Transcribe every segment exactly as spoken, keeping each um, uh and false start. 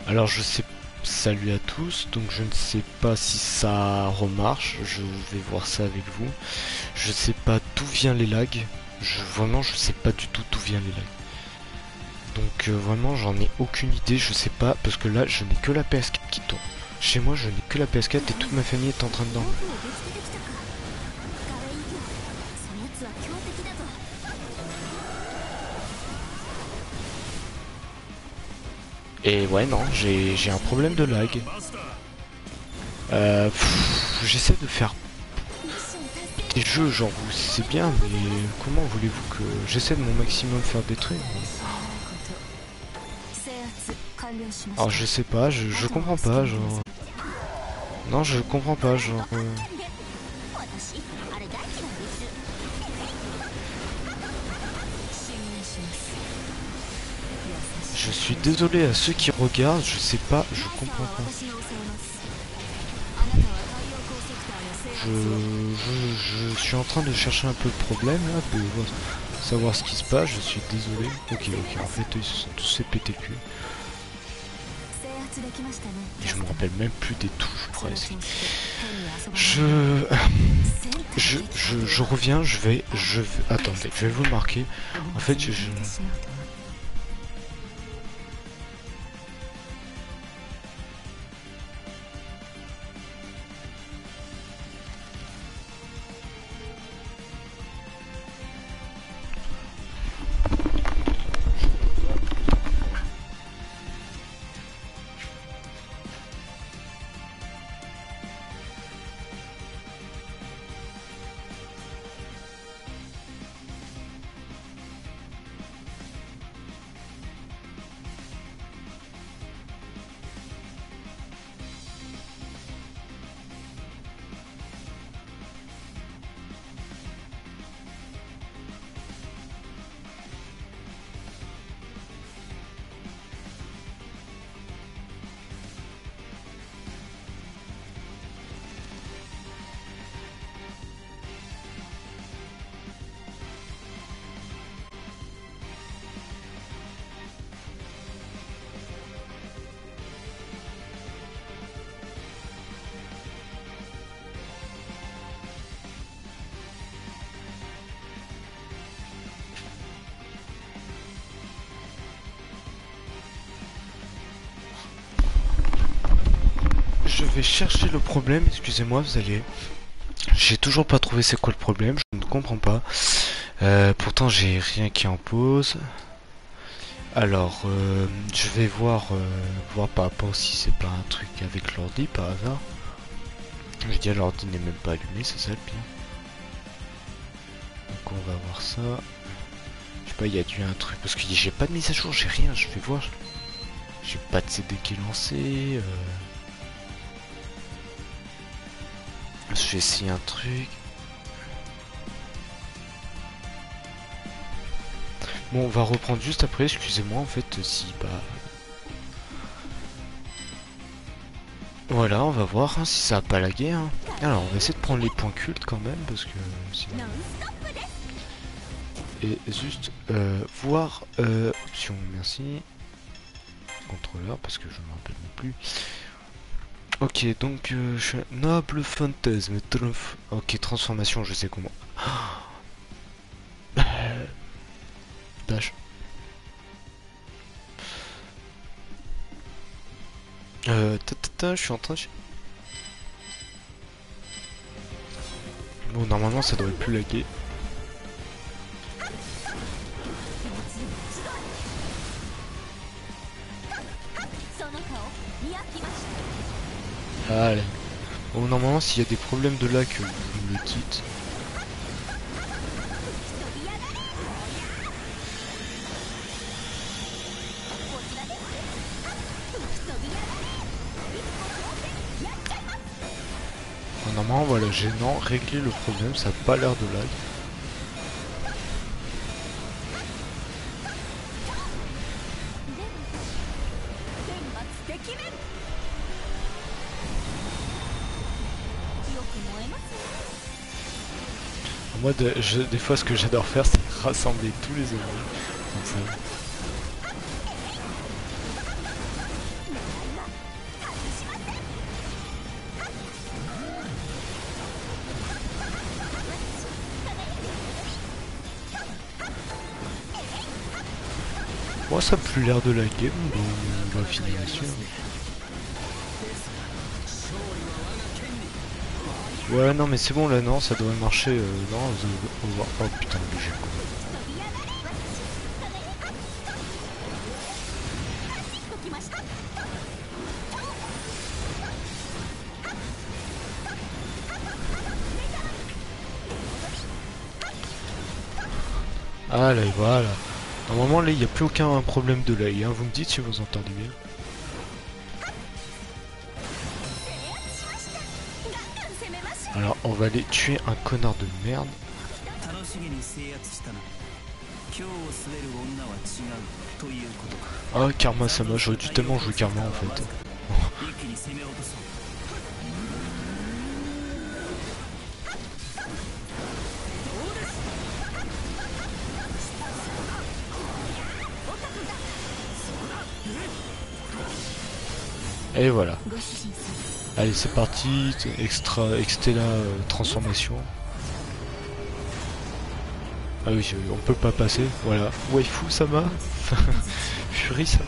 Alors je sais, salut à tous, donc je ne sais pas si ça remarche, je vais voir ça avec vous. Je sais pas d'où viennent les lags, je, vraiment je sais pas du tout d'où viennent les lags. Donc euh, vraiment j'en ai aucune idée, je sais pas, parce que là je n'ai que la P S quatre qui tourne. Chez moi je n'ai que la P S quatre et toute ma famille est en train de dormir. Et ouais non, j'ai j'ai un problème de lag. Euh, J'essaie de faire des jeux genre c'est bien, mais comment voulez-vous que j'essaie de mon maximum faire des trucs mais... Alors je sais pas, je, je comprends pas genre... Non je comprends pas genre... Euh... Je suis désolé à ceux qui regardent, je sais pas, je comprends pas. Je, je, je suis en train de chercher un peu le problème là, pour savoir ce qui se passe, je suis désolé. Ok, ok, en fait ils se sont tous fait péter le cul. Et je me rappelle même plus des touches presque. Je... Je, je, je reviens, je vais... Je vais... Attendez, je vais vous le marquer. En fait, je... je... Je vais chercher le problème, excusez-moi, vous allez... J'ai toujours pas trouvé c'est quoi le problème, je ne comprends pas. Euh, pourtant j'ai rien qui en pose. Alors, euh, je vais voir, euh, voir par rapport si c'est pas un truc avec l'ordi par hasard. Je dis l'ordi n'est même pas allumé, c'est ça le pire. Donc on va voir ça. Je sais pas, il y a dû un truc, parce que j'ai pas de mise à jour, j'ai rien, je vais voir. J'ai pas de C D qui est lancé. Euh... Je vais essayer un truc. Bon, on va reprendre juste après, excusez-moi en fait, si bah... Voilà, on va voir hein, si ça a pas lagué. Hein. Alors, on va essayer de prendre les points cultes quand même, parce que sinon... Et juste, euh, voir, euh, option, merci. Contrôleur, parce que je me rappelle même plus. Ok, donc, euh, je suis un noble fantasme. Ok, transformation, je sais comment. Dash. Euh, tata, je suis en train de... Bon, normalement, ça devrait plus laguer. Allez. Bon, normalement, s'il y a des problèmes de lag, vous me le dites. Normalement, voilà, gênant, régler le problème, ça n'a pas l'air de lag. Moi, de, je, des fois, ce que j'adore faire, c'est rassembler tous les ennemis. Comme ça. Moi ça a plus l'air de la game, donc on va finir là-dessus. Ouais non mais c'est bon là non, ça devrait marcher. Euh, non, on va voir. Oh putain, mais j'ai con. Ah là voilà. Normalement là il n'y a plus aucun problème de l'œil, hein. Vous me dites si vous entendez bien. Alors on va aller tuer un connard de merde. Ah Karma Sama, j'aurais dû tellement jouer Karma en fait. Et voilà. Allez c'est parti, extra extella euh, transformation. Ah oui, on peut pas passer, voilà. Waifu Sama. Fury Sama.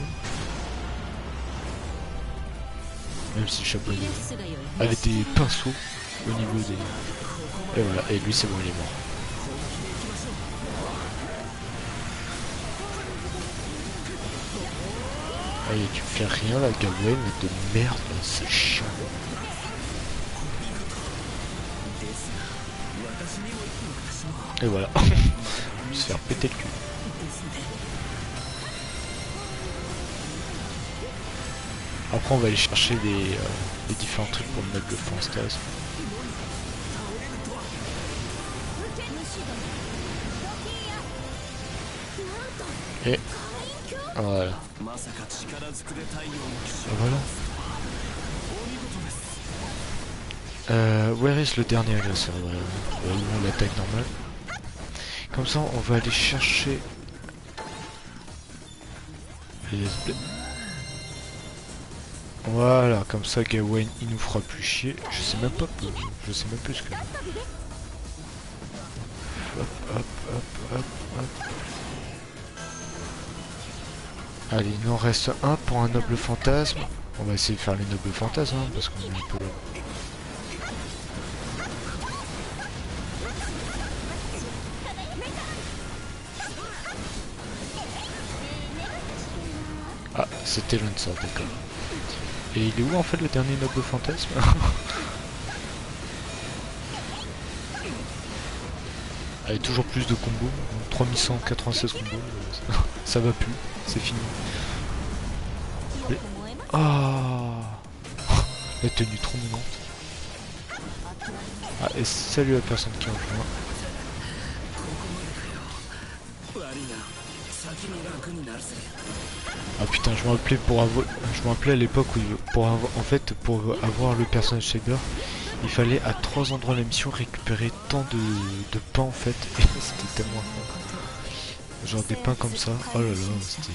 Même si le chapeau est avec des pinceaux au niveau des... Et voilà, et lui c'est bon, il est mort. Allez, tu fais rien là, Gawain, mais de merde, c'est chiant. Et voilà. On va se faire péter le cul. Après on va aller chercher les, euh, les différents trucs pour mettre le fantasme. Et voilà. Voilà. Euh, where is le dernier agresseur? Voilà. On l'attaque normale. Comme ça on va aller chercher les... Voilà, comme ça Gawain il nous fera plus chier. Je sais même pas, je sais même plus ce que... Hop, hop, hop, hop, hop. Allez, il nous en reste un pour un noble fantasme. On va essayer de faire les nobles fantasmes, hein, parce qu'on est un peu... Ah, c'était Lancer, d'accord. Et il est où en fait le dernier noble fantasme? Allez, toujours plus de combos, trois mille cent quatre-vingt-seize combos, ça va plus, c'est fini. Les... Ah, la tenue trop mignonne. Ah, et salut la personne qui en rejoint. Ah putain, je me rappelais pour avoir, je me rappelais à l'époque où pour avoir, en fait, pour avoir le personnage shader, il fallait à trois endroits de la mission récupérer tant de, de pains en fait, et c'était tellement fun. Genre des pains comme ça, oh là là, c'était...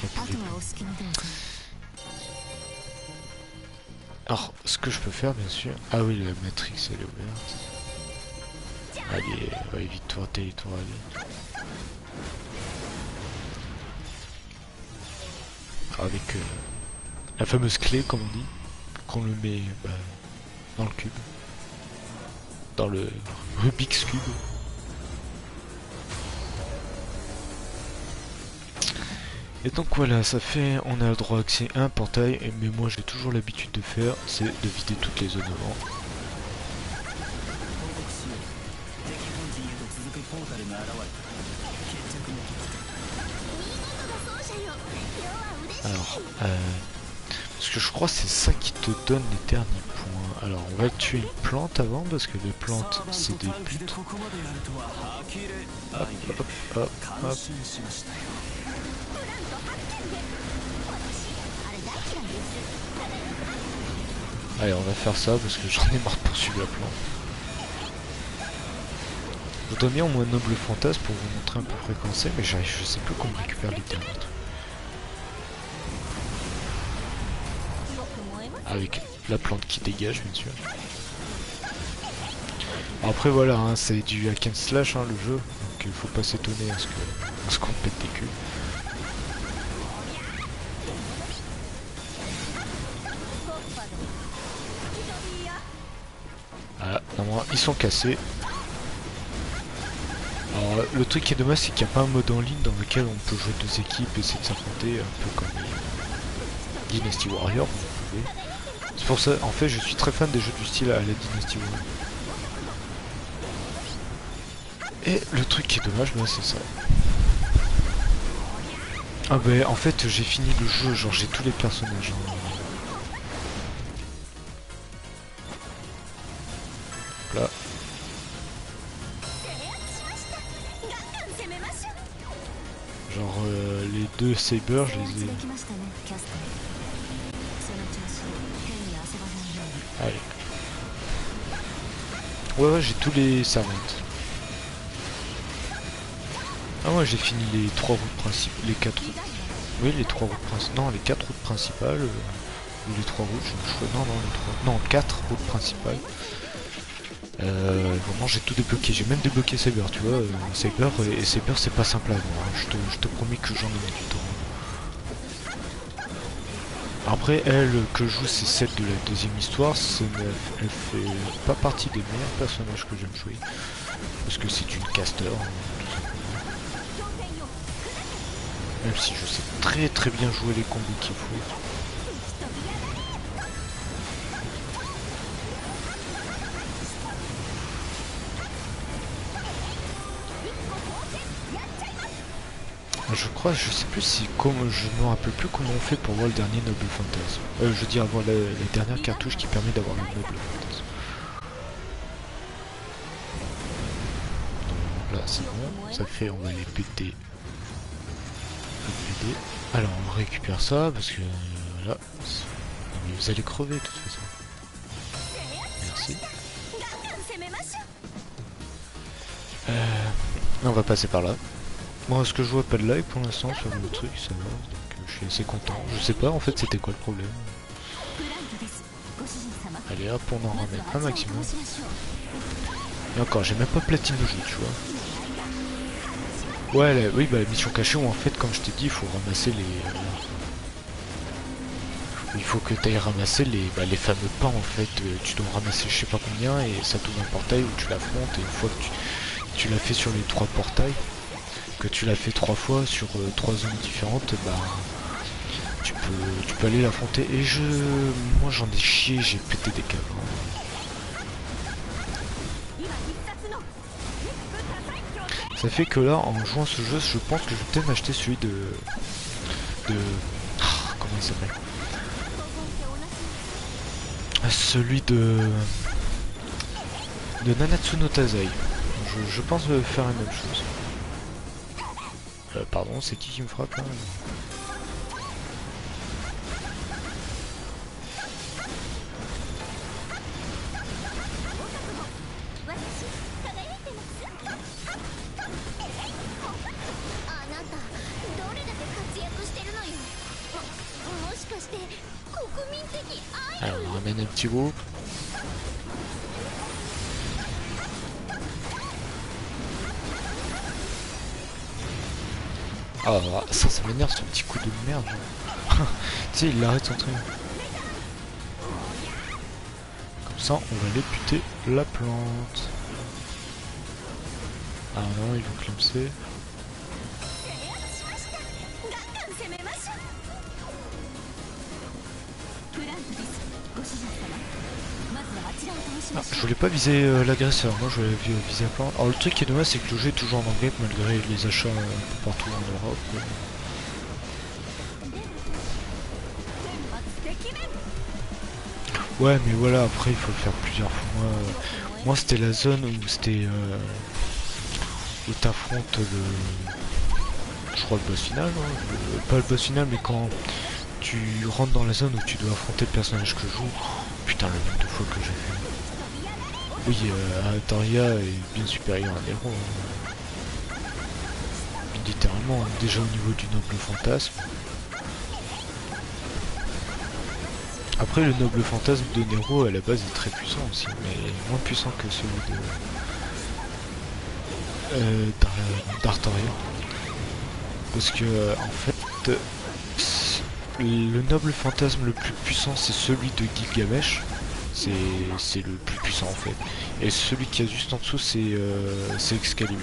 Alors, ce que je peux faire bien sûr... Ah oui, la Matrix elle est ouverte. Allez, ouais, victoire territoriale. Avec euh, la fameuse clé comme on dit, qu'on le met bah, dans le cube. Dans le Rubik's Cube. Et donc voilà, ça fait, on a le droit d'accès à un portail, mais moi j'ai toujours l'habitude de faire, c'est de vider toutes les zones avant. Alors, euh, parce que je crois que c'est ça qui te donne les derniers points. Alors on va tuer une plante avant, parce que les plantes c'est des putes. Hop, hop, hop, hop. Allez, on va faire ça parce que j'en ai marre de poursuivre la plante. Je dois mis en moins noble fantasme pour vous montrer un peu fréquencé, mais j'arrive, je sais plus comment on récupère les derniers trucs. Avec la plante qui dégage, bien sûr. Après voilà, hein, c'est du hack and slash hein, le jeu, donc il faut pas s'étonner à ce que, à ce qu'on pète des culs. Normalement, ils sont cassés. Alors, le truc qui est dommage, c'est qu'il n'y a pas un mode en ligne dans lequel on peut jouer deux équipes et essayer de s'affronter, un peu comme les Dynasty Warrior. C'est pour ça, en fait, je suis très fan des jeux du style à la Dynasty Warrior. Et le truc qui est dommage, bah, c'est ça. Ah bah, en fait, j'ai fini le jeu, genre j'ai tous les personnages. Hein. Là. Genre euh, les deux Saber, je les ai. Allez. Ouais ouais, j'ai tous les servantes. Ah ouais, j'ai fini les trois routes principales, les quatre routes. Oui, les trois routes principales. Non, les quatre routes principales. Euh, ou les trois routes, je crois. Non, non, les trois. Non, quatre routes principales. Euh, vraiment j'ai tout débloqué, j'ai même débloqué Saber, tu vois, euh, Saber et, et Saber c'est pas simple à avoir, hein. je, te, je te promets que j'en ai mis du temps. Après elle que je joue c'est celle de la deuxième histoire, elle fait pas partie des meilleurs personnages que j'aime jouer, parce que c'est une caster, hein, tout simplement. Même si je sais très très bien jouer les combos qu'il faut. Je crois, je sais plus si, comme je me rappelle plus comment on fait pour voir le dernier Noble Fantasme. Euh, je veux dire avoir la, la dernière cartouche qui permet d'avoir le Noble Fantasme. Donc là c'est bon, ça fait, on va les péter. Alors on récupère ça parce que euh, là, mais vous allez crever de toute façon. Merci. Euh, on va passer par là. Moi, ce que je vois pas de live pour l'instant sur le truc, ça va, donc je suis assez content. Je sais pas en fait c'était quoi le problème. Allez hop, on en ramène un maximum. Et encore, j'ai même pas platine le jeu, tu vois. Ouais, la, oui, bah la mission cachée où en fait, comme je t'ai dit, il faut ramasser les... Euh, il faut que tu ailles ramasser les, bah, les fameux pains en fait. Euh, tu dois ramasser je sais pas combien et ça t'ouvre un portail où tu l'affrontes et une fois que tu, tu l'as fait sur les trois portails, que tu l'as fait trois fois sur euh, trois zones différentes, bah tu peux tu peux aller l'affronter. Et je moi j'en ai chié, j'ai pété des câbles. Ça fait que là en jouant ce jeu, je pense que je vais peut-être m'acheter celui de de oh, comment il s'appelle, celui de de Nanatsu no Taizai. Je, je pense faire la même chose. Euh, pardon, c'est qui qui me frappe là? Alors on ramène un petit groupe. Ah ça ça m'énerve ce petit coup de merde. Tu sais il arrête son truc. Comme ça on va aller buter la plante. Ah non ils vont clamser. Ah, je voulais pas viser euh, l'agresseur, moi je voulais viser la plante. Alors le truc qui est dommage c'est que le jeu est toujours en anglais malgré les achats euh, un peu partout en Europe. Ouais mais voilà, après il faut le faire plusieurs fois. Moi, euh, moi c'était la zone où c'était euh, où t'affrontes le... je crois le boss final, hein, le... pas le boss final mais quand tu rentres dans la zone où tu dois affronter le personnage que je joue. Oh, putain le nombre de fois que j'ai fait. Oui, euh, Ataria est bien supérieur à Nero. Hein. Littéralement, déjà au niveau du noble fantasme. Après, le noble fantasme de Nero à la base est très puissant aussi, mais moins puissant que celui de euh, d'Artaria. Parce que, euh, en fait, le noble fantasme le plus puissant, c'est celui de Gilgamesh. C'est c'est le plus puissant en fait. Et celui qui a juste en dessous c'est euh, c'est Excalibur.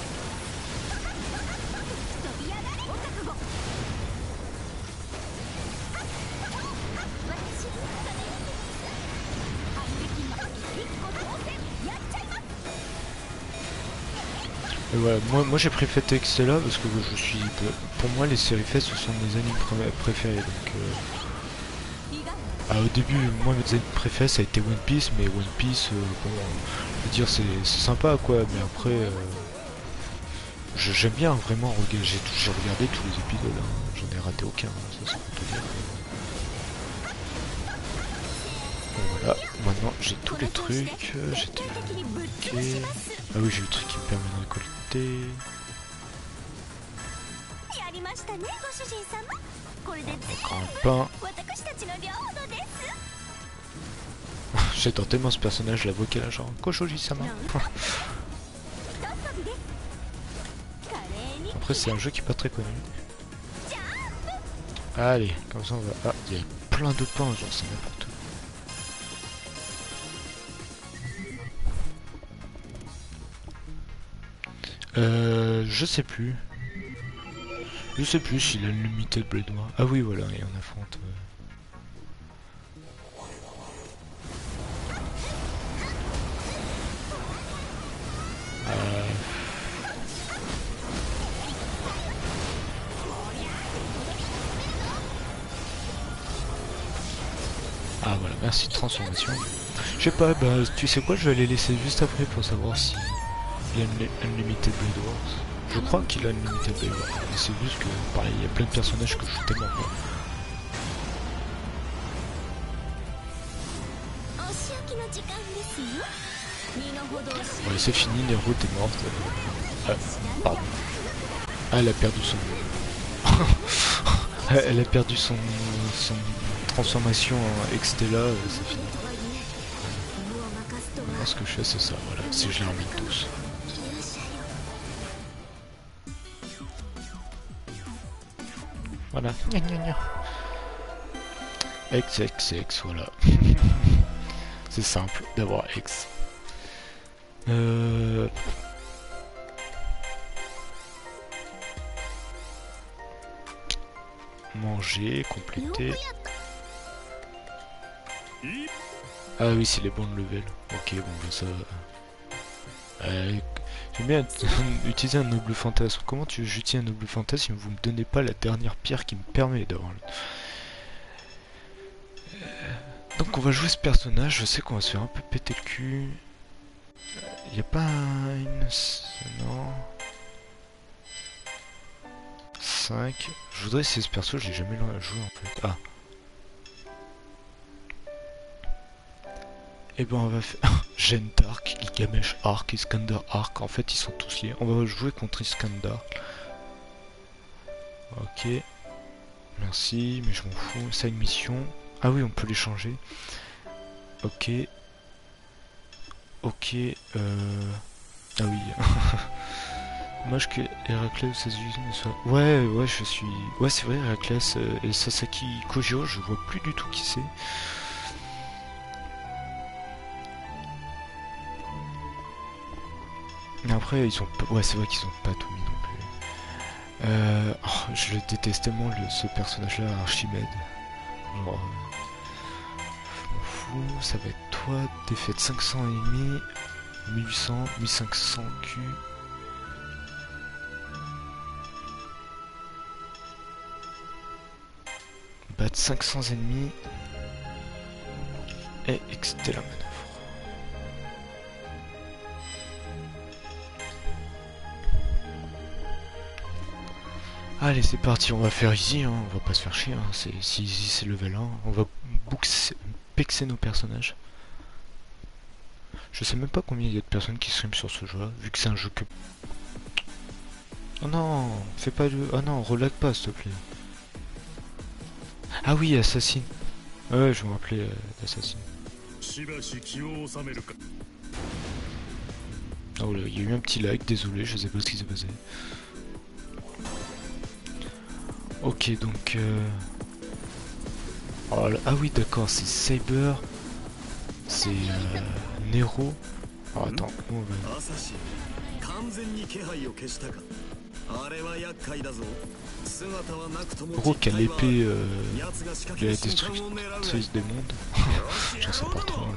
Et voilà, moi, moi j'ai préféré Textella parce que je suis, pour moi les séries F E S ce sont mes animes pré- préférés donc euh... ah, au début moi mes animes préférés ça a été One Piece, mais One Piece euh, bon je veux dire c'est sympa quoi, mais après euh... j'aime bien vraiment regarder, j'ai j'ai regardé tous les épisodes, hein. J'en ai raté aucun, hein, ça c'est pour te dire. Bon, voilà, maintenant j'ai tous les trucs, j'ai tout... Ok. Ah oui j'ai le truc qui me permet de récolter. Encore un pain. J'adore tellement ce personnage, la voix qu'elle a, genre Koshoji-sama. Après c'est un jeu qui est pas très connu. Allez, comme ça on va... Ah, il y a plein de pains, genre c'est n'importe où. Euh... Je sais plus. Je sais plus s'il a limité le blé noir. Ah oui voilà, et on affronte... Euh... Euh... Ah voilà, merci de transformation. Je sais pas, bah tu sais quoi, je vais les laisser juste après pour savoir si il y a un Unlimited Blade Wars. Je crois qu'il a Unlimited Blade Wars, mais c'est juste que pareil, il y a plein de personnages que je joue tellement pas. Ouais, c'est fini, Nero t'es morte. Ah, pardon. Ah, elle a perdu son... elle a perdu son... son transformation en Extella, c'est fini. Alors, ce que je fais c'est ça, voilà, si je les remets tous. Voilà. X, X, X, voilà. C'est simple d'avoir X. Euh... Manger, compléter. Ah oui, c'est les bons de level. Ok, bon, ben ça... Euh... J'aime bien utiliser un noble fantasme. Comment tu veux j'utilise un noble fantasme si vous me donnez pas la dernière pierre qui me permet d'avoir le... Donc on va jouer ce personnage, je sais qu'on va se faire un peu péter le cul. Il y a pas un... une... Non... cinq. Je voudrais essayer ce perso, j'ai jamais joué en fait. Ah. Et ben on va faire Jeanne d'Arc, Gilgamesh Arc, Iskander Arc. En fait ils sont tous liés. On va jouer contre Iskander. Ok. Merci, mais je m'en fous. Ça une mission. Ah oui, on peut les changer. Ok. Ok. Euh... Ah oui. Dommage que Héraclès ses usines soient... Ouais, ouais, je suis... Ouais, c'est vrai, Héraclès euh, et Sasaki Kojiro, je vois plus du tout qui c'est. Mais après, ils sont... Ouais, c'est vrai qu'ils ont pas tout mis non plus. Euh... Oh, je le déteste tellement, le... ce personnage-là, Archimède. Genre... Je m'en fous, ça va être toi, défaite cinq cents ennemis, mille huit cents, mille cinq cents Q... Battre cinq cents ennemis et exciter la manœuvre. Allez, c'est parti, on va faire easy, hein. On va pas se faire chier, hein. C'est, si easy c'est level un, on va pexer nos personnages. Je sais même pas combien il y a de personnes qui stream sur ce jeu-là, vu que c'est un jeu que... Oh non, fais pas le... Oh non, relague pas s'il te plaît. Ah oui, Assassin. Ouais, je me rappelais euh, d'Assassin. Oh là, il y a eu un petit lag, désolé, je sais pas ce qui s'est passé. Ok, donc... Euh... Oh là... Ah oui, d'accord, c'est Saber. C'est euh, Nero. Oh, attends, comment on va... Nero qui a l'épée euh, de la destructrice des mondes. J'en sais pas trop.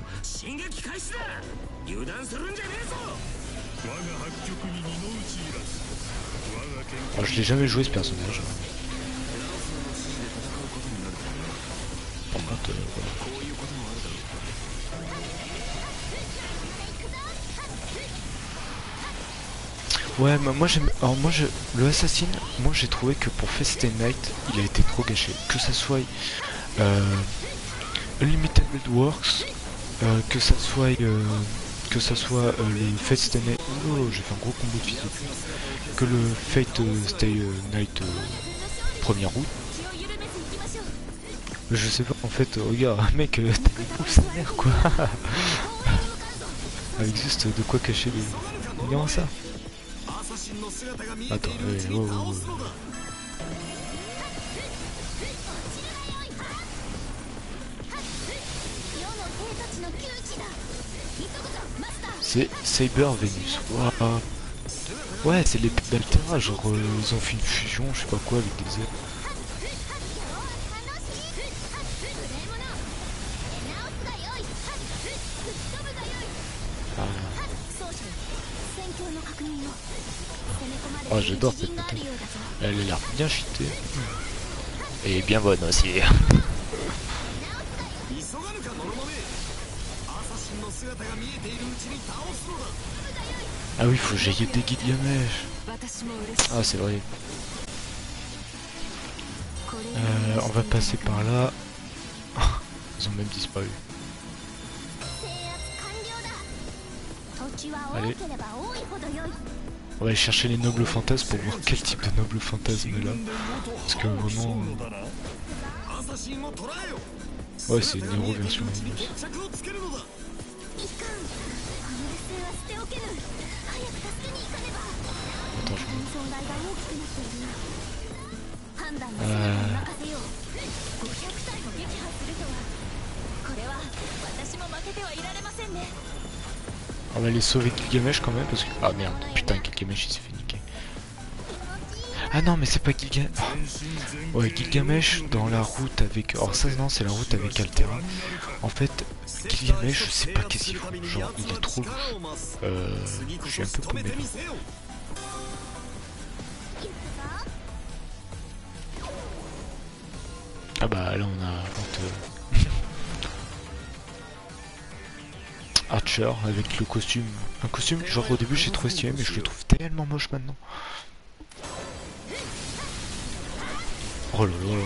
Oh, je l'ai jamais joué ce personnage. Par contre, euh, voilà. Ouais, mais moi j'aime. Alors moi je. Le Assassin, moi j'ai trouvé que pour Fate Night, il a été trop gâché. Que ça soit euh, Unlimited Works, euh, que ça soit euh, que ça soit euh, le Fate Stay Night. Oh, j'ai fait un gros combo de physique. Que le Fate euh, Stay Night euh, premier août. Je sais pas, en fait, euh, regarde, mec, euh, t'as les boules sa mère quoi. Avec juste de quoi cacher les. Regarde ça. Attends, ouais, oh, oh, oh. C'est Cyber Venus. Wow. Ouais, c'est l'épée d'Altera, genre euh, ils ont fait une fusion, je sais pas quoi, avec des ailes. Ah, oh, j'adore cette méthode. Elle a l'air bien cheatée. Et bien bonne aussi. Ah oui, faut que j'aille des Gilgamesh. Ah, c'est vrai. Euh, on va passer par là. Ils ont même disparu. Allez. On va aller chercher les nobles fantasmes pour voir quel type de noble fantasme est là. Parce que vraiment... Euh... Ouais, c'est une Nero version Windows. Attends, je euh... On va aller sauver Gilgamesh quand même parce que... Ah merde, putain, Gilgamesh il s'est fait niquer. Ah non, mais c'est pas Gilgamesh. Oh. Ouais, Gilgamesh dans la route avec... Alors ça non, c'est la route avec Altera. En fait, Gilgamesh, je sais pas qu'est-ce qu'il faut. Genre, il est trop louche. Euh... Je suis un peu paumé. Ah bah là on a... Archer avec le costume. Un costume, genre au début j'ai trouvé stylé, mais je le trouve tellement moche maintenant. Oh là là.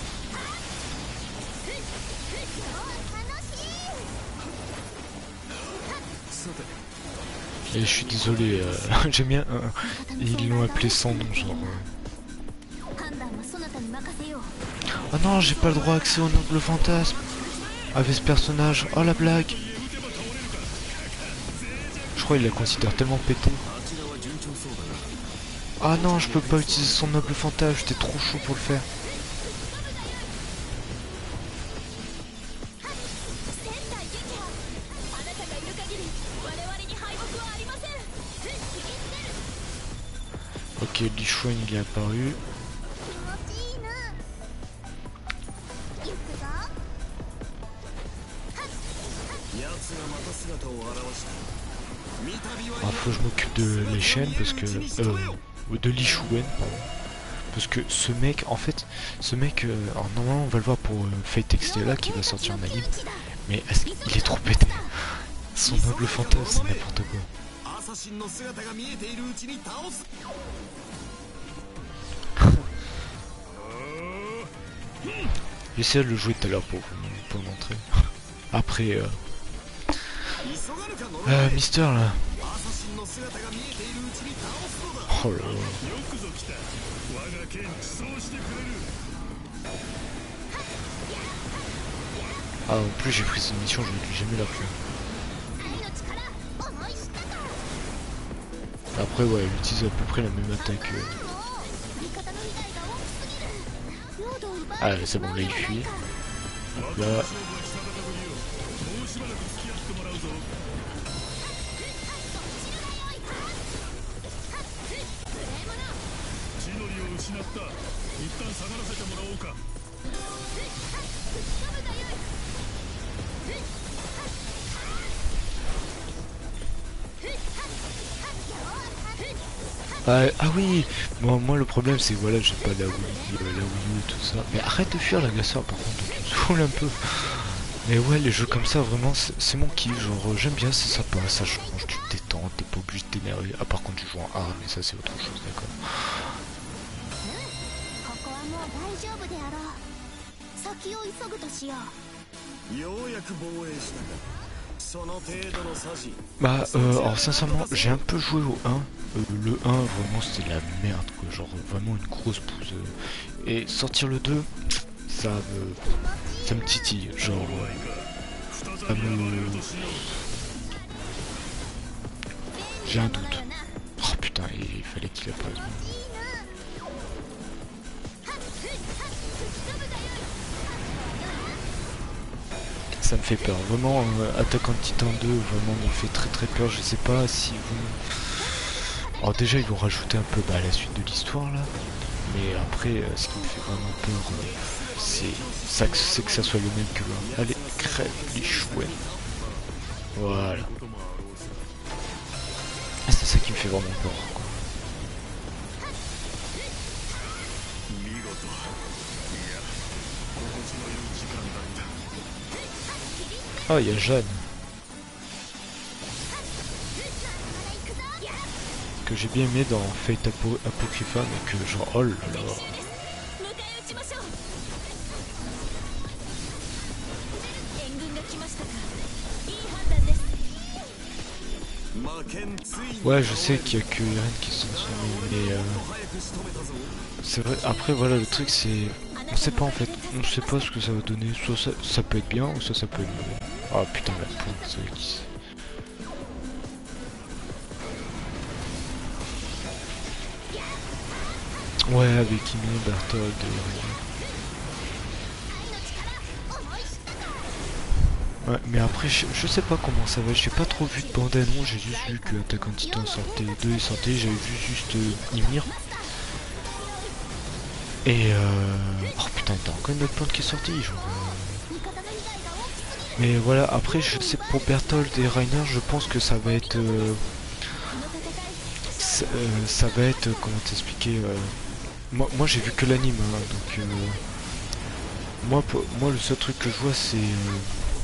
Et je suis désolé, euh, j'aime bien. Euh, ils l'ont appelé sans nom, genre. Euh... Oh non, j'ai pas le droit d'accès au noble fantasme avec ce personnage. Oh la blague. Je crois qu'il la considère tellement pété. Ah non, je peux pas utiliser son noble fantasme, j'étais trop chaud pour le faire. Ok, Li Xuan il est apparu. Ah, faut que je m'occupe de les chaînes parce que euh, de Li Xuan parce que ce mec en fait ce mec euh, alors normalement on va le voir pour euh, Fate Extella qui va sortir en anime, mais il est trop pété. Son noble fantasme c'est n'importe quoi. J'essaie de le jouer tout à l'heure pour pour montrer. Après euh, euh, Mister là. Oh là là. Ah en plus j'ai pris cette mission, je ne vais jamais la plus. Après ouais, elle utilise à peu près la même attaque. Ah c'est bon, là il fuit. Là. Ah, ah oui, moi, moi le problème c'est voilà, j'ai pas la Wii, euh, la Wii U et tout ça. Mais arrête de fuir l'agresseur par contre, tu me saoules un peu. Mais ouais, les jeux comme ça vraiment c'est mon kiff, genre j'aime bien, c'est sympa, ça change, tu te détends, t'es pas obligé de t'énerver. À part quand tu joues en hard, mais ça c'est autre chose, d'accord. Bah euh, alors sincèrement j'ai un peu joué au un, euh, le un vraiment c'était la merde quoi, genre vraiment une grosse pouze. Et sortir le deux, ça me ça me titille, genre ça me... J'ai un doute. Oh putain, il fallait qu'il apparaisse. Ça me fait peur, vraiment euh, Attack on Titan deux vraiment me fait très très peur, je sais pas si vous... Alors déjà ils vont rajouter un peu bah, la suite de l'histoire là, mais après euh, ce qui me fait vraiment peur euh, c'est ça c'est que ça soit le même que là. Allez, crève les chouettes. Voilà. Ah, c'est ça qui me fait vraiment peur quoi. Ah, oh, il y a Jeanne. Que j'ai bien aimé dans Fate Apo Apocrypha, mais que genre, oh là là. Ouais, je sais qu'il y a que Irene qui sont soumis, mais euh, c'est vrai. Après, voilà, le truc c'est, on sait pas en fait, on sait pas ce que ça va donner. Soit ça, ça peut être bien, ou soit ça peut être mauvais. Ah putain, la pointe, c'est qui c'est. Ouais, avec Imi, Berthold et... Ouais, mais après, je, je sais pas comment ça va, j'ai pas trop vu de bande-annonce, j'ai juste vu que Attack on Titan sortait, deux est sorti, j'avais vu juste euh, Ymir. Et euh... oh putain, t'as encore une autre plante qui est sortie, genre... Euh... Mais voilà, après, je sais pour Berthold et Rainer, je pense que ça va être... Euh... Ça, euh, ça va être... Comment t'expliquer euh... Moi, moi j'ai vu que l'anime, hein, donc... Euh... Moi, pour... moi, le seul truc que je vois, c'est... Euh...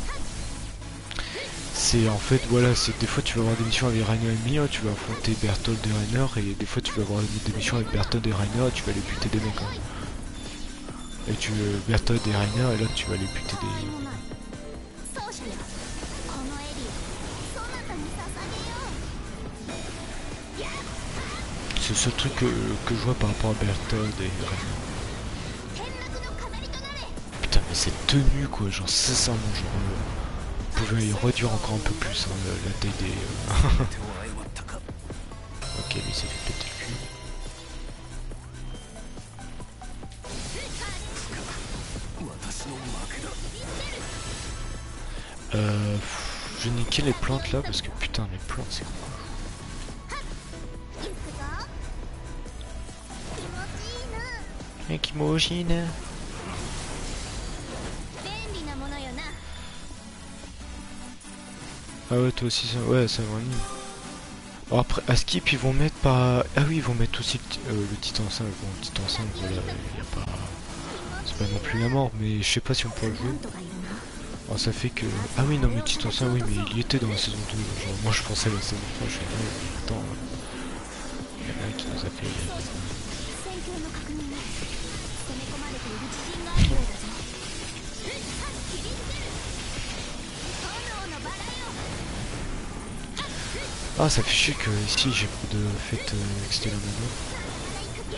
C'est en fait, voilà, c'est des fois tu vas avoir des missions avec Rainer et Mia, tu vas affronter Berthold et Rainer, et des fois tu vas avoir des missions avec Berthold et Rainer, et tu vas aller buter des mecs. Hein. Et tu euh, Berthold et Rainer, et là tu vas aller buter des... C'est le seul truc que, que je vois par rapport à Berthold et Rainer. Putain, mais cette tenue quoi, genre sincèrement, genre... Euh... Vous pouvez y réduire encore un peu plus hein, la, la taille des... Euh... ok, lui s'est fait péter le cul. Euh... Je vais niquer les plantes là parce que putain les plantes c'est quoi. Et Kimojine. Ah ouais toi aussi ça, ouais ça va venir. Alors après à skip ils vont mettre pas... Ah oui ils vont mettre aussi le, euh, le titan cinq, bon le titan cinq voilà, y a pas... C'est pas non plus la mort mais je sais pas si on pourra le jouer. Alors ça fait que... Ah oui non mais titan cinq oui mais il y était dans la saison deux, genre moi je pensais à la saison trois, je suis là, attends... Il y en a un qui nous a fait... Ah ça fait chier que ici j'ai pas de fête euh, extérieure maintenant.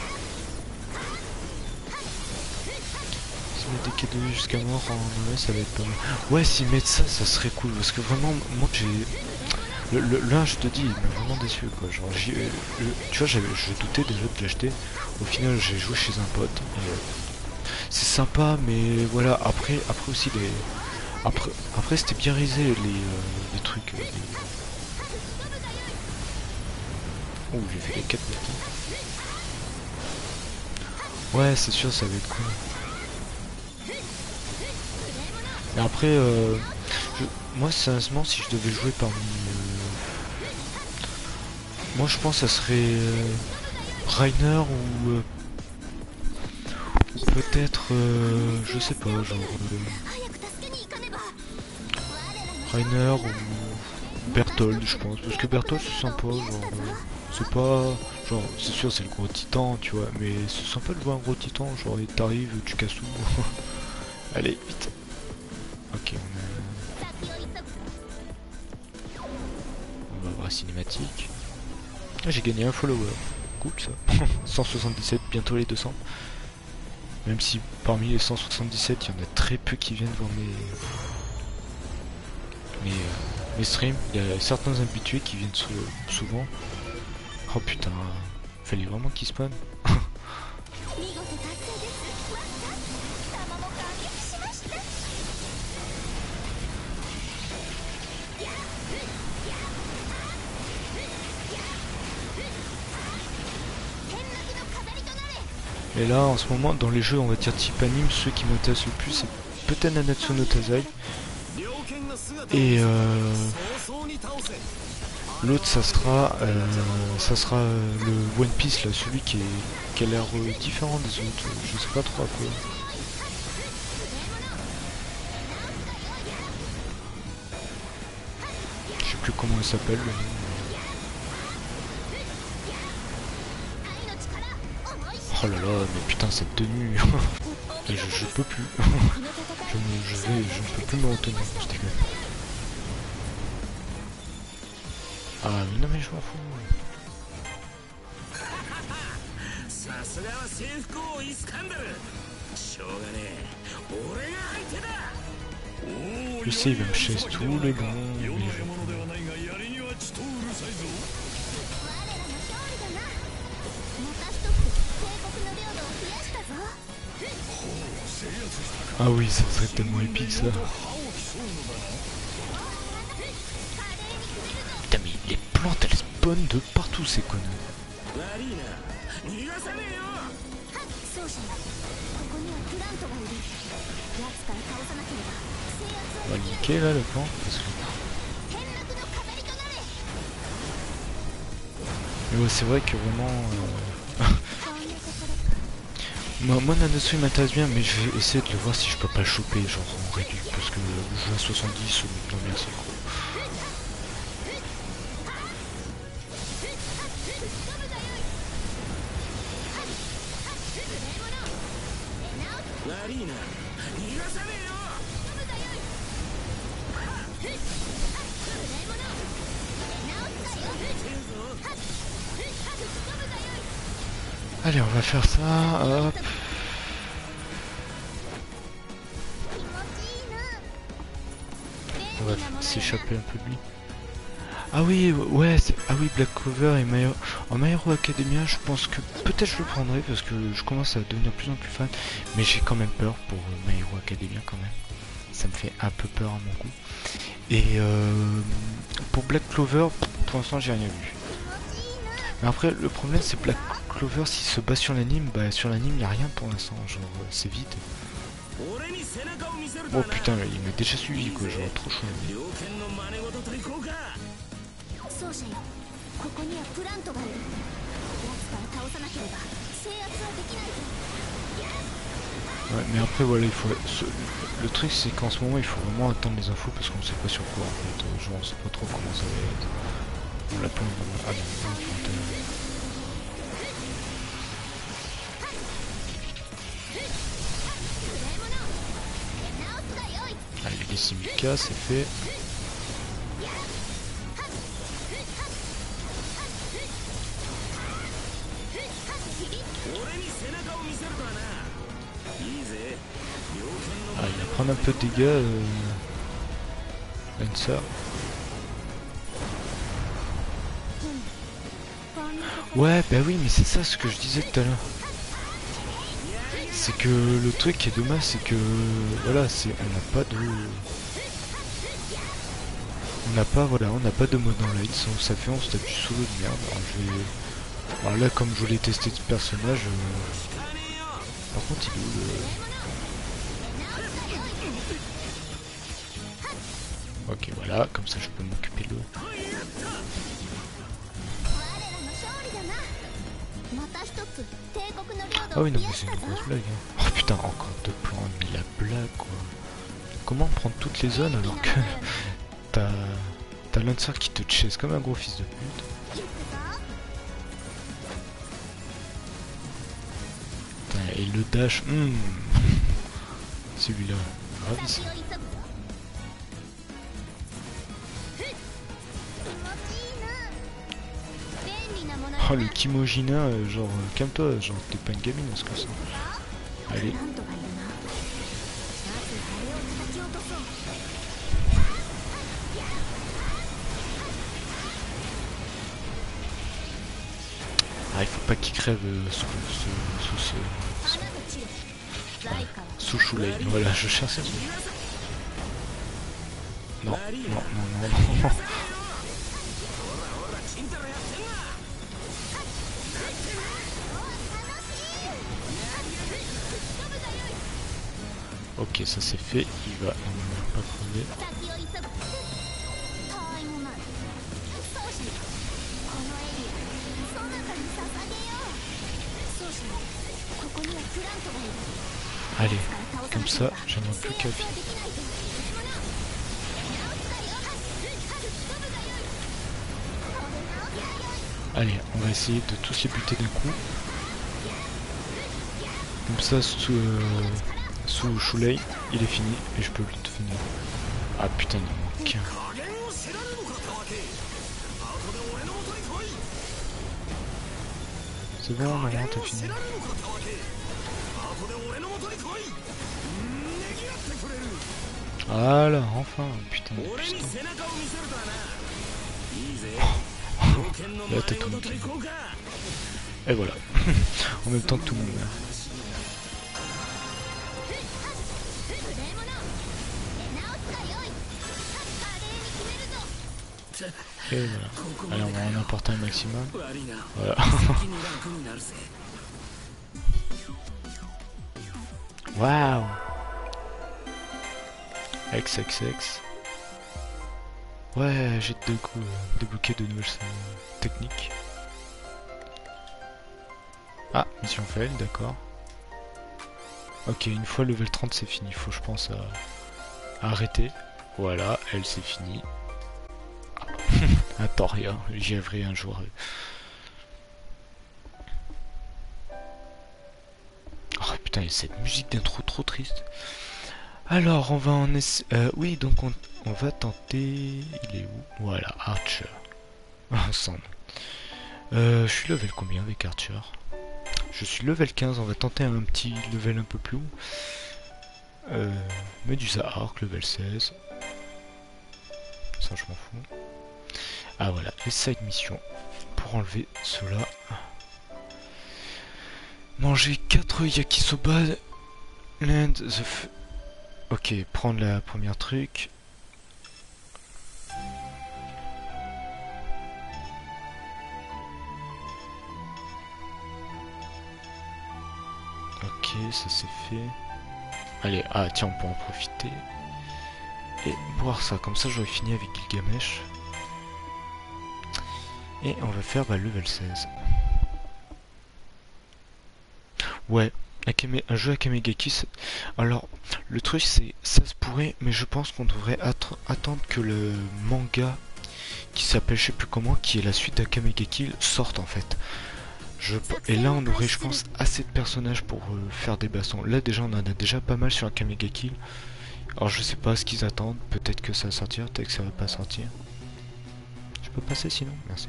S'ils mettent des cadeaux jusqu'à mort en ouais, ça va être pas mal. Ouais s'ils mettent ça ça serait cool parce que vraiment moi j'ai... Le, le, là je te dis il m'a vraiment déçu quoi, genre j'ai... Tu vois j'avais je doutais déjà de l'acheter. Au final j'ai joué chez un pote. Et, euh, c'est sympa mais voilà après après aussi les... Après, après c'était bien risé les, euh, les trucs... Euh, les... Oh j'ai fait les quatre mecs. Ouais, c'est sûr, ça va être cool. Et après, euh, je, moi, sérieusement, si je devais jouer parmi... Euh, moi, je pense que ça serait euh, Rainer ou... Euh, ou peut-être... Euh, je sais pas, genre... Euh, Rainer ou Berthold, je pense. Parce que Berthold, c'est sympa, genre... Euh, c'est pas... Genre, c'est sûr, c'est le gros titan, tu vois. Mais c'est sympa de jouer un gros titan, genre, et t'arrives, tu casses tout. Allez, vite. Ok, on a... On va voir la cinématique. Ah, j'ai gagné un follower. Cool ça. cent soixante-dix-sept, bientôt les deux cents. Même si parmi les cent soixante-dix-sept, il y en a très peu qui viennent voir mes... Mes, euh, mes streams. Il y a certains habitués qui viennent sou souvent. Oh putain, fallait vraiment qu'ils spawnent. Et là, en ce moment, dans les jeux, on va dire type anime, ceux qui m'intéressent le plus, c'est peut-être Nanatsu no Taizai. Et euh, l'autre, ça sera, euh, ça sera le One Piece, là, celui qui, est, qui a l'air euh, différent des autres. Je sais pas trop à quoi. Je sais plus comment il s'appelle. Oh là là, mais putain cette tenue. je, je peux plus. je, me, je vais, je ne peux plus me retenir. Je déconne. Ah mais non mais je m'en fous. Je sais, il va me chasser tout le long. Mais je... Ah oui, ça serait tellement épique ça. Putain mais les plantes elles spawnent de partout ces conneries. On va niquer là la plante parce que... Mais ouais c'est vrai que vraiment... Euh... Moi, moi Nanatsu m'intéresse bien mais je vais essayer de le voir si je peux pas le choper genre en réduit parce que le jeu à soixante-dix non merci quoi. Allez, on va faire ça, hop. On va s'échapper un peu de lui. Ah oui, ouais, ah oui, Black Clover et My Hero... En My Hero Academia, je pense que peut-être je le prendrai parce que je commence à devenir de plus en plus fan. Mais j'ai quand même peur pour My Hero Academia quand même. Ça me fait un peu peur à mon goût. Et euh, pour Black Clover, pour l'instant j'ai rien vu. Mais après, le problème c'est Black Clover, s'il se bat sur l'anime, bah sur l'anime il n'y a rien pour l'instant, genre c'est vide. Oh putain, il m'a déjà suivi quoi, genre trop chaud. Ouais, mais après voilà, il faut... Le truc c'est qu'en ce moment il faut vraiment attendre les infos parce qu'on sait pas sur quoi en fait, genre on sait pas trop comment ça va être. On l'a pas... Ah non, allez, les six mille K, c'est fait. Ah, il va prendre un peu de dégâts, euh... Lancer. Ouais, bah oui, mais c'est ça ce que je disais tout à l'heure. C'est que le truc qui est dommage, c'est que voilà, c'est on n'a pas de, on n'a pas voilà, on n'a pas de mode en light, ça fait on se tape du solo de merde. Alors, je vais... Alors là, comme je voulais tester ce personnage, euh... Par contre, il est où le... Ok, voilà, comme ça je peux m'occuper de l'eau. Ah oui, non, mais c'est une grosse blague. Hein. Oh putain, encore deux plans, mais la blague quoi. Comment prendre toutes les zones alors que t'as t'as Lancer qui te chase comme un gros fils de pute. Putain, et le dash, hmm. Celui-là, ravissant. Oh le Kimojina, euh, genre euh, calme-toi, genre t'es pas une gamine ce que ça. Allez. Ah il faut pas qu'il crève euh, sous, sous, sous ce... Sous, ah, sous Shulei, voilà je cherchais ce... Non, non, non, non, non. Ok, ça c'est fait, il va pas crever. Allez, comme ça, j'en ai plus qu'à finir. Allez, on va essayer de tous les buter d'un coup. Comme ça, sous, euh, sous Shulei, il est fini et je peux le finir. Ah putain, il en manque un. C'est bon, normalement t'as fini. Voilà, enfin, putain, putain. Là t'as tout le monde. Et voilà. En même temps que tout le monde. Et voilà. Allez, on va en emporter un maximum. Voilà. Waouh. X X X. Ouais, j'ai deux coups euh, débloqué de nouvelles euh, techniques. Ah, mission fail, d'accord. Ok, une fois level trente c'est fini, faut je pense à, à arrêter. Voilà, elle c'est fini. Un Toria, j'y avrai un jour. Oh putain, il y a cette musique d'intro trop triste. Alors, on va en essayer... Euh, oui, donc on, on va tenter... Il est où? Voilà, Archer. Ensemble. Euh, je suis level combien avec Archer? Je suis level quinze, on va tenter un petit level un peu plus haut. Euh, Medusa Arc, level seize. Ça, je m'en fous. Ah voilà, les side missions. Pour enlever cela. Manger quatre yakisoba. Land the f... Ok, prendre la première truc. Ok, ça c'est fait. Allez, ah tiens, on peut en profiter. Et boire ça, comme ça j'aurai fini avec Gilgamesh. Et on va faire bah, level seize. Ouais, Akame, un jeu Akamegaki. Alors, le truc c'est, ça se pourrait, mais je pense qu'on devrait attendre que le manga qui s'appelle je sais plus comment, qui est la suite d'Akamegaki, sorte en fait. Je, et là on aurait je pense assez de personnages pour euh, faire des bastons. Là déjà on en a déjà pas mal sur Akamegaki. Alors je sais pas ce qu'ils attendent, peut-être que ça va sortir, peut-être que ça va pas sortir. Je peux passer sinon, merci.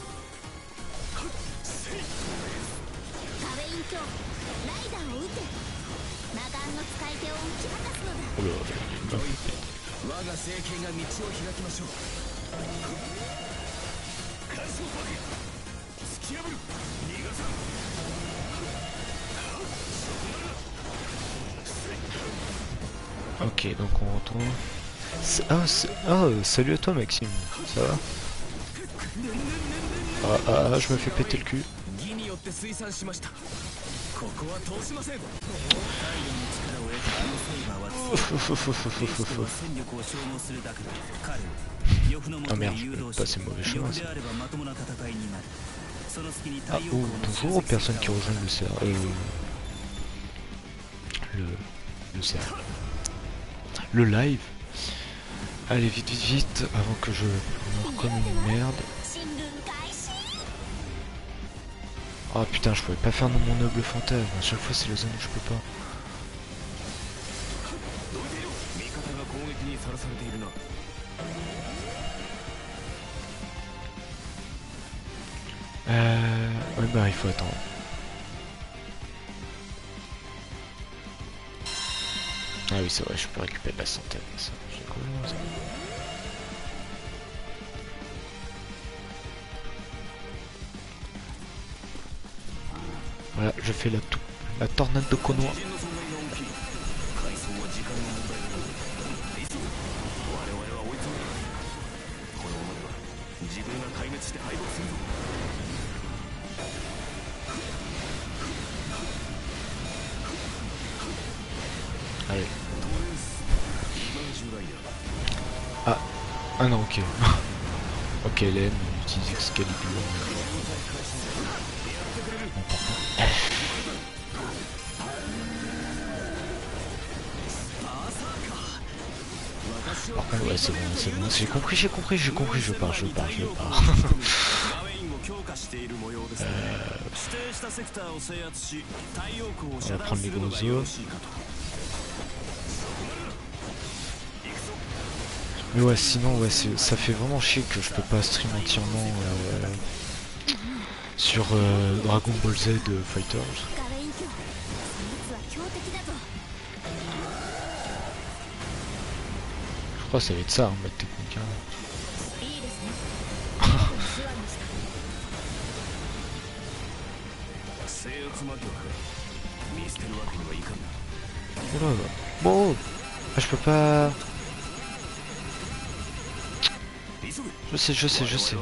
Oh là, il ok, donc on retourne. Ah, ah salut à toi Maxime, ça va? Ah, ah, ah, je me fais péter le cul. Oh merde, je peux passer mauvais chemin ça. Ah oh, bonjour aux personnes qui rejoignent le C R. Euh, le, le C R. Le live. Allez vite vite vite avant que je meure comme une merde. Oh putain, je pouvais pas faire mon noble fantasme, à chaque fois c'est le zone où je peux pas. Euh... Ouais bah il faut attendre. Ah oui c'est vrai, je peux récupérer la centaine, ça c'est cool ça. Voilà, je fais la, la tornade de Konoha. Allez. Ah, ah non, ok. Ok, L M utilise Excalibur. Par contre, ouais, c'est bon, c'est bon. J'ai compris, j'ai compris, j'ai compris, je pars, je pars, je pars. euh... On va prendre les gros os. Mais ouais, sinon, ouais, ça fait vraiment chier que je peux pas stream entièrement euh, sur euh, Dragon Ball Z Fighters. Je crois que ça va être ça, en mode technique. Hein. Oula, bon, ah, je peux pas. Je sais, je sais, je sais.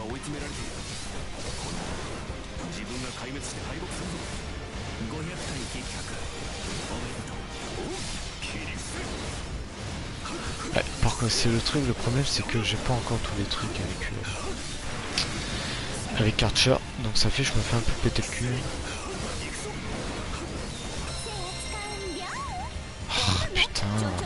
Ouais, par contre, c'est le truc, le problème c'est que j'ai pas encore tous les trucs avec euh, avec Archer, donc ça fait que je me fais un peu péter le cul. Oh, putain.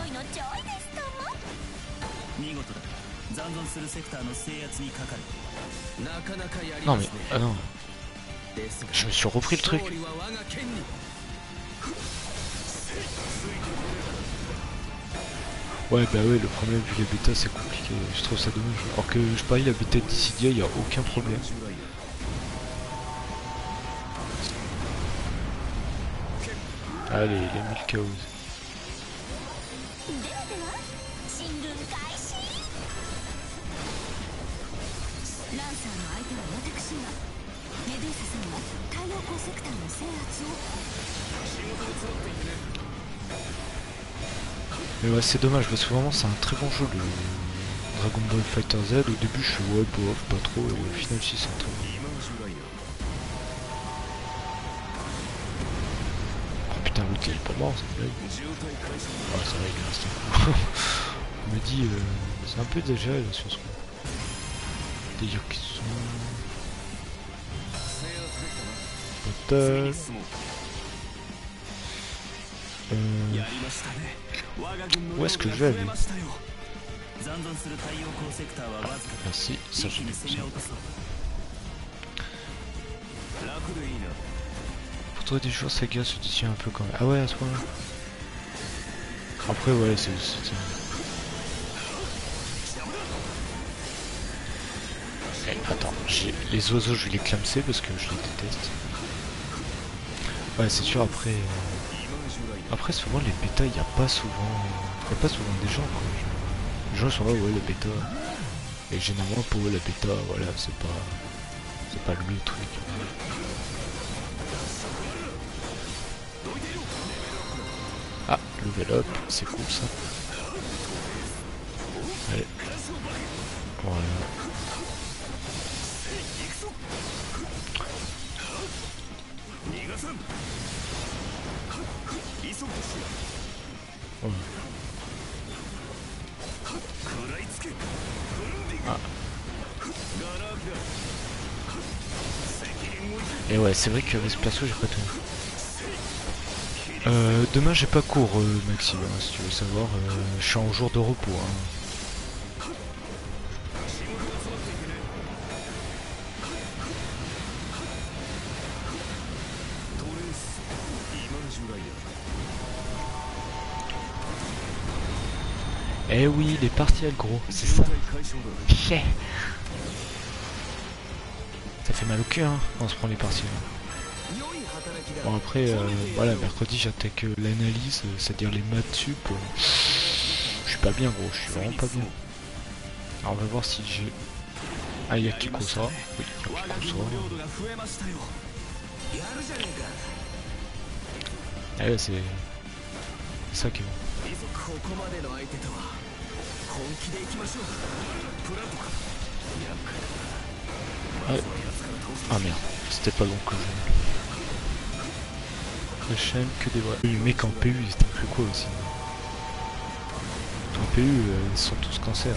Non mais, ah non. Je me suis repris le truc. Ouais bah ouais, le problème vu les bêtas c'est compliqué, je trouve ça dommage. Alors que je parie la bêta de Dissidia, il n'y a aucun problème. Allez, les mille chaos. Mais ouais, c'est dommage parce que vraiment c'est un très bon jeu le Dragon Ball Fighter Z. Au début je suis ouais bof, pas trop, et au final si c'est un très bon. Oh putain, l'autre il est pas mort, c'est une blague. Ah c'est vrai, il reste un coup. On me dit euh, c'est un peu exagéré là sur ce coup. D'ailleurs qu'ils sont. Total. Euh... Où est-ce que je vais aller? Merci, ça je l'ai. Pour trouver des choses, Saga se détient un peu quand même. Ah ouais, à ce moment-là. Après, ouais, c'est... Eh, attends, les oiseaux, je vais les clamser parce que je les déteste. Ouais, c'est sûr, après... Euh... Après, souvent, les bêtas, il n'y a pas souvent... Il n'y a pas souvent des gens, quoi. Les gens sont là, ouais, la bêta. Et généralement, pour eux, la bêta, voilà, c'est pas... C'est pas le truc. Ah, level up, c'est cool, ça. Allez. Voilà. Ouais. Ah. Et ouais, c'est vrai qu'avec ce perso, j'ai pas tout. Euh, demain, j'ai pas cours, euh, Maxime, hein, si tu veux savoir. Euh, je suis en jour de repos. Hein. Eh oui, les partiels, gros, c'est ça. Yeah. Ça fait mal au cœur hein, quand on se prend les partiels. Bon après, euh, voilà, mercredi j'attaque euh, l'analyse, euh, c'est-à-dire les maths sup. Euh, je suis pas bien gros, je suis vraiment pas bien. Alors on va voir si j'ai... Ah il y a Kikosa, oui il y a Kikosa. Ah ouais c'est... C'est ça qui est bon. Ouais. Ah merde, c'était pas long que je... Chaîne que des voix. Le mec en P U, c'était un peu quoi aussi. En P U, euh, ils sont tous cancer.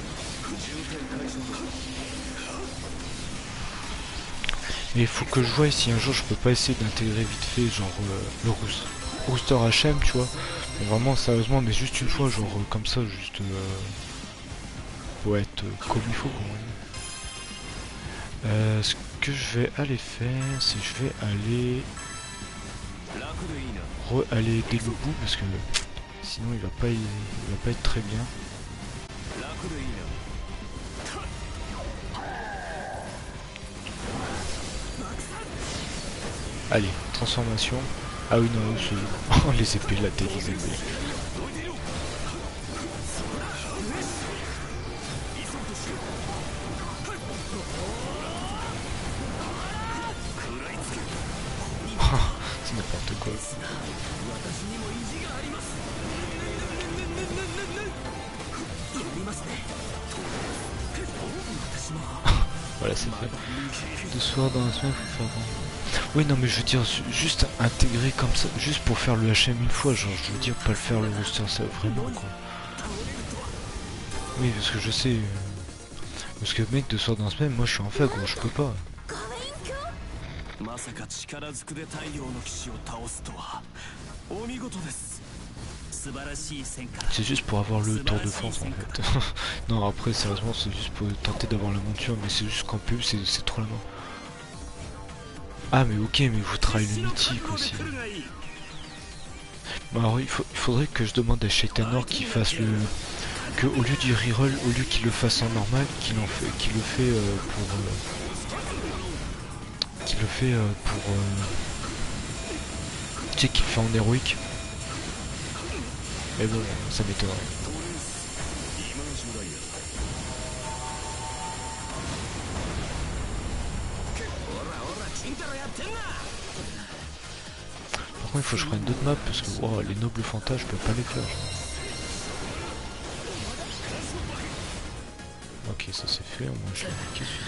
Mais il faut que je voie si un jour je peux pas essayer d'intégrer vite fait genre euh, le rooster H M, tu vois. Mais vraiment sérieusement, mais juste une fois, genre euh, comme ça, juste euh, pour être euh, comme il faut quoi. Euh, ce que je vais aller faire, c'est que je vais aller re aller aider le bout parce que sinon il va pas il va pas être très bien. Allez, transformation. Ah oui non, c'est... Oh les épées, la tête des épées. C'est n'importe quoi. Voilà, c'est fait. Deux soirs dans la semaine, faut faire bon. Oui, non, mais je veux dire, juste intégrer comme ça, juste pour faire le H M une fois, genre, je veux dire, pas le faire le roster, ça vraiment quoi. Oui, parce que je sais. Euh... Parce que mec, deux soirs dans la semaine, moi je suis en fac, gros, je peux pas. C'est juste pour avoir le tour de force en fait. Non, après, sérieusement, c'est juste pour tenter d'avoir la monture, mais c'est juste qu'en P U, c'est trop la mort. Ah, mais ok, mais vous travaillez le mythique aussi. Bah, alors, il, faut, il faudrait que je demande à Shaitanor qu'il fasse le. Que au lieu du reroll, au lieu qu'il le fasse en normal, qu'il en fait, qu'il le fait euh, pour. Euh, qu'il le fait euh, pour. Euh, tu sais, qu'il le fait en héroïque. Mais bon, ça m'étonnerait. Par contre, il faut que je prenne d'autres maps parce que wow, les nobles fantas, je peux pas les faire. Ok, ça c'est fait, au moins je l'ai marqué sur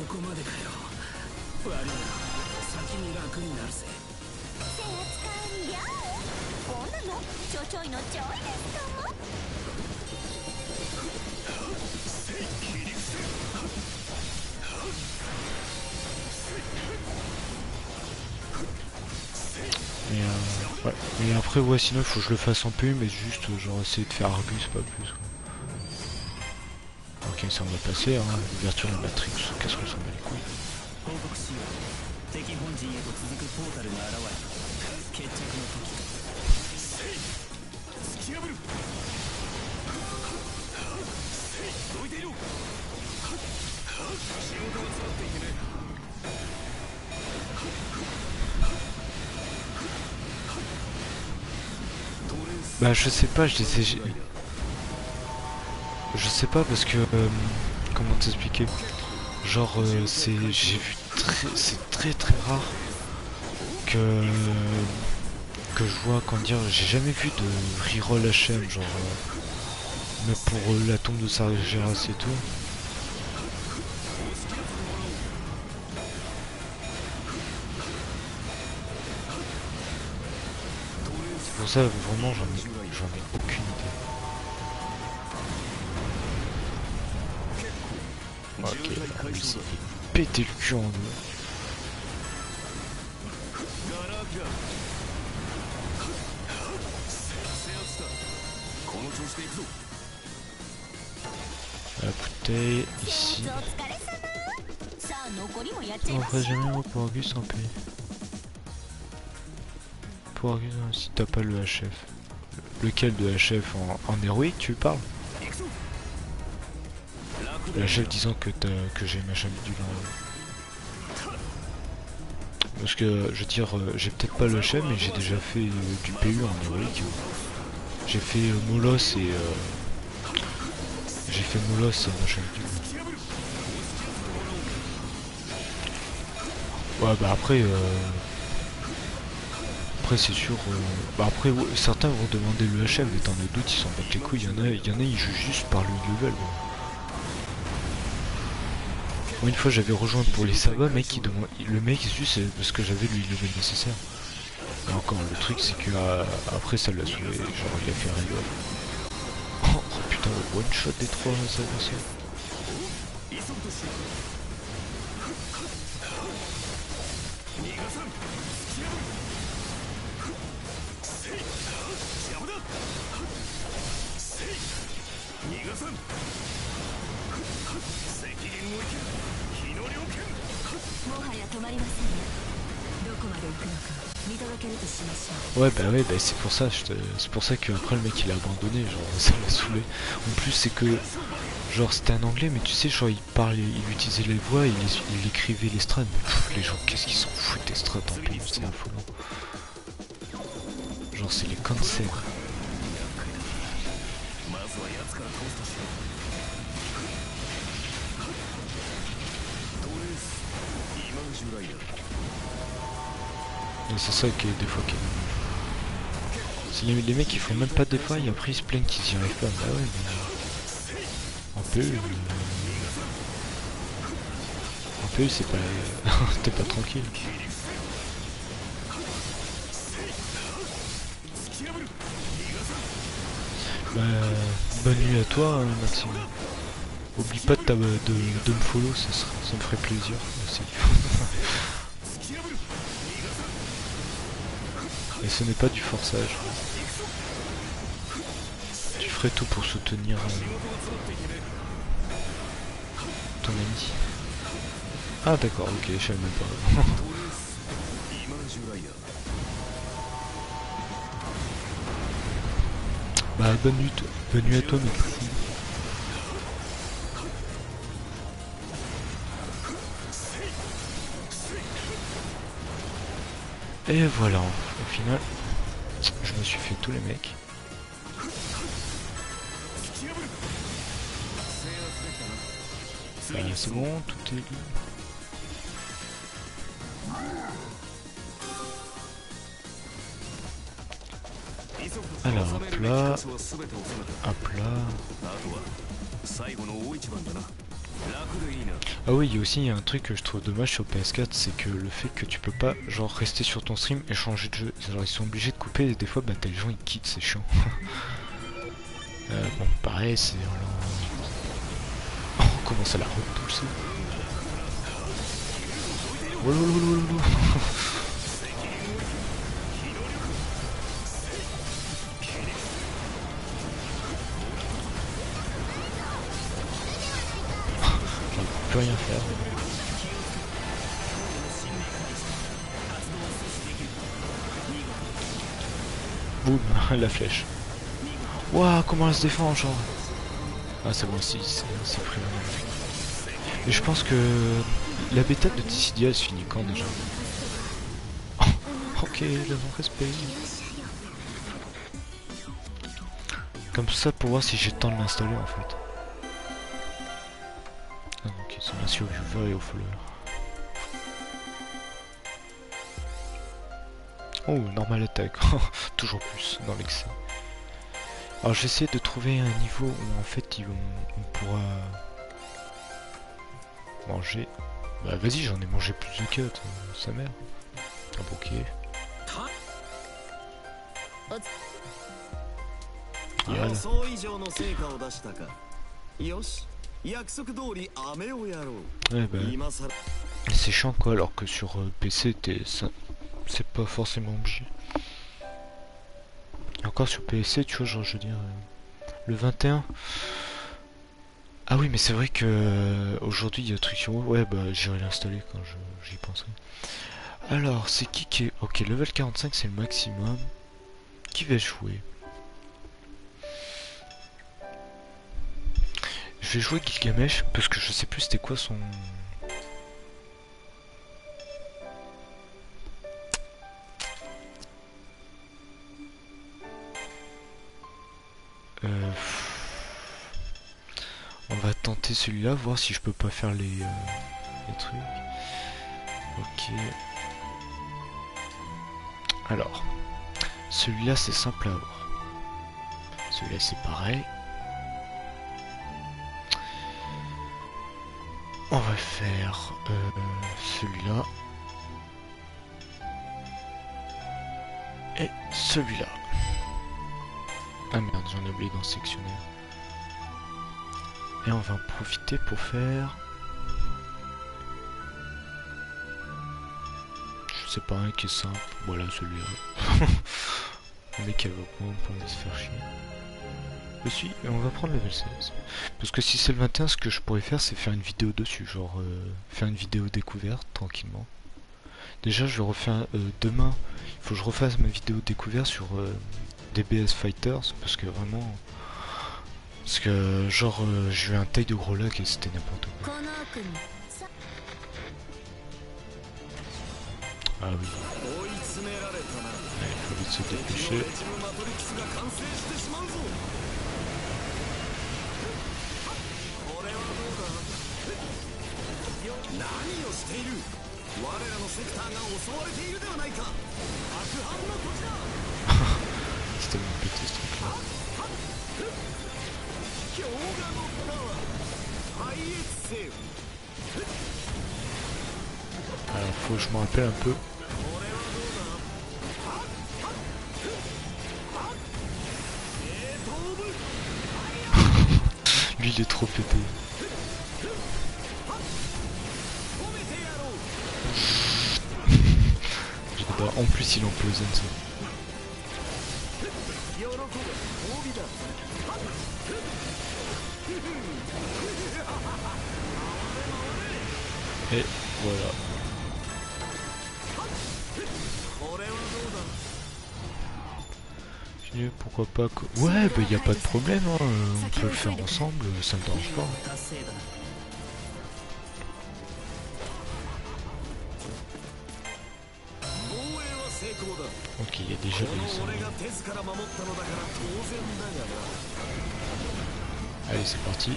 Et, euh, ouais. Et après, ouais, sinon il faut que je le fasse en P U, mais juste genre essayer de faire Argus, pas plus. Quoi. Ok, ça on va passer, hein. L'ouverture de la Matrix, qu'est-ce qu'on s'en bat les couilles. Bah je sais pas, je les ai... Je sais pas parce que... Euh, comment t'expliquer? Genre euh, c'est... J'ai vu très... C'est très très rare que... Que je vois, comment dire, j'ai jamais vu de reroll H M, genre... Euh, mais pour euh, la tombe de Sargeras et tout. Pour ça, vraiment, j'en ai, j'en ai aucune idée. Ok, on va essayer de péter le cul en deux. La bouteille ici. On fera jamais un pour Argus en paix. Pour Argus si t'as pas le H F. Lequel de H F en, en héroïque tu parles? Le H F disant que t'as que j'ai machin du lent. Parce que je veux dire euh, j'ai peut-être pas le H F mais j'ai déjà fait euh, du P U en héroïque. J'ai fait euh, Molos et euh, j'ai fait Molos et machin du lent. Ouais bah après euh, après c'est sûr euh, bah après ouais, certains vont demander le H F mais t'en as d'autres ils s'en battent les couilles, il y en a, il y en a ils jugent juste par le level. Bon. Moi une fois j'avais rejoint pour les sabbats mec il demande le mec juste c'est parce que j'avais le level nécessaire. Et encore le truc c'est que euh, après ça l'a saoulé, genre il a fait un rigole. Oh, oh putain le one shot des trois adversaires. Ouais bah ouais bah c'est pour ça c'est pour ça que après le mec il a abandonné, genre ça l'a saoulé. En plus c'est que genre c'était un anglais mais tu sais genre il parlait, il utilisait les voix, il, il écrivait les strats. Les gens qu'est-ce qu'ils s'en foutent des strats en plus, c'est affolant. Genre c'est les cancers. Et c'est ça qui est des fois qui est... Les, les mecs ils font même pas d'efforts et après ils se plaignent qu'ils y arrivent pas. Bah ouais mais... En P E... En P E c'est pas... T'es pas tranquille. Bah... Bonne nuit à toi hein, Maxime. Oublie pas de, ta, de, de me follow, ça, sera, ça me ferait plaisir aussi. Et ce n'est pas du forçage. Tu ferais tout pour soutenir euh, ton ami. Ah d'accord, ok, je savais même pas. Bah bonne nuit, bonne nuit à toi Maxime. Et voilà, au final, je me suis fait tous les mecs. Bah, c'est bon, tout est libre. Alors, un plat, un plat. Ah oui, il y a aussi un truc que je trouve dommage sur P S quatre, c'est que le fait que tu peux pas genre rester sur ton stream et changer de jeu. Genre ils sont obligés de couper et des fois bah t'as les gens ils quittent, c'est chiant. euh, bon pareil c'est... Oh comment ça la repousse. Oh lolo lolo lolo. J'en peux rien faire. Boum, la flèche. Waouh, comment elle se défend, genre. Ah, c'est bon, si, c'est pris. Et je pense que la bêta de Dissidia elle se finit quand déjà? Oh, ok, le non-respect. Comme ça pour voir si j'ai le temps de l'installer en fait. Ah, ok, c'est merci aux viewers et aux followers. Oh, normal attaque. Toujours plus dans l'excès. Alors j'essaie de trouver un niveau où en fait ils vont, on pourra manger. Bah vas-y, j'en ai mangé plus de quatre, euh, sa mère. Ah bon, ok. Voilà. Ouais bah, c'est chiant quoi, alors que sur euh, P C c'est pas forcément obligé. Encore sur P C, tu vois, genre je veux dire euh, le vingt et un. Ah oui mais c'est vrai que euh, aujourd'hui il y a un truc sur... Ouais bah j'irai l'installer quand j'y penserai. Alors c'est qui qui est... Ok, level quarante-cinq c'est le maximum. Qui va jouer? Je vais jouer Gilgamesh parce que je sais plus c'était quoi son... Euh... On va tenter celui-là, voir si je peux pas faire les, euh, les trucs. Ok. Alors, celui-là c'est simple à avoir. Celui-là c'est pareil. On va faire euh, celui-là. Et celui-là. Ah merde, j'en ai oublié d'en sectionner. Et on va en profiter pour faire... Je sais pas, un qui est simple. Voilà, celui-là. Le mec elle va prendre pour se faire chier. Je suis, on va prendre level seize. Parce que si c'est le vingt et un, ce que je pourrais faire, c'est faire une vidéo dessus. Genre, euh, faire une vidéo découverte, tranquillement. Déjà, je vais refaire... Euh, demain, il faut que je refasse ma vidéo découverte sur euh, D B S Fighters. Parce que vraiment... Parce que, genre, euh, j'ai eu un taille de gros lac et c'était n'importe quoi. Ah oui. Ouais, il faut vite se dépêcher. C'était mon pété ce truc là. Alors faut que je me rappelle un peu. Lui il est trop pété. J'adore. En plus il empoisonne ça. Et voilà. Pourquoi pas que... Ouais, bah y a pas de problème, hein. On peut le faire ensemble, ça me dérange pas. Ok, il y a déjà des... Allez, c'est parti.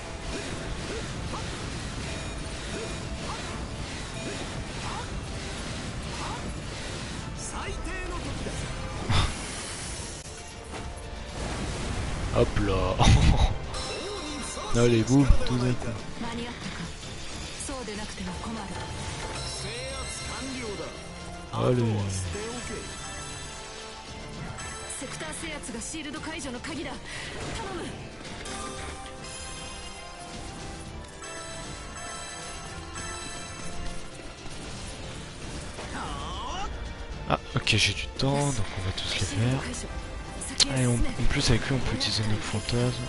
Hop là. Allez, boum, tout d'un coup. Allez. Ah, ok, j'ai du temps, donc on va tous les faire. Et on, en plus avec lui on peut utiliser nos fantasmes.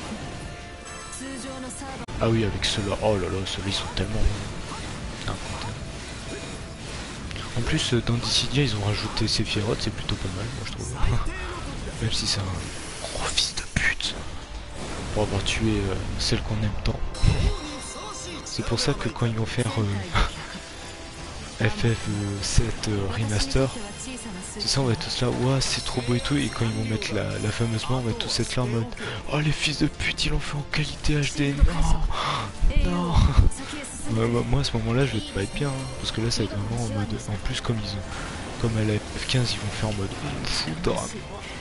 Ah oui avec ceux-là, oh là là, ceux-là ils sont tellement incroyables. En plus dans Dissidia ils ont rajouté Sephiroth, c'est plutôt pas mal moi je trouve. Même si c'est un gros fils de pute pour avoir tué euh, celle qu'on aime tant. C'est pour ça que quand ils vont faire euh, F F sept euh, remaster, c'est ça, on va être tous là, ouah c'est trop beau et tout, et quand ils vont mettre la, la fameuse mort, on va tous être là en mode oh les fils de pute ils l'ont fait en qualité H D, non non. Ouais, bah, moi à ce moment là je vais pas être bien, hein, parce que là ça va être vraiment en mode, en plus comme ils ont, comme à la F quinze ils vont faire en mode full drame.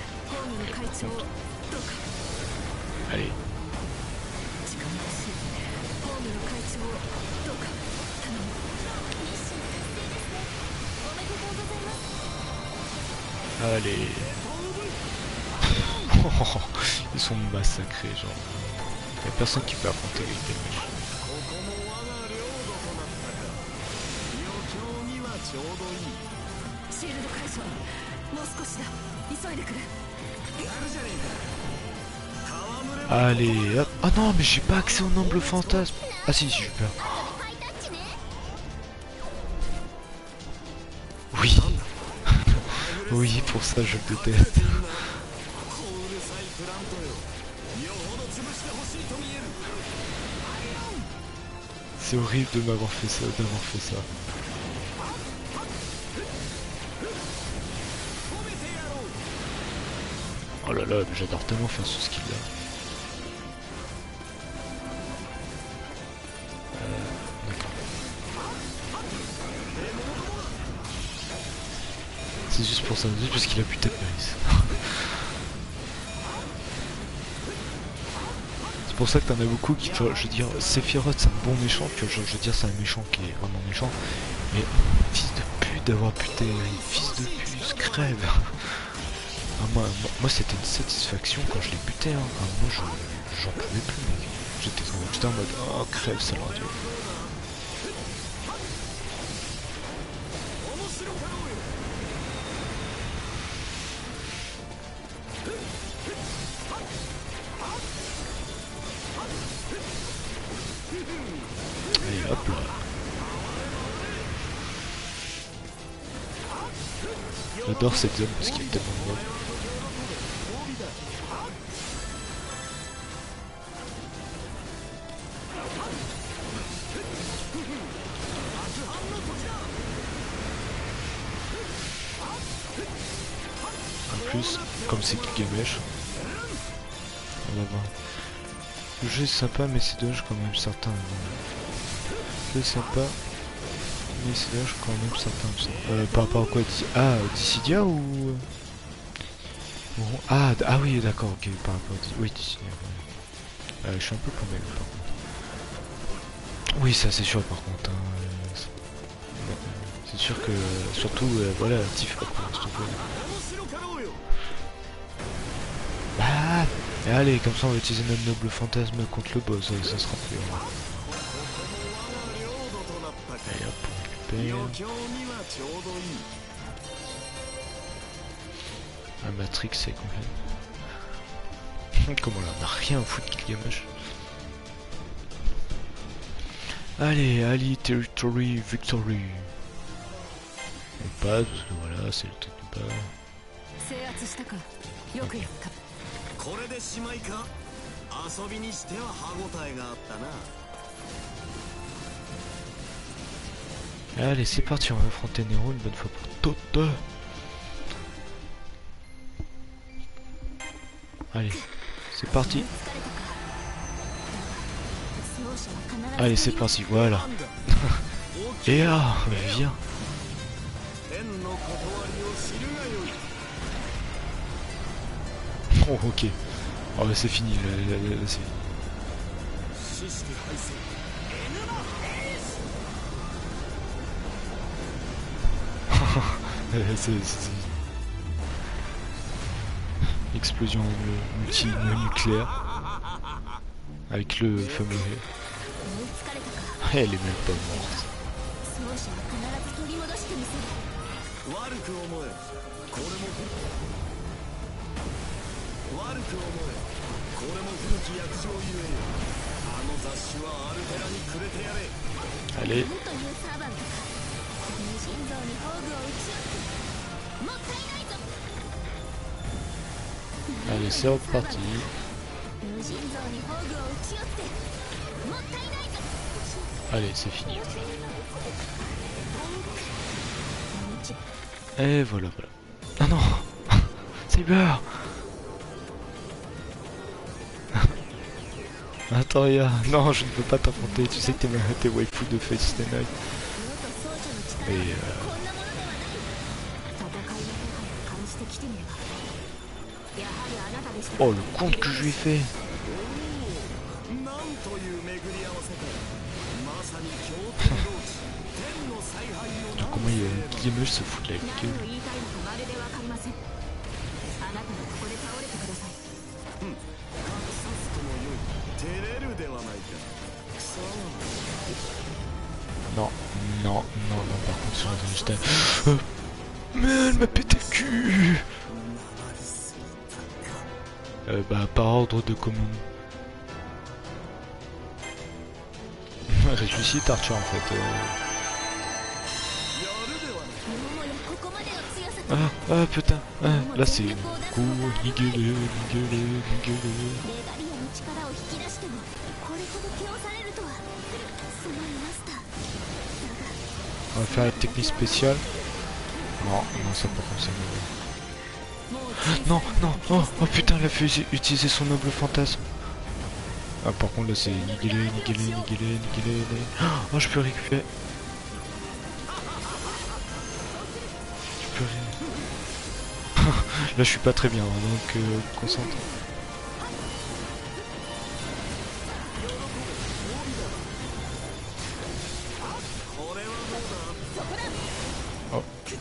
Allez. Allez. Ils sont massacrés, genre. Y'a personne qui peut affronter Gilgamesh. Allez, hop. Ah non, mais j'ai pas accès au nombre fantasme. Ah si, si, je peux. Oui. Oui, pour ça je le déteste. C'est horrible de m'avoir fait ça, d'avoir fait ça. Oh là là, j'adore tellement faire ce skill là. Euh, D'accord. C'est juste pour ça, juste parce qu'il a buté Paris. C'est pour ça que t'en as beaucoup qui, je veux dire, Sephiroth c'est un bon méchant, que je, je veux dire c'est un méchant qui est vraiment méchant, mais fils de pute d'avoir buté, fils de pute, crève. Ah, moi, moi, moi c'était une satisfaction quand je l'ai buté, hein. Ah, moi je j'en pouvais plus mec. J'étais en mode oh crève ça leur dieu. Allez hop là. J'adore cette zone parce qu'il est tellement drôle. En plus, comme c'est Gilgamesh, on va voir. Le jeu est sympa mais c'est dommage quand même certains. Le jeu est sympa mais c'est dommage quand même certains. Euh, par rapport à quoi? Ah, Dissidia ou... Bon, ah, ah oui d'accord, ok, par rapport à... Oui, Dissidia. Ouais. Euh, je suis un peu paumé là par contre. Oui ça c'est sûr par contre. Hein. C'est sûr que... Surtout, euh, voilà, Tifa. Bah, et allez, comme ça on va utiliser notre noble fantasme contre le boss, et ça sera plus. Allez hop, on récupère. Ah, Matrix c'est complètement... Comment là, on a rien à foutre de Gilgamesh. Allez, Ali Territory Victory. On passe, parce que voilà, c'est le truc de bas. Allez, c'est parti, on va affronter Nero une bonne fois pour toutes. Allez, c'est parti. Allez, c'est parti, voilà. Et ah, viens. Oh, ok. Oh, c'est fini, là, là, là, là c'est fini. c'est... Explosion multi-nucléaire. Avec le fameux... Elle est même pas morte. Allez. Allez, c'est reparti. Allez, c'est fini. Et voilà, voilà. Ah non. Cyber. Attends, Ya. Non, je ne peux pas t'affronter. Tu sais que t'es t'es waifu de Fate Stay Night. Et euh... oh, le compte que je lui ai fait. Comment il y a Gilgamesh se fout de la gueule. j'étais... Euh, mais elle m'a pété le cul. euh, Bah par ordre de commande. Ressuscite Archer en fait. Euh... Ah, ah putain, ah, là c'est coup, nigele, nigele, nigele. On va faire la technique spéciale. Non, non, ça pas comme ça. Non, non, oh, oh putain, il a fait utiliser son noble fantasme. Ah, par contre, là c'est nigele, nigele, nigele, nigele. Oh, je peux récupérer. Je peux récupérer. Là, je suis pas très bien, donc euh, concentre. Oh.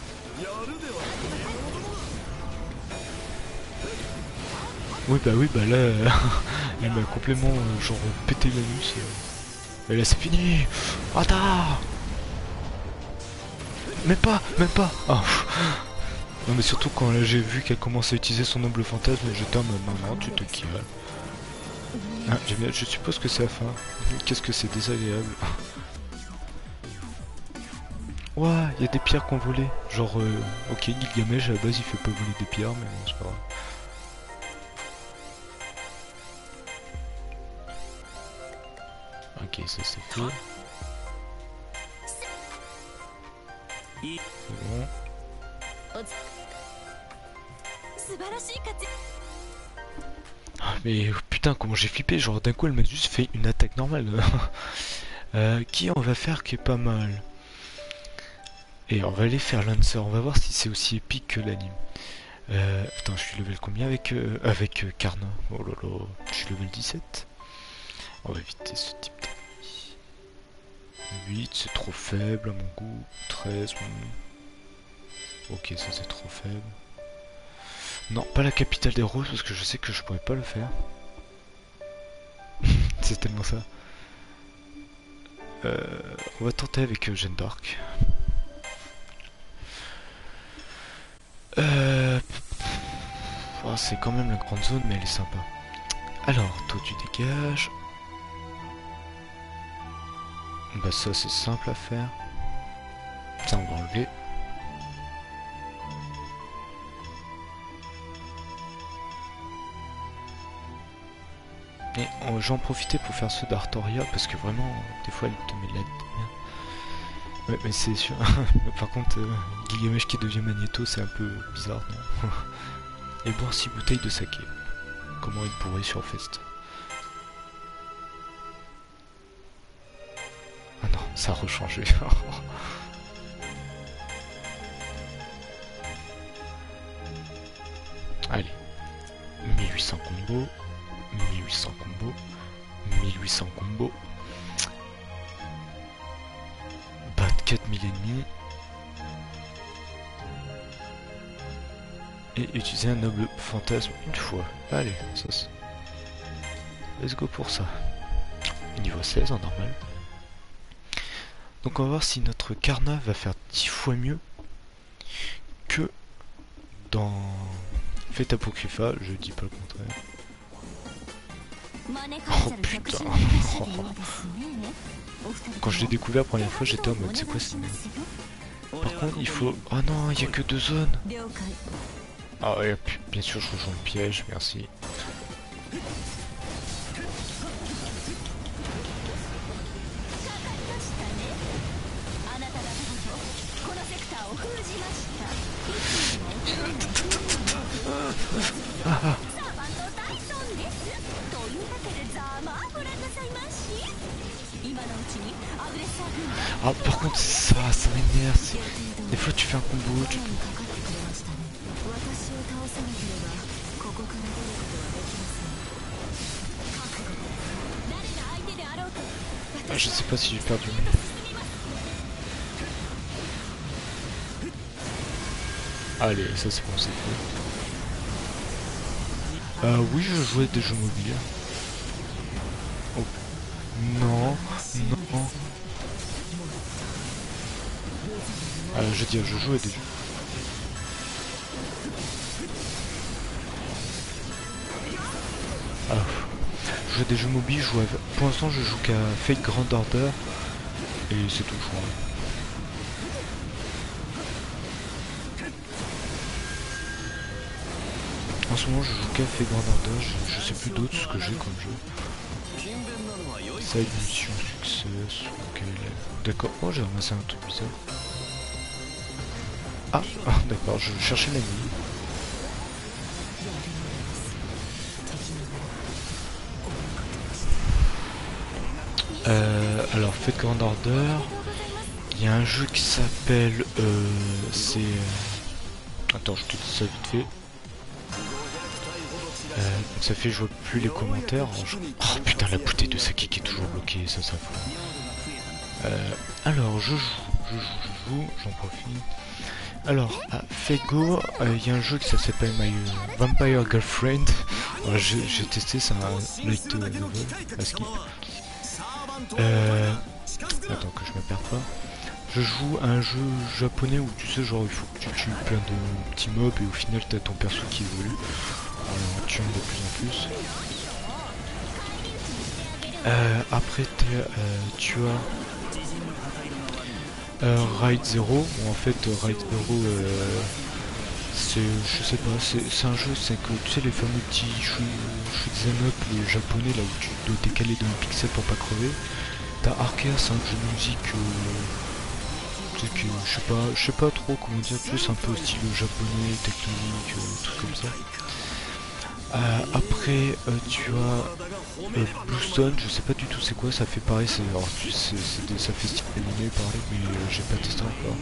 Oui, bah oui, bah là, euh, elle m'a complètement euh, genre pété l'anus. Euh. Et là, c'est fini. Attends. Même pas, même pas. Oh. Non mais surtout quand j'ai vu qu'elle commençait à utiliser son noble fantasme, j'étais en mode non non tu te kills. Ah, je suppose que c'est la fin. Qu'est-ce que c'est désagréable. Ouah, il y a des pierres qu'on volait. Genre euh, ok Gilgamesh à la base il fait pas voler des pierres mais bon c'est pas grave. Ok ça c'est fait. C'est bon. Ah, mais putain comment j'ai flippé, genre d'un coup elle m'a juste fait une attaque normale. euh, qui on va faire qui est pas mal. Et on va aller faire Lancer, on va voir si c'est aussi épique que l'anime. Euh, attends je suis level combien avec, euh, avec euh, Karna. Oh là là, je suis level dix-sept. On va éviter ce type d'ennemi. huit c'est trop faible à mon goût. treize hmm. Ok ça c'est trop faible. Non, pas la capitale des roses parce que je sais que je pourrais pas le faire. C'est tellement ça. Euh, on va tenter avec euh, Jeanne d'Arc. Euh... Oh, c'est quand même la grande zone, mais elle est sympa. Alors, toi tu dégages. Bah ça c'est simple à faire. Ça on va enlever. Et j'en profitais pour faire ceux d'Artoria parce que vraiment, des fois elle te met de la merde. Ouais, mais c'est sûr. Par contre, euh, Gilgamesh qui devient Magneto, c'est un peu bizarre, non? Et boire six bouteilles de saké. Comment il pourrait sur Fest. Ah non, ça a rechangé. Allez. mille huit cents combos. mille huit cents combos. mille huit cents combos. Battre quatre mille ennemis. Et utiliser un noble fantasme une fois. Allez, ça c'est... Let's go pour ça. Niveau seize en normal. Donc on va voir si notre Karna va faire dix fois mieux que dans Fête Apocrypha, je dis pas le contraire. Oh putain. Quand je l'ai découvert la première fois, j'étais en mode c'est quoi ça? Par contre il faut... Oh non, il y a que deux zones. Ah ouais, bien sûr je rejoins le piège, merci. Ah, ah. Ah par contre ça, ça m'énerve. Des fois tu fais un combo, tu... Ah, je sais pas si j'ai perdu. Allez, ça c'est bon, c'est fait. Euh, oui, je jouais des jeux mobiles. Oh. Non, non. Euh, je veux dire, je joue à des jeux. Ah, je joue à des jeux mobiles, je joue à... pour l'instant je joue qu'à Fate Grand Order et c'est tout, je crois. En ce moment je joue qu'à Fate Grand Order, je, je sais plus d'autres ce que j'ai comme jeu. Side mission success, ok. D'accord, oh j'ai ramassé un truc bizarre. Ah, ah d'accord, je cherchais la nuit. Euh, alors Fate Grand Order, il y a un jeu qui s'appelle, euh, c'est... Attends, je te dis ça vite fait. Euh, ça fait je vois plus les commentaires. Je... Oh putain, la bouteille de sake qui est toujours bloquée, ça ça fout. Euh, alors je joue, je joue, je joue, j'en profite. Alors à Fego, il euh, y a un jeu qui s'appelle My euh, Vampire Girlfriend. J'ai testé, c'est un light novel à skip. Euh, attends que je me perde pas. Je joue à un jeu japonais où tu sais genre il faut que tu tues plein de petits mobs et au final t'as ton perso qui évolue en tuant de plus en plus. Euh, après euh, tu as euh, Raid Zero, où en fait Raid Zero euh, c'est, je sais pas, c'est un jeu, c'est que tu sais les fameux petits shoot'em up les japonais là où tu dois décaler d'un pixel pour pas crever. T'as Arkea, c'est un jeu de musique euh, que, je sais pas, je sais pas trop comment dire, tu sais c'est un peu style japonais, technique, euh, trucs comme ça. Euh, après euh, tu as euh, Bluestone, je sais pas du tout c'est quoi, ça fait pareil, c'est alors tu sais, c'est ça fait style animé pareil, mais euh, j'ai pas testé encore.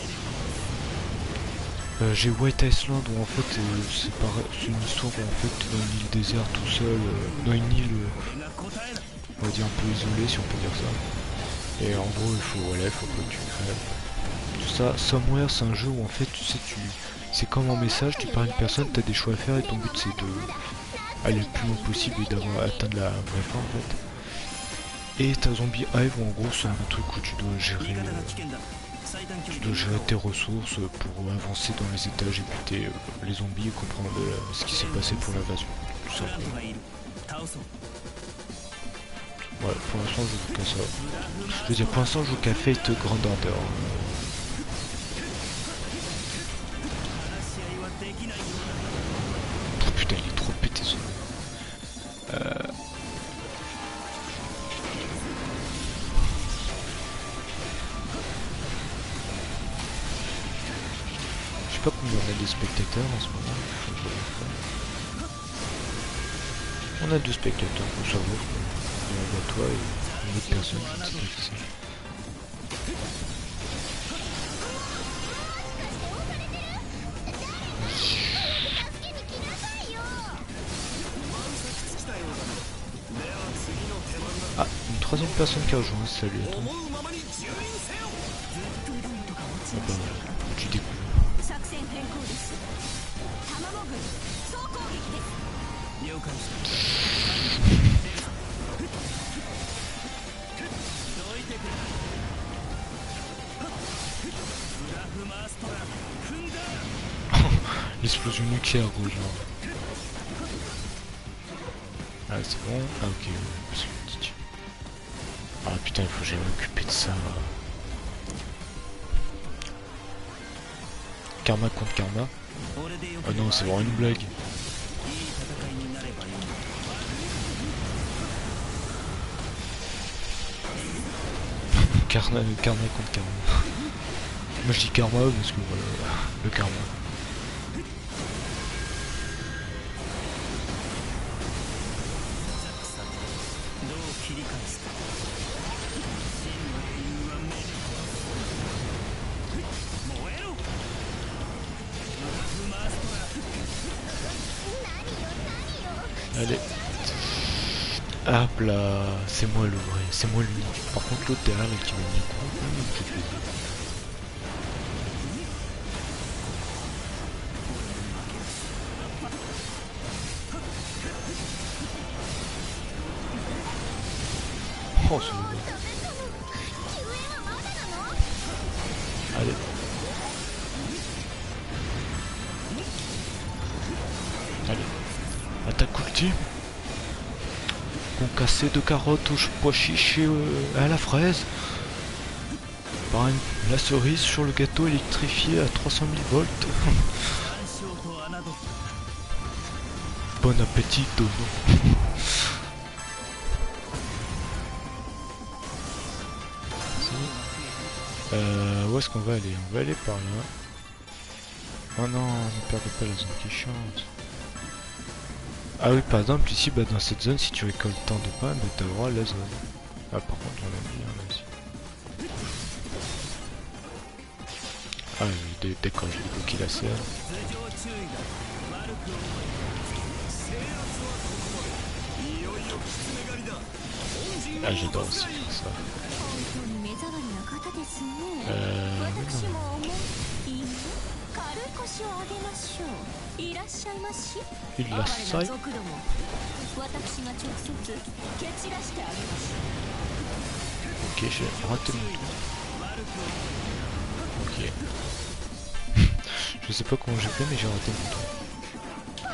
Euh, j'ai White Island où en fait euh, c'est une histoire où en fait t'es dans une île déserte tout seul, euh, dans une île euh, on va dire un peu isolée si on peut dire ça. Et en gros il faut voilà, il faut que tu crèves. Tout ça, Somewhere c'est un jeu où en fait tu sais tu. C'est comme un message, tu parles à une personne, t'as des choix à faire et ton but c'est de aller le plus loin possible et d'avoir atteindre la vraie fin en fait. Et t'as Zombie Hive où en gros c'est un truc où tu dois gérer euh, tu dois gérer tes ressources pour avancer dans les étages et buter euh, les zombies et comprendre euh, ce qui s'est passé pour l'invasion. Tout simplement. Ouais, pour l'instant je joue qu'à ça. Je veux dire pour l'instant je joue qu'à Fate Grand Order. Oh putain il est trop pété ce jeu. Euh... Je sais pas combien on a de spectateurs en ce moment. Faut que je regarde. On a deux spectateurs, faut savoir. On voit toi et une autre personne, je ne sais pas qui c'est. Ah, une troisième personne qui a rejoint, salut à toi. Ah bah, tu découvres. L'explosion nucléaire rouge. Ah c'est bon. Ah ok. Ah putain il faut que j'aille m'occuper de ça. Karma contre karma. Ah non c'est vraiment une blague. Karma, karma contre karma. Moi je dis karma parce que voilà, le karma. Allez. Hop là, c'est moi le vrai, c'est moi l'unique. Par contre l'autre derrière là qui m'a mis un coup, il me fait plaisir. Oh c'est bon. Allez. Allez, attaque ultime. Concassé de carottes aux pois chiches et euh, à la fraise. Par une, la cerise sur le gâteau électrifié à trois cent mille volts. Bon appétit, Dono. Euh, où est-ce qu'on va aller? On va aller par là. Oh non, ne perdez pas la zone qui chante. Ah oui, par exemple, ici, bah, dans cette zone, si tu récoltes tant de pain, bah, t'as le droit à la zone. Ah, par contre, on l'a mis, hein, là aussi. Ah, dès, dès quand j'ai débloqué la serre. Ah, j'adore aussi ça. Euh... Mais non. Il la saille. Ok, j'ai raté mon tour. Ok. Je sais pas comment j'ai fait, mais j'ai raté mon tour.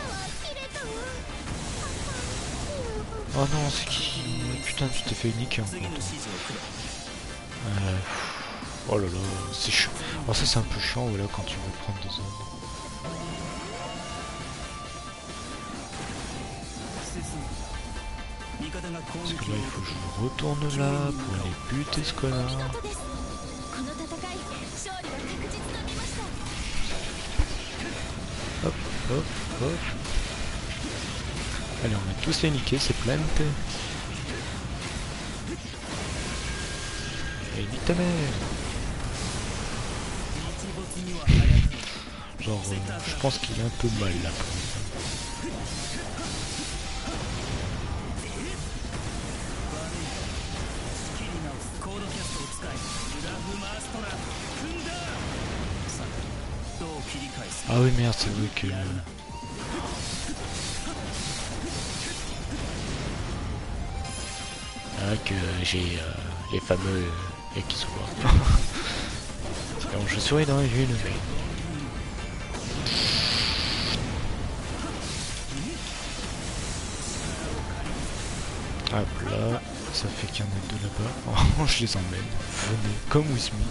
Oh non, c'est qui? Putain, tu t'es fait niquer en compte. Euh... Oh là là, c'est chiant. Alors ça c'est un peu chiant, voilà, quand tu veux prendre des zones. Parce que là il faut que je retourne là pour aller buter ce connard. Hop, hop, hop. Allez, on a tous les niqués, c'est plein. Et nique ta mère. Genre, euh, je pense qu'il est un peu mal là pour l'instant. Ah oui merde, c'est vrai que... Ah que j'ai euh, les fameux Yakisoba. Donc je suis dans une... Hop là, ça fait qu'il y en a deux là-bas. Oh, je les emmène. Venez, comme with me.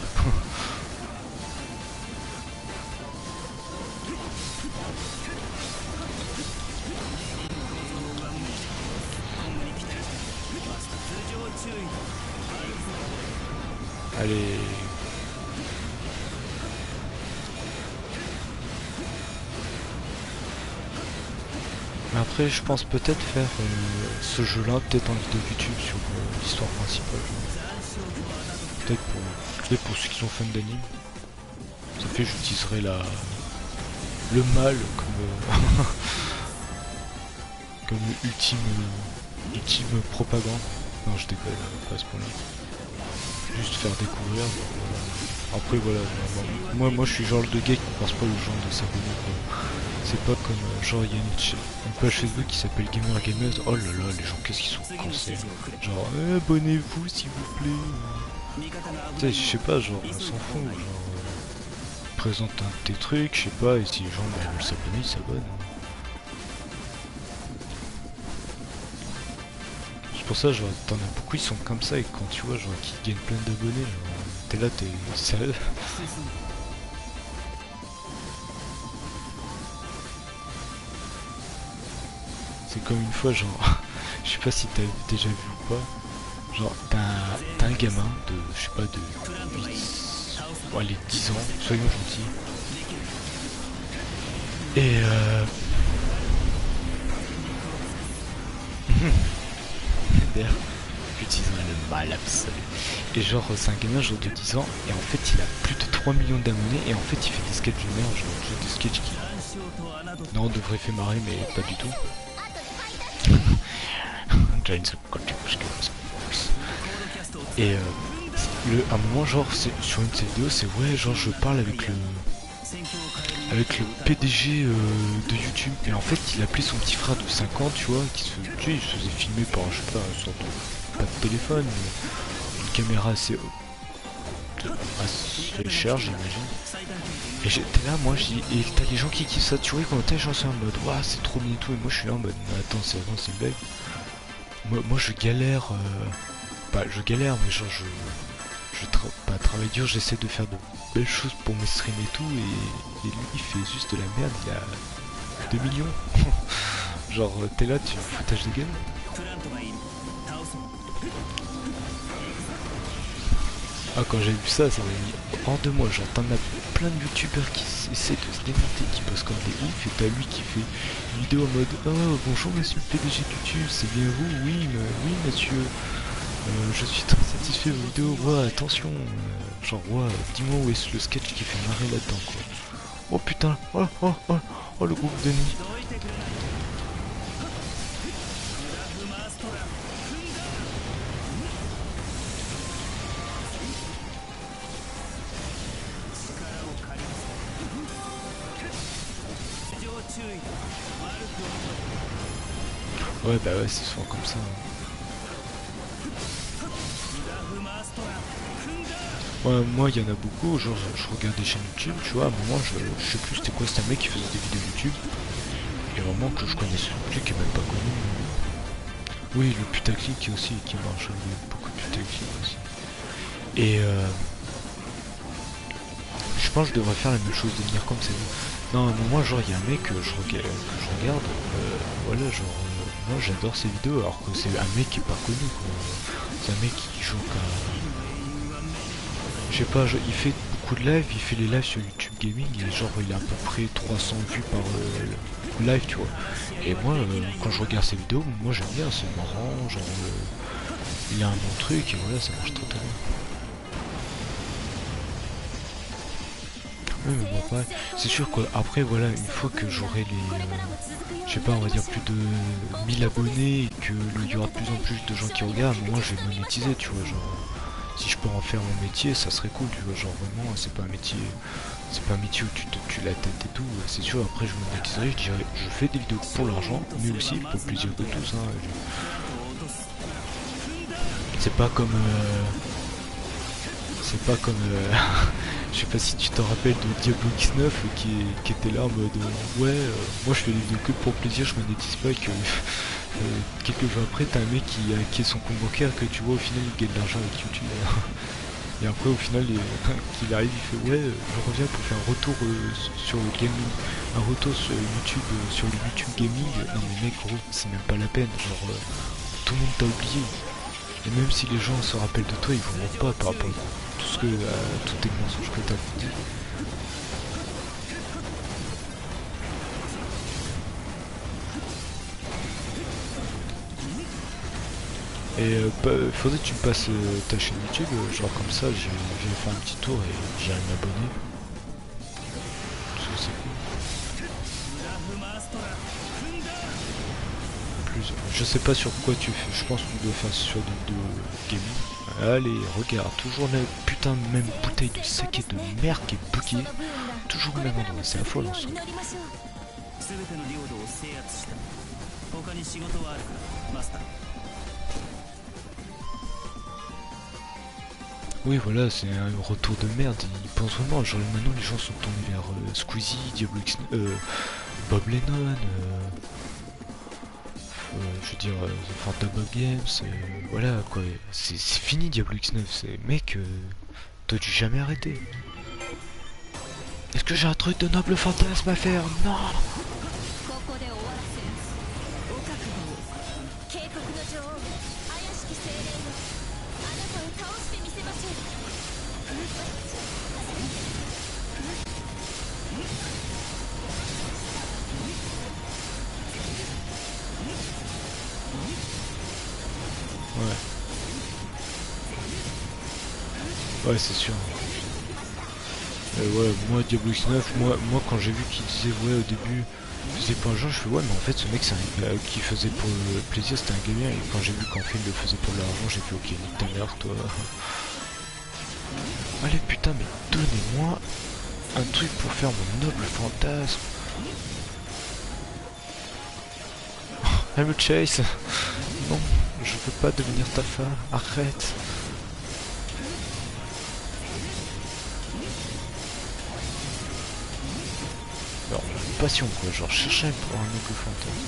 Allez. Après, je pense peut-être faire euh, ce jeu-là, peut-être en vidéo YouTube sur euh, l'histoire principale. Peut-être pour, peut-être pour ceux qui sont fans d'anime. Ça fait, j'utiliserai la le mal comme euh, comme ultime ultime propagande. Non, je déconne, pas à ce point-là. Juste faire découvrir. Voilà. Après, voilà. Moi, moi, je suis genre de gars qui ne pense pas aux gens de s'abonner. C'est pas comme euh, genre il y a une, une page Facebook qui s'appelle Gamer Gameuse. Oh là là, les gens qu'est-ce qu'ils sont cancés. Genre eh, abonnez-vous s'il vous plaît. Tu sais, je sais pas, genre on s'en fout. Genre euh, présente un de tes trucs, je sais pas, et si les gens bah, veulent s'abonner, ils s'abonnent. C'est pour ça, genre t'en as beaucoup, ils sont comme ça, et quand tu vois, genre qui gagnent plein d'abonnés, genre t'es là, t'es sérieux. C'est comme une fois, genre, je sais pas si t'as déjà vu ou pas, genre t'as un, un gamin de, je sais pas, de huit, bon, allez, dix ans, soyons gentils, et euh... j'utilise le mal absolu, et genre c'est un gamin genre de dix ans, et en fait il a plus de trois millions d'abonnés, et en fait il fait des sketchs de merde, genre des sketchs qui, non, devrait faire marrer, mais pas du tout. Et euh, le, à un moment genre c'est sur une de ces vidéos c'est ouais genre je parle avec le avec le P D G euh, de YouTube et en fait il appelait son petit frère de cinq ans tu vois qui se, tu sais, il se faisait filmer par je sais pas une sorte de, pas de téléphone mais une caméra assez assez chère j'imagine Et j'étais là, moi, j'ai et t'as les gens qui kiffent ça, tu vois, quand t'es gens sont en mode, waouh, c'est trop bien et tout, et moi je suis là en mode, mais attends, c'est vraiment, c'est une blague. Moi, moi je galère, euh... bah, je galère, mais genre, je. Je tra pas travaille dur, j'essaie de faire de belles choses pour mes streams et tout, et, et lui il fait juste de la merde, il a deux millions. Genre, t'es là, tu foutage de gueule. Ah, quand j'ai vu ça, ça m'a mis hors de moi. Genre, t'en as plein de youtubeurs qui essaient de se démonter, qui bossent comme des ouf, et t'as lui qui fait une vidéo en mode oh bonjour monsieur le P D G de YouTube, c'est bien vous? Oui, mais, oui monsieur. Euh, je suis très satisfait de vos vidéos. Ouais, attention. Euh, genre, ouais, dis-moi où est le sketch qui fait marrer là-dedans, quoi. Oh putain, oh, oh, oh, oh le groupe de nuit. Ouais, bah ouais, c'est souvent comme ça. Hein. Ouais, moi, il y en a beaucoup, genre, je regarde des chaînes YouTube, tu vois, à un moment, je, je sais plus c'était quoi, c'était un mec qui faisait des vidéos YouTube, et vraiment que je connaissais plus, qui est même pas connu. Oui, le putaclic aussi, qui marche, il y a beaucoup de putaclic aussi. Et euh, je pense que je devrais faire la même chose, devenir comme c'est vous. Non, à un moment, genre, il y a un mec que je, rega que je regarde, euh, voilà, genre, euh, moi j'adore ses vidéos, alors que c'est un mec qui est pas connu, quoi. C'est un mec qui joue qu'à... Je sais pas, je, il fait beaucoup de live, il fait les lives sur YouTube Gaming et genre il a à peu près trois cents vues par euh, live, tu vois. Et moi, euh, quand je regarde ses vidéos, moi j'aime bien, c'est marrant, genre euh, il a un bon truc et voilà, ça marche très très bien. Oui, mais moi pareil. C'est sûr qu'après, voilà, une fois que j'aurai les, euh, je sais pas, on va dire plus de mille abonnés et que il y aura de plus en plus de gens qui regardent, moi je vais monétiser, tu vois, genre. Si je peux en faire mon métier, ça serait cool, tu vois, genre vraiment, c'est pas un métier, c'est pas un métier où tu te tues la tête et tout, c'est sûr, après je me monétiserai, je dirais, je fais des vidéos pour l'argent, mais aussi pour le plaisir de tous, hein. C'est pas comme, euh... c'est pas comme, euh... je sais pas si tu t'en rappelles de Diablo X neuf qui, qui était là en mode, euh, ouais, euh, moi je fais des vidéos que pour le plaisir, je monétise pas et que... Euh, quelques jours après, t'as un mec qui a qui est son compte bancaire que tu vois au final il gagne de l'argent avec YouTube. Et après au final il, qu'il arrive il fait ouais euh, je reviens pour faire un retour euh, sur le gaming, un retour sur YouTube, euh, sur le YouTube gaming. Non mais mec gros c'est même pas la peine, genre euh, tout le monde t'a oublié. Et même si les gens se rappellent de toi ils vont pas par rapport à tout ce que euh, tous tes mensonges que t'as dit. Et euh, bah, faudrait que tu me passes euh, ta chaîne YouTube, euh, genre comme ça, je vais faire un petit tour et j'irai m'abonner. Parce que c'est cool. En plus, je sais pas sur quoi tu fais, je pense que tu dois faire sur des vidéos gaming. Allez, regarde, toujours la putain de même bouteille de saké de merde qui est buggée. Toujours au même endroit, c'est affolant ça. Oui voilà, c'est un retour de merde, ils pensent vraiment, genre maintenant les gens sont tournés vers euh, Squeezie, Diablo X, euh, Bob Lennon, euh, euh, je veux dire, euh, The Phantom of Games, euh, voilà quoi, c'est fini Diablo X neuf, c'est mec, euh, t'as dû jamais arrêter. Est-ce que j'ai un truc de noble fantasme à faire? Non. Ouais. Ouais, c'est sûr. Euh, ouais, moi Diablo X neuf, moi, moi quand j'ai vu qu'il disait ouais au début faisait pour l'argent, je fais ouais mais en fait ce mec c'est un euh, qui faisait pour le plaisir, c'était un gamer, et quand j'ai vu qu'en fait il le faisait pour l'argent, j'ai fait ok nique ta mère toi. Allez putain mais donnez-moi un truc pour faire mon noble fantasme. Elle me chase. Non, je veux pas devenir ta femme, arrête. passion quoi, genre je cherchais pour un aigle fantôme.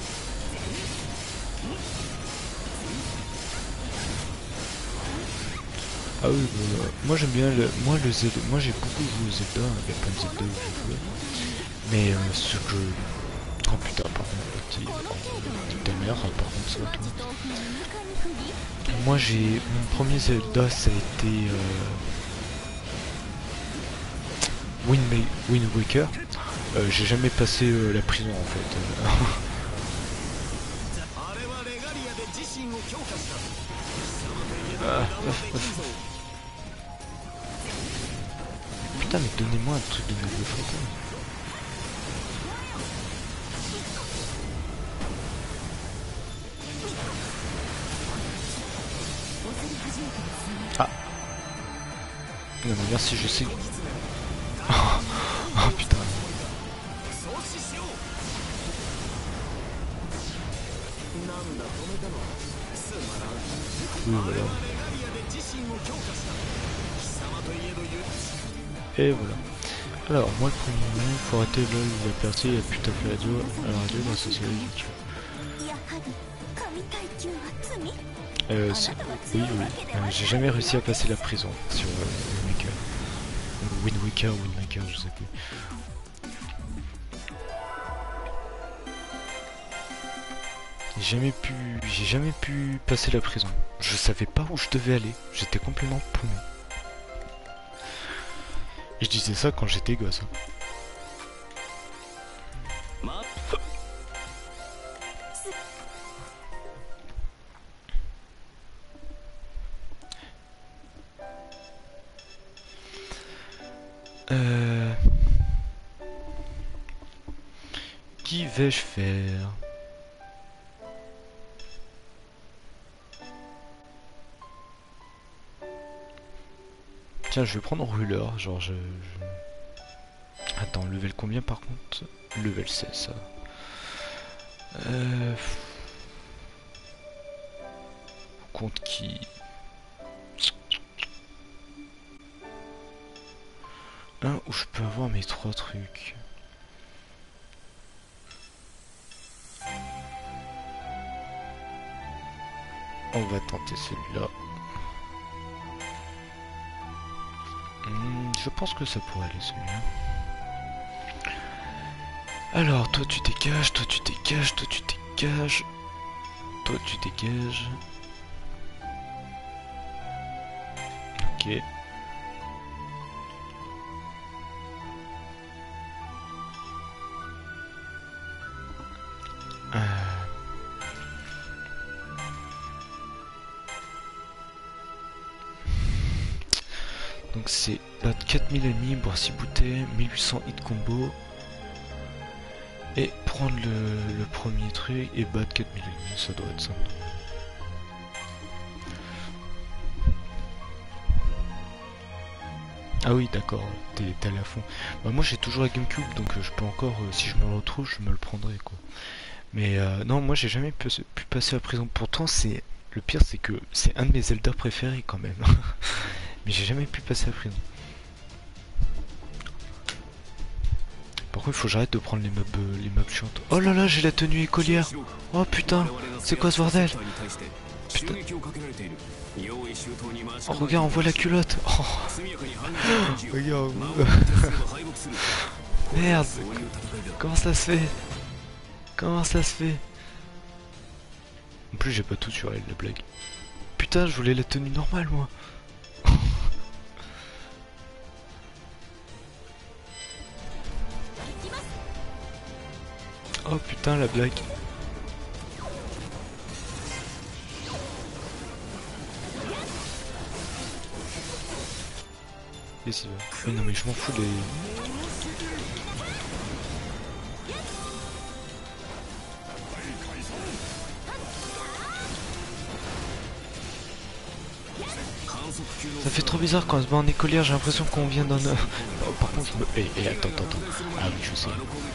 Ah oui, bah, moi j'aime bien le, moi le Zelda, moi j'ai beaucoup joué au Zelda, il y a plein de Zelda où j'ai joué, mais euh, ce que, oh putain par contre, petit, ta mère, par contre ça toi. Moi j'ai, mon premier Zelda ça a été euh, Wind, Wind Waker, euh, j'ai jamais passé euh, la prison en fait. ah, Putain mais donnez-moi un truc de nouveau fantôme. Ah. Non mais merci, je sais. Oh, oh putain. Oui voilà. Et voilà. Alors moi le premier, il faut arrêter lol la partie, il a plus tapé la radio, à la radio dans ce série YouTube. Euh, oui, oui. Euh, j'ai jamais réussi à passer la prison sur euh, Wind Waker. Ou Wind Waker, Wind Waker, je sais plus. J'ai jamais pu, j'ai jamais pu passer la prison. Je savais pas où je devais aller. J'étais complètement paumé. Et je disais ça quand j'étais gosse. Hein. Euh... Qui vais-je faire? Tiens, je vais prendre Ruler, genre je... je... Attends, level combien par contre? Level seize, ça. Euh... Compte qui... Un où je peux avoir mes trois trucs. On va tenter celui-là. Hmm, je pense que ça pourrait aller celui-là. Alors, toi tu dégages, toi tu dégages, toi tu dégages. Toi tu dégages. Ok. Euh... Donc c'est battre quatre mille ennemis, boire six bouteilles, mille huit cents hit combo. Et prendre le, le premier truc et battre quatre mille ennemis, ça doit être ça. Ah oui d'accord, t'es allé à fond. Bah moi j'ai toujours la GameCube donc euh, je peux encore, euh, si je me le retrouve, je me le prendrai quoi. Mais euh, non, moi j'ai jamais pu, pu passer à prison. Pourtant c'est, le pire c'est que c'est un de mes Zelda préférés quand même. Mais j'ai jamais pu passer à prison. Par contre il faut que j'arrête de prendre les mobs, euh, les mobs chiantes. Oh là là, j'ai la tenue écolière. Oh putain, c'est quoi ce bordel? Putain. Oh regarde, on voit la culotte. Oh. Regarde. Merde. Comment ça se fait? Comment ça se fait? En plus j'ai pas tout sur elle, la blague. Putain, je voulais la tenue normale moi. Oh putain la blague. Et si va. Mais non mais je m'en fous des... Ça fait trop bizarre quand on se bat en écolière, j'ai l'impression qu'on vient d'un... Oh, par contre je me... Eh, eh, attends, attends, attends. Ah oui, je sais.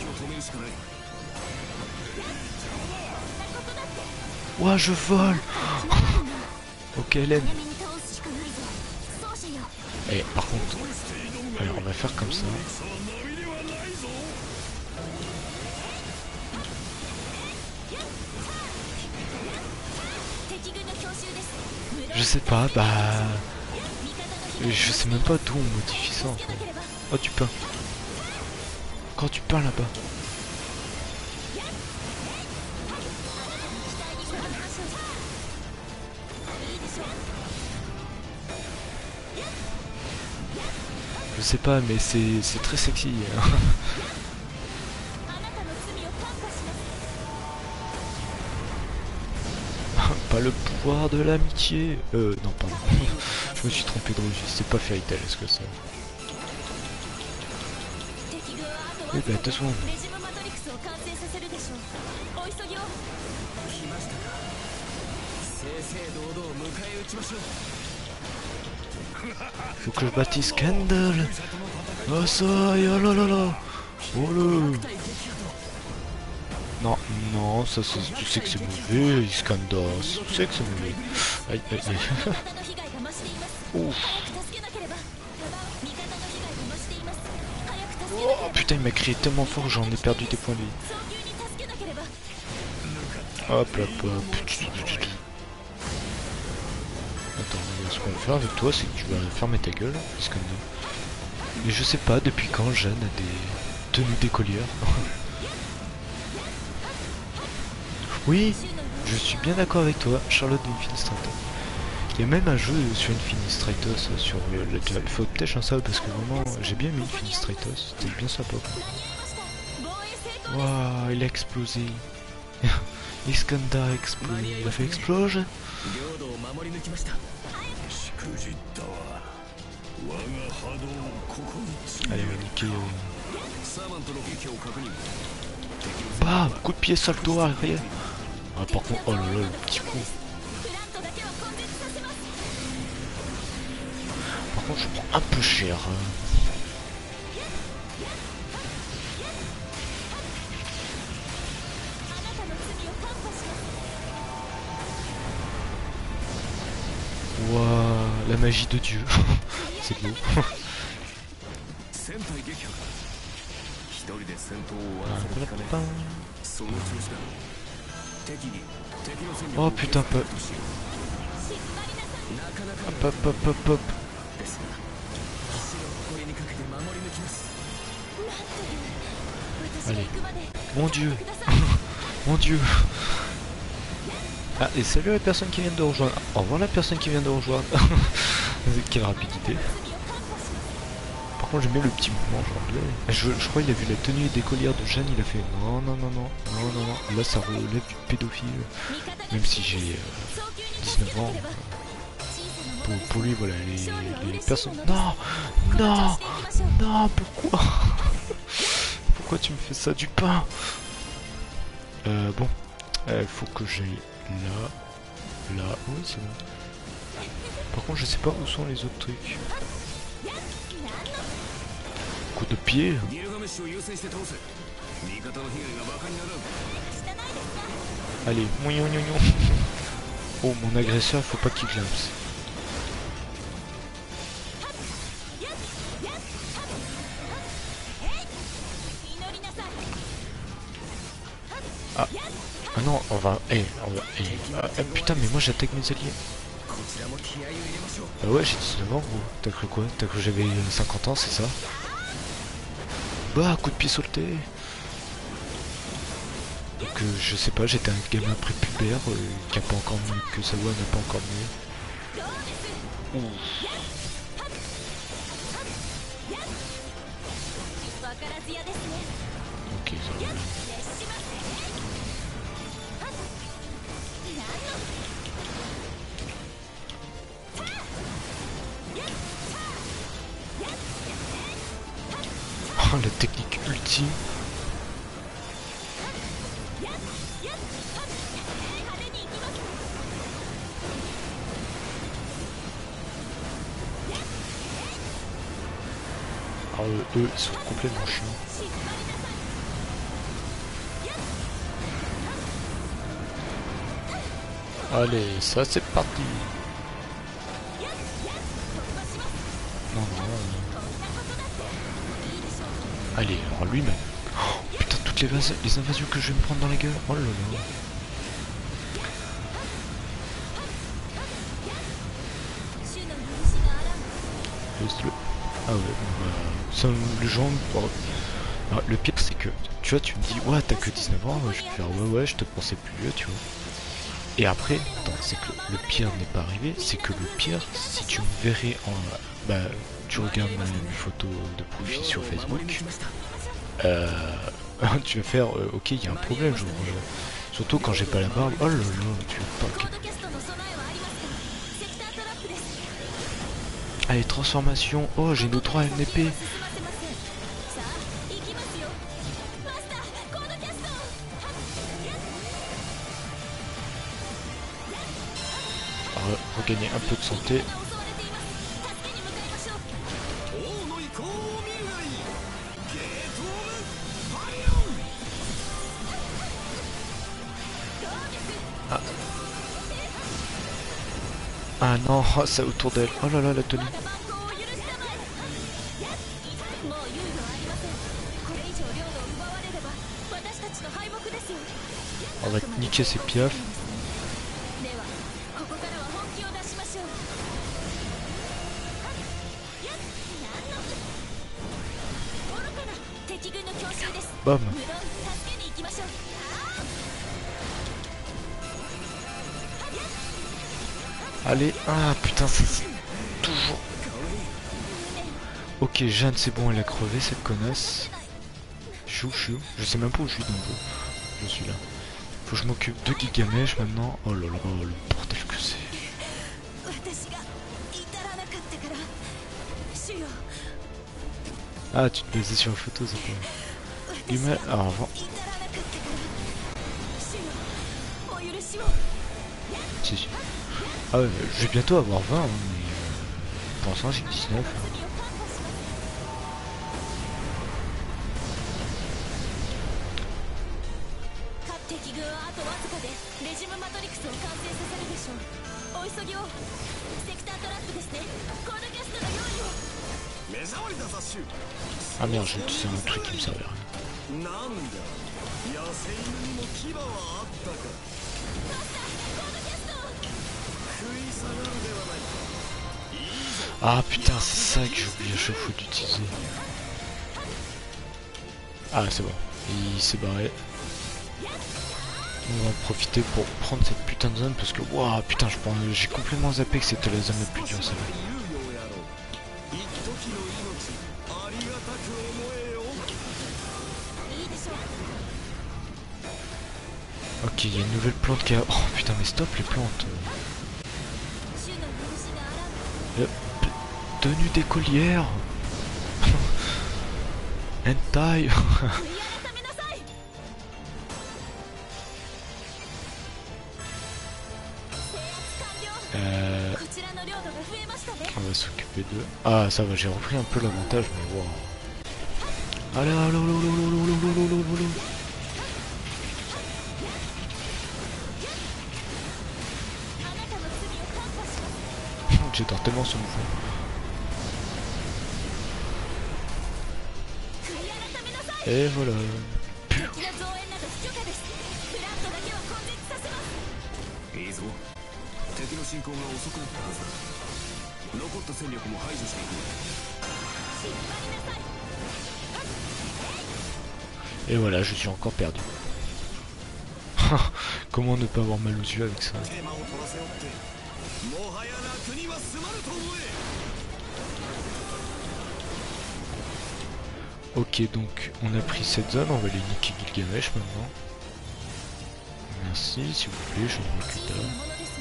Ouah, je vole. Ok, Hélène. Eh, par contre... Alors, on va faire comme ça. Je sais pas, bah... Je sais même pas d'où on modifie ça en fait. Oh du pain. Quand tu peins là-bas. Je sais pas, mais c'est c'est très sexy. Hein. Pas le pouvoir de l'amitié. Euh, non, pardon. Je me suis trompé de registre. C'est pas Fairy Tail, est-ce que ça? Eh ben, deux secondes. Faut que je bâtisse Kendall. Oh ça, oh là là là. Oh là. Non, non, ça c'est, tu sais que c'est mauvais, Iskandas. Tu sais que c'est mauvais. Aïe, aïe, aïe. Ouf. Oh putain, il m'a crié tellement fort que j'en ai perdu des points de vie. Hop, hop, hop. Attends, ce qu'on va faire avec toi, c'est que tu vas fermer ta gueule, Iskanda. Mais je sais pas depuis quand Jeanne a des tenues d'écolière. Oui, je suis bien d'accord avec toi, Charlotte d'Infinistratos. Il y a même un jeu sur Infinistratos sur le, le job. Faut peut-être un ça parce que vraiment j'ai bien mis Infinistratos, c'était bien sympa. Waouh, il a explosé. Iskandar a explosé. Il a fait explosion. Allez, on va niquer. Euh... Bah, coup de pied salto arrière. Ah, par contre, oh là là, le petit coup. Par contre, je prends un peu cher. Waouh, la magie de Dieu. C'est beau. Oh putain, pas. Hop hop hop hop hop. Allez. Mon dieu. Mon dieu. Ah, et salut la personne qui vient de rejoindre. Au revoir la personne qui vient de rejoindre. Quelle rapidité. Par contre j'aime bien le petit mouvement, genre je, je crois qu'il a vu la tenue d'écolière de Jeanne, il a fait non non non non non non non, là ça relève du pédophile, même si j'ai euh, dix-neuf ans, euh, pour, pour lui voilà, les, les personnes... Non non non, pourquoi pourquoi tu me fais ça, du pain? Euh bon, il euh, faut que j'aille là, là, oui c'est bon. Par contre je sais pas où sont les autres trucs. Coup de pied. Allez, moignon, moignon. Oh, mon agresseur, faut pas qu'il glamse. Ah, ah non, on va... Eh, on va... Eh, ah, eh, putain, mais moi j'attaque mes alliés. Bah ouais, j'ai dix-neuf ans, gros. T'as cru quoi? T'as cru que j'avais cinquante ans, c'est ça? Bah, coup de pied sauté. Donc euh, je sais pas, j'étais un gamin prépubère euh, qui a pas encore mieux que Sawa n'a pas encore mieux. Ouh. Ok, ça va. Oh, la technique ultime. Alors eux, eux, ils sont complètement chiants. Allez, ça c'est parti. Non, non. Euh... Allez, alors lui-même. Oh, putain, toutes les, les invasions que je vais me prendre dans la gueule. Oh là là. laisse-le. Ah ouais, bon, bah, ça, les gens... bon. Alors, le pire c'est que, tu vois, tu me dis, ouais, t'as que dix-neuf ans, je vais te faire, ouais, ouais, je te pensais plus vieux, tu vois. Et après, attends, c'est que le pire n'est pas arrivé, c'est que le pire, si tu me verrais en... Bah, tu regardes mes photos de profil sur Facebook, euh, tu vas faire, euh, ok, il y a un problème, genre, euh, surtout quand j'ai pas la barbe, oh là là, tu veux pas... Allez, transformation, oh, j'ai nos trois M P. Regagner un peu de santé. Ah, ah non, oh, c'est autour d'elle. Oh là là, la tenue. On va niquer ses piafs. Bam. Allez, ah putain, c'est toujours... Ok, Jeanne, c'est bon, elle a crevé cette connasse. Chou, chou. Je sais même pas où je suis dans le jeu. Je suis là. Faut que je m'occupe de Gilgamesh maintenant. Oh là là, le bordel que c'est. Ah, tu te baisais sur la photo, c'est quoi? Gilgamesh, alors avant. Si, si. Ah ouais, je vais bientôt avoir vingt, hein, mais euh, pour l'instant j'ai dix-neuf. Hein. Ah merde, j'ai utilisé un truc qui me servait à rien. Ah putain, c'est ça que j'oublie à chaque fois d'utiliser. Ah c'est bon, il s'est barré. On va en profiter pour prendre cette putain de zone parce que waouh putain, j'ai complètement zappé que c'était la zone la plus dure celle-là. Ok, il y a une nouvelle plante qui a... Oh putain, mais stop les plantes. Euh, tenue d'écolière. Hentai. euh... On va s'occuper de... Ah ça va, j'ai repris un peu l'avantage, mais waouh. Allez, allô, allô, allô, allô, allô, allô, allô. J'adore tellement ce mouvement. Et voilà. Et voilà, je suis encore perdu. Comment ne pas avoir mal aux yeux avec ça? Ok, donc on a pris cette zone, on va aller niquer Gilgamesh maintenant. Merci, s'il vous plaît, je m'occupe là.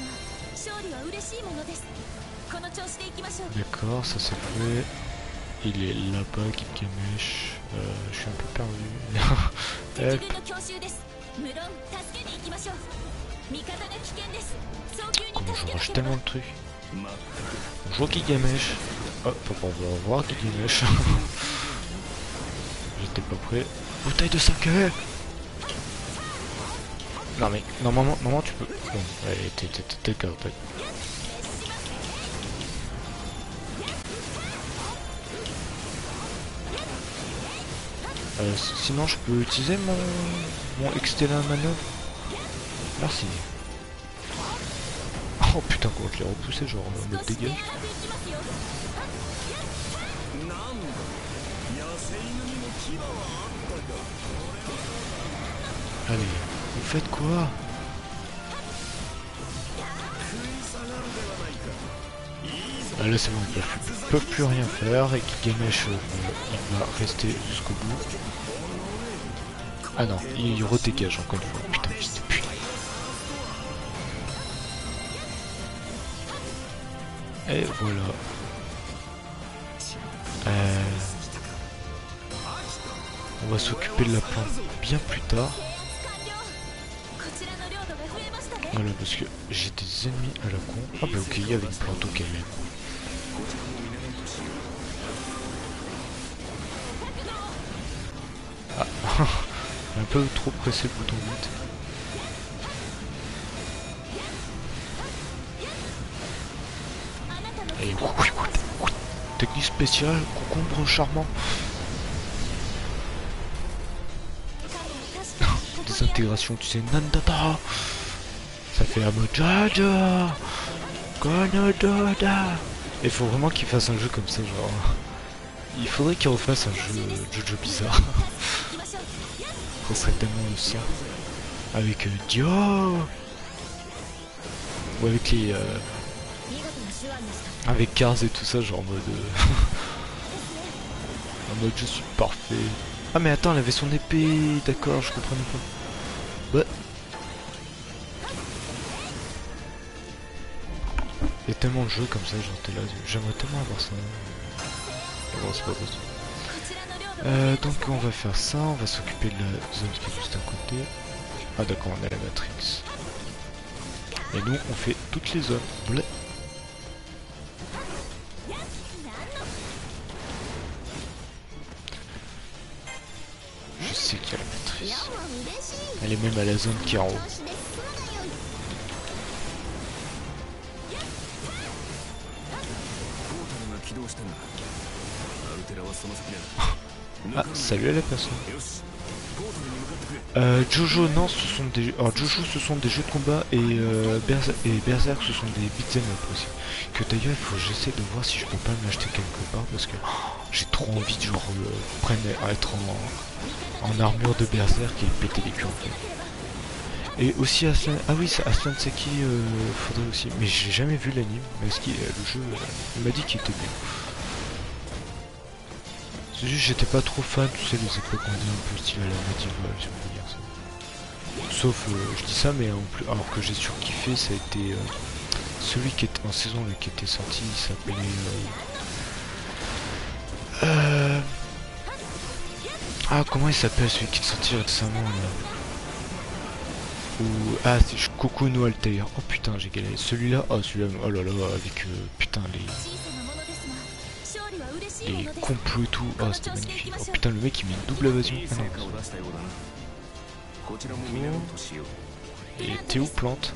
D'accord, ça c'est fait. Il est là-bas, Gilgamesh. Euh, je suis un peu perdu. Hop. Comment je rush tellement de trucs. Bonjour Gilgamesh. Hop, on va voir Gilgamesh. J'étais pas prêt. Bouteille de sake. Non mais normalement, normalement tu peux. Bon, allez, t'es t'es t'es Euh, sinon je peux utiliser mon, mon Extella manœuvre. Merci. Oh putain, quand je l'ai repoussé, genre en mode dégage. Allez, vous faites quoi? Ah, là c'est bon, ils peuvent plus, ils peuvent plus rien faire et Gilgamesh euh, il va rester jusqu'au bout. Ah non, il redégage encore une fois. Putain, fils de pute. Et voilà. Euh... On va s'occuper de la plante bien plus tard. Voilà, parce que j'ai des ennemis à la con. Ah bah ok, il y avait une plante au camion. Ah, un peu trop pressé le bouton vite. Et oui, oui, oui. Technique spéciale, concombre charmant. Désintégration, tu sais, Nandata. Ça fait un mot Jaja. Kanadada. Il faut vraiment qu'il fasse un jeu comme ça, genre. Il faudrait qu'il refasse un jeu Jojo bizarre. Ça serait tellement le sien. Avec euh, Dio. Ou avec les. Euh, avec Cars et tout ça, genre en mode. Euh, en mode je suis parfait. Ah, mais attends, elle avait son épée. D'accord, je comprenais pas. Bah. Il y a tellement de jeux comme ça, genre t'es là. J'aimerais tellement avoir ça. Mais bon, c'est pas possible. Euh, donc on va faire ça, on va s'occuper de la zone qui est juste à côté. Ah d'accord, on a la Matrix. Et nous on fait toutes les zones. Blé. Je sais qu'il y a la Matrice. Elle est même à la zone qui est en haut. Ah, salut à la personne. Euh, Jojo, non, ce sont des. Alors, Jojo, ce sont des jeux de combat et, euh, Berser et Berserk, ce sont des beat'em up aussi. Que d'ailleurs, il faut que j'essaie de voir si je peux pas m'acheter quelque part parce que oh, j'ai trop envie de genre euh, prendre à être en, en armure de Berserk et péter les culs en fait. Et aussi Aslan. Ah oui, Aslan Seki, euh, faudrait aussi. Mais j'ai jamais vu l'anime. Mais ce qui, euh, le jeu, euh, il m'a dit qu'il était bien. C'est juste j'étais pas trop fan, tu sais, les époques on dit un peu style à la médiévale, si on peut dire ça. Sauf, euh, je dis ça, mais en plus, alors que j'ai surkiffé, ça a été euh, celui qui était en saison là, qui était sorti, il s'appelait... Euh... Euh... Ah, comment il s'appelle celui qui est sorti récemment là? Ou... Ah, c'est Coco no Altair. Oh putain, j'ai galéré. Celui-là, oh celui-là, oh là là, avec euh, putain les... les complots et tout, oh c'était magnifique. Oh putain, le mec il met une double évasion. Ah non. Et Théo plante.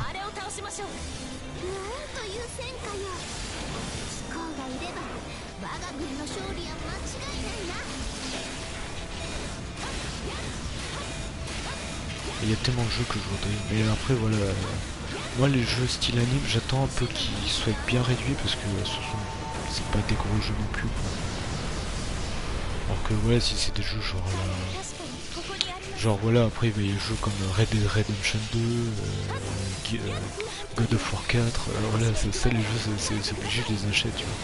Il y a tellement de jeux que je voudrais. Mais après voilà, euh, moi les jeux style anime, j'attends un peu qu'ils soient bien réduits parce que euh, ce sont c'est pas des gros jeux non plus quoi. Alors que ouais, si c'est des jeux genre euh, genre voilà, après il y a des jeux comme Red Dead Redemption deux, euh, euh, God of War quatre, euh, voilà, c'est ça les jeux, c'est obligé je les achète, tu vois.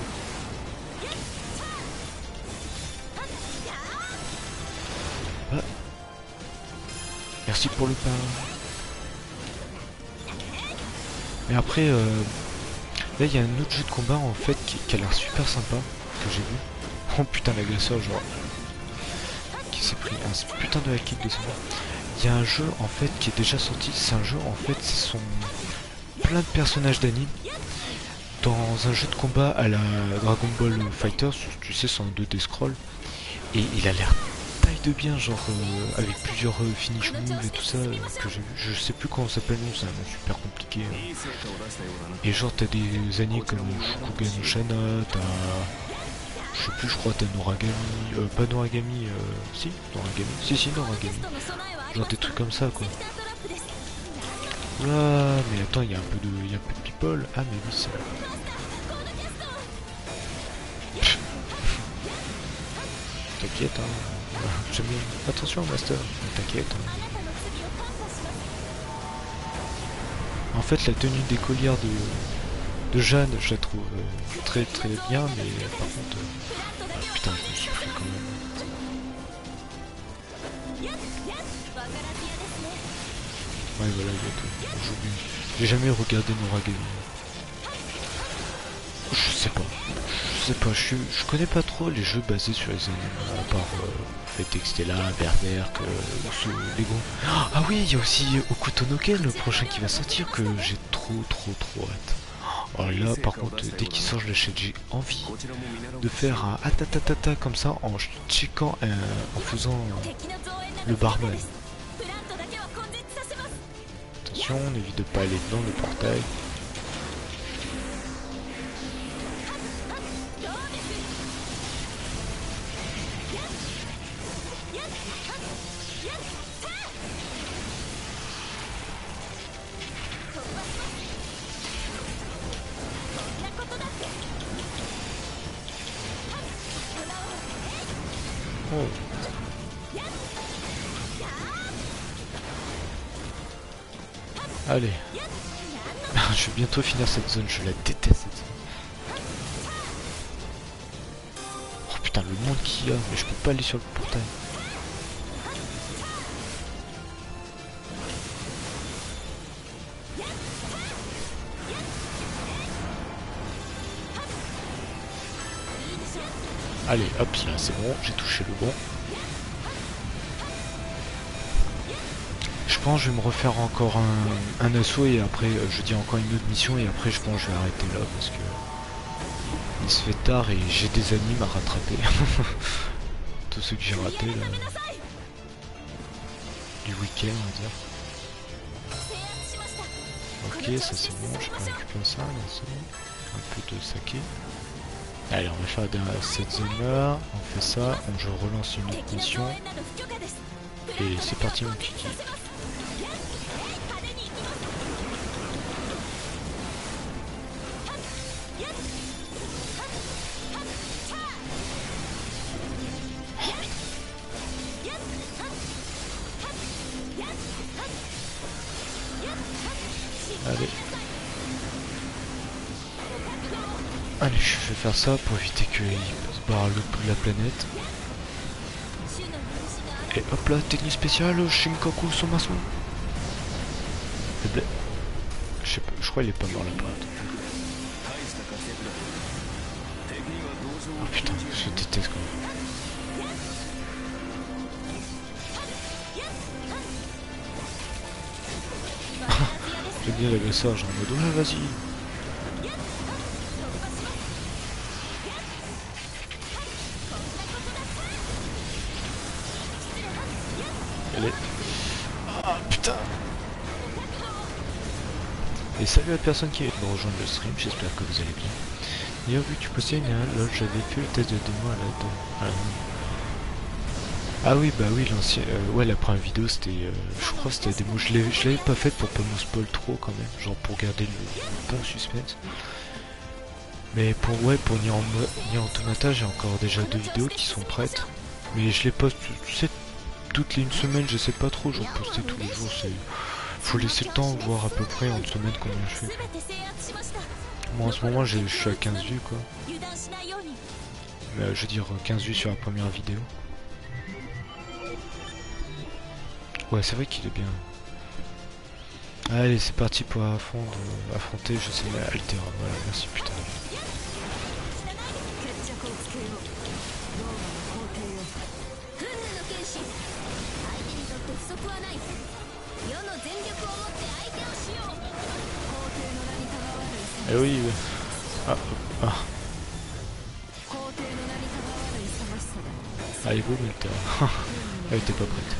Ah. Merci pour le pain. Et après euh, là il y a un autre jeu de combat en fait qui, qui a l'air super sympa que j'ai vu. Oh putain l'agresseur genre qui s'est pris un putain de hack kick de ça. Il y a un jeu en fait qui est déjà sorti, c'est un jeu en fait ce sont plein de personnages d'anime dans un jeu de combat à la Dragon Ball Fighters, tu sais c'est en deux D scroll et il a l'air taille de bien genre euh, avec plusieurs euh, finish moves et tout ça euh, que j'ai vu, je sais plus comment ça s'appelle, non c'est un nom super compliqué hein. Et genre t'as des animes comme Shukugan no Shana, t'as je sais plus, je crois t'as Noragami, euh, pas Noragami, euh, si, Noragami, si si Noragami, genre des trucs comme ça quoi. Ah mais attends, il y a un peu de, il y a un peu de people, ah mais oui c'est... T'inquiète hein, j'aime bien, attention master, t'inquiète hein. fait, la tenue d'écolière de, de Jeanne, je la trouve euh, très très bien, mais euh, par contre... euh, ah, putain, je me suis pris quand même. Ouais, voilà, aujourd'hui. J'ai jamais regardé Noragami. Je sais pas. Je sais pas, je, suis, je connais pas trop les jeux basés sur les animes, à part euh, Fate Extella, Berserk, euh, ou Lego. Ah oui, il y a aussi Okutonoke, le prochain qui va sortir, que j'ai trop trop trop hâte. Oh là, par contre, dès qu'il sort, je l'achète. J'ai envie de faire un atatatata comme ça en checkant, euh, en faisant euh, le barman. Attention, on évite de pas aller dans le portail. Oh. Allez. Je vais bientôt finir cette zone, je la déteste cette zone. Oh putain, le monde qu'il y a, mais je peux pas aller sur le portail. Allez, hop, là c'est bon, j'ai touché le bon. Je pense que je vais me refaire encore un, un assaut et après euh, je dis encore une autre mission et après je pense que je vais arrêter là parce que il se fait tard et j'ai des animes à rattraper. Tous ceux que j'ai ratés là. Du week-end on va dire. Ok, ça c'est bon, je peux récupérer ça, là c'est bon. Un peu de saké. Allez, on va faire cette zone là, on fait ça, on, je relance une autre mission. Et c'est parti mon kiki. Allez. Allez, je vais faire ça pour éviter qu'il se barre le bout de la planète. Et hop là, technique spéciale, Shinkaku Somasu. Je sais pas, je crois qu'il est pas mort là-bas. Oh putain, je déteste quand même. J'aime bien l'agresseur, genre en mode ouais vas-y. Allez. Ah putain. Et salut à la personne qui vient de me rejoindre le stream, j'espère que vous allez bien. D'ailleurs vu que tu postais une lol, j'avais fait le test de démo à la de... Ah oui bah oui l'ancien... Euh, ouais la première vidéo c'était... Euh, je crois que c'était la démo, je l'avais pas faite pour pas me spoil trop quand même, genre pour garder le bon suspense. Mais pour ouais pour Nier Automata j'ai encore déjà deux vidéos qui sont prêtes. Mais je les poste, tu sais, toutes les une semaine, je sais pas trop, j'en poster tous les jours, c'est... Faut laisser le temps, voir à peu près en une semaine combien je fais. Moi en ce moment je suis à quinze vues quoi. Mais, euh, je veux dire quinze vues sur la première vidéo. Ouais c'est vrai qu'il est bien. Allez c'est parti pour affronter, affronter je sais pas, Altera, voilà merci putain. Eh oui, oui. Ah, ah. Allez, go, Altera. Elle était pas prête.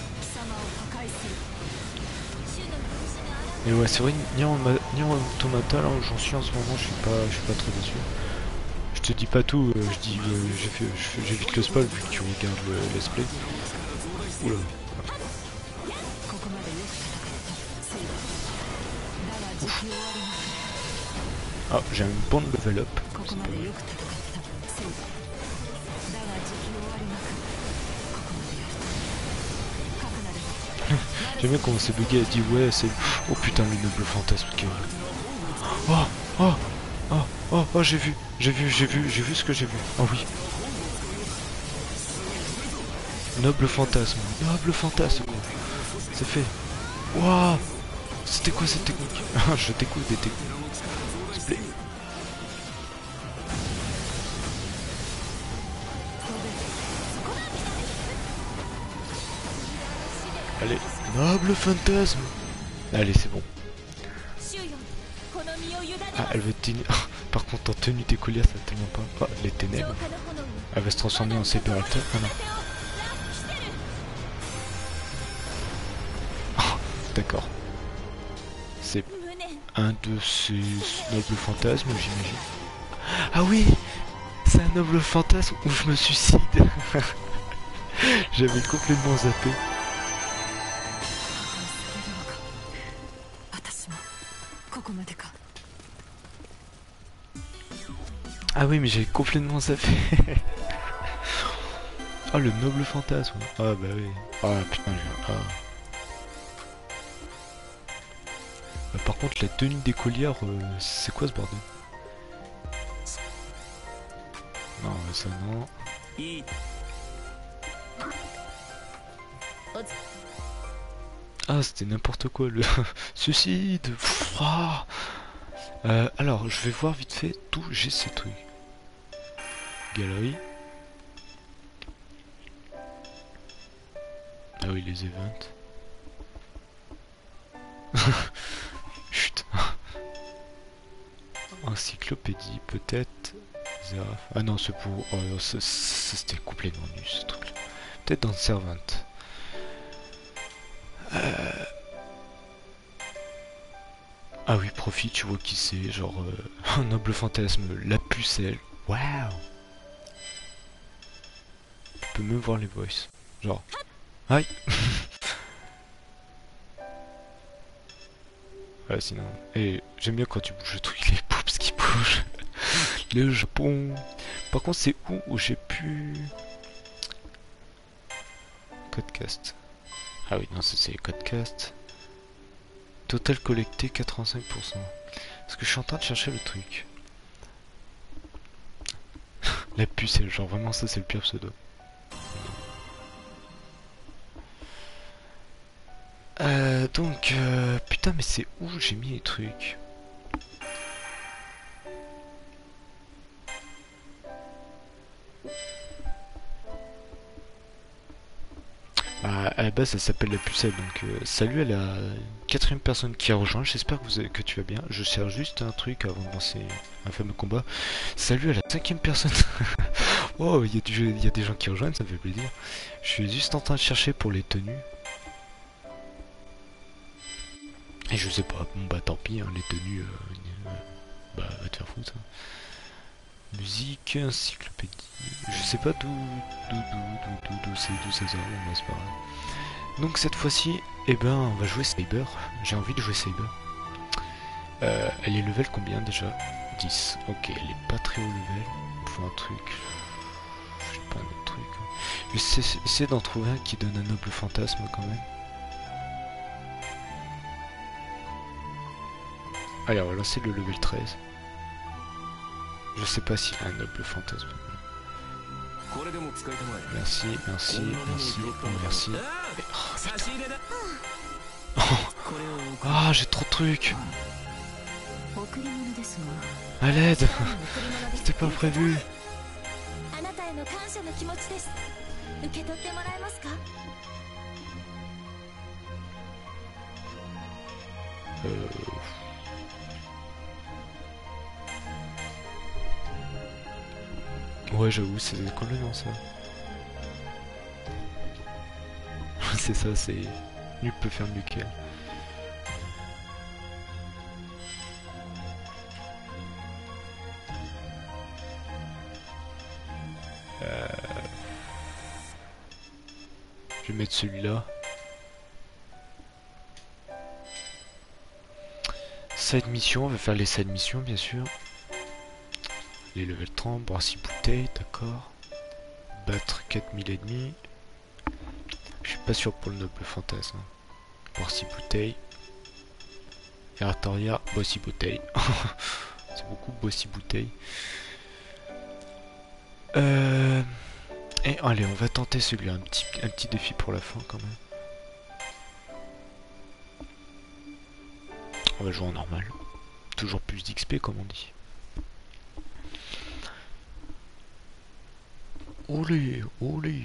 Et ouais, c'est vrai, Nier Automata, là où j'en suis en ce moment, je suis pas, je suis pas trop déçu. Je te dis pas tout, euh, je dis, euh, j'ai fait, j'évite le spoil vu que tu regardes le let's play. Oula. Ouf. Ah, j'ai un bon level up. J'aime bien comment c'est bugué, elle dit ouais c'est... Oh putain le noble fantasme qui arrive. Oh oh oh oh oh j'ai vu, j'ai vu, j'ai vu, j'ai vu ce que j'ai vu. Oh oui. Noble fantasme, noble fantasme. C'est fait. Waouh. C'était quoi cette technique? Je découvre des techniques. S'il te plaît. Allez, noble fantasme. Allez, c'est bon. Ah, elle veut tenir. Par contre, en tenue d'écolière, ça ne tient pas. Oh, les ténèbres. Elle va se transformer en séparateur. Ah non. Oh, d'accord. C'est un de ces nobles fantasmes, j'imagine. Ah oui, c'est un noble fantasme où je me suicide. J'avais complètement zappé. Ah oui, mais j'avais complètement zappé. Ah, le noble fantasme. Ah bah oui. Ah putain, je... ah. Bah, par contre, la tenue d'écolière, euh, c'est quoi ce bordel? Non, ça non. Ah, c'était n'importe quoi le suicide. Ah. Euh, alors, je vais voir vite fait d'où j'ai ces trucs. Galerie. Ah oui, les events. Chut. Encyclopédie, peut-être. Ah non, c'est pour... Oh, c'était complètement nul ce truc-là. Peut-être dans le Servant. Euh... Ah oui, profite, tu vois qui c'est. Genre, euh... un noble fantasme, la pucelle. Waouh. Tu peux même voir les voices. Genre... Aïe. Ouais, sinon... Et j'aime bien quand tu bouges le truc, les poups qui bougent. Le Japon. Par contre, c'est où où j'ai pu... Codecast. Ah oui, non, c'est Codecast. Total collecté quatre-vingt-cinq pour cent. Parce que je suis en train de chercher le truc. La pucelle, genre vraiment ça c'est le pire pseudo. Euh, donc, euh, putain mais c'est où j'ai mis les trucs? Ah, à la base ça s'appelle la pucelle, donc euh, salut à la quatrième personne qui a rejoint, j'espère que, vous avez, que tu vas bien. Je sers juste un truc avant de lancer un fameux combat. Salut à la cinquième personne. Oh, il y, y a des gens qui rejoignent, ça me fait plaisir. Je suis juste en train de chercher pour les tenues. Et je sais pas, bon bah tant pis, hein, les tenues, euh, euh, bah va te faire foutre. Hein. Musique, encyclopédie, je sais pas d'où d'où d'où d'où d'où c'est d'où ça sort, bon, bah, c'est pas grave. Donc cette fois-ci, eh ben on va jouer Saber, j'ai envie de jouer Saber. Euh, elle est level combien déjà? dix, ok, elle est pas très haut level, il faut un truc, je sais pas un autre truc. Je vais essayer, essayer d'en trouver un qui donne un noble fantasme quand même. Allez, on va lancer le level treize. Je sais pas s'il y a un noble fantasme. Merci, merci, merci, oh, merci. Oh, oh. Ah, j'ai trop de trucs. À l'aide. C'était pas prévu. Euh... Ouais, j'avoue, c'est complètement ça. C'est ça, c'est... Nul peut faire mieux qu'elle. Euh... Je vais mettre celui-là. Side mission, on va faire les side missions bien sûr. Les level trente, boire six bouteilles, d'accord. Battre quatre mille et demi. Je suis pas sûr pour le noble fantasme. Boissy bouteille. Et Artoria, Boissy bouteille. C'est beaucoup Boissy bouteille. Euh... Et allez, on va tenter celui-là, un petit, un petit défi pour la fin quand même. On va jouer en normal. Toujours plus d'X P comme on dit. Olé, olé.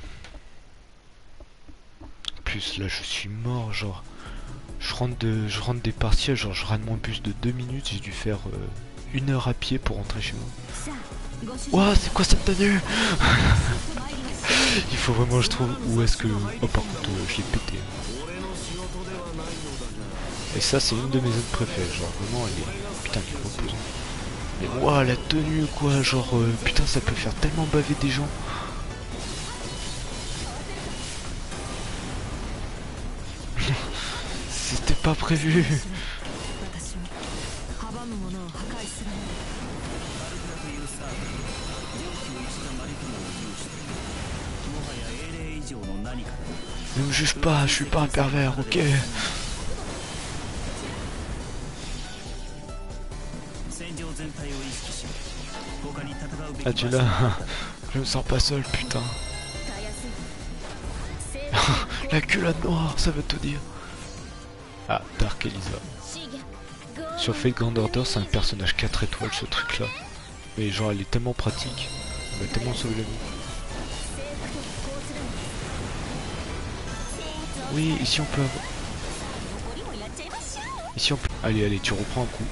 En plus là je suis mort, genre je rentre de je rentre des parties, genre je rate mon bus de deux minutes, j'ai dû faire euh, une heure à pied pour rentrer chez moi. Ouah, c'est quoi cette tenue? Il faut vraiment que je trouve où est-ce que... Oh par contre euh, je l'ai pété. Et ça c'est une de mes zones préférées, genre vraiment elle est... Putain elle est reposante. Mais ouah la tenue quoi, genre euh, putain ça peut faire tellement baver des gens. C'était pas prévu. Ne me juge pas, je suis pas un pervers, ok? Ah tu l'as. Je me sens pas seul, putain. La culotte noire, ça veut tout dire. Ah, Dark Elisa. Sur Fate Grand Order, c'est un personnage quatre étoiles ce truc là. Mais genre elle est tellement pratique. Elle m'a tellement sauvé la vie. Oui, ici on peut avoir... Ici on peut... Allez, allez, tu reprends un coup.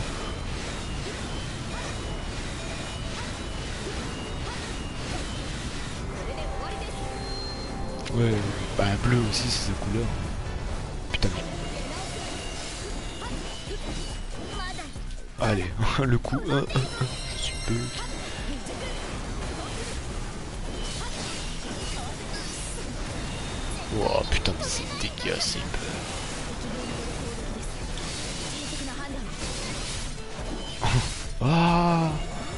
Ouais, bah bleu aussi c'est sa couleur. Putain. Allez, le coup. Euh, euh, euh, je suis peu. Oh putain, c'est dégueulasse, c'est peur. Ah.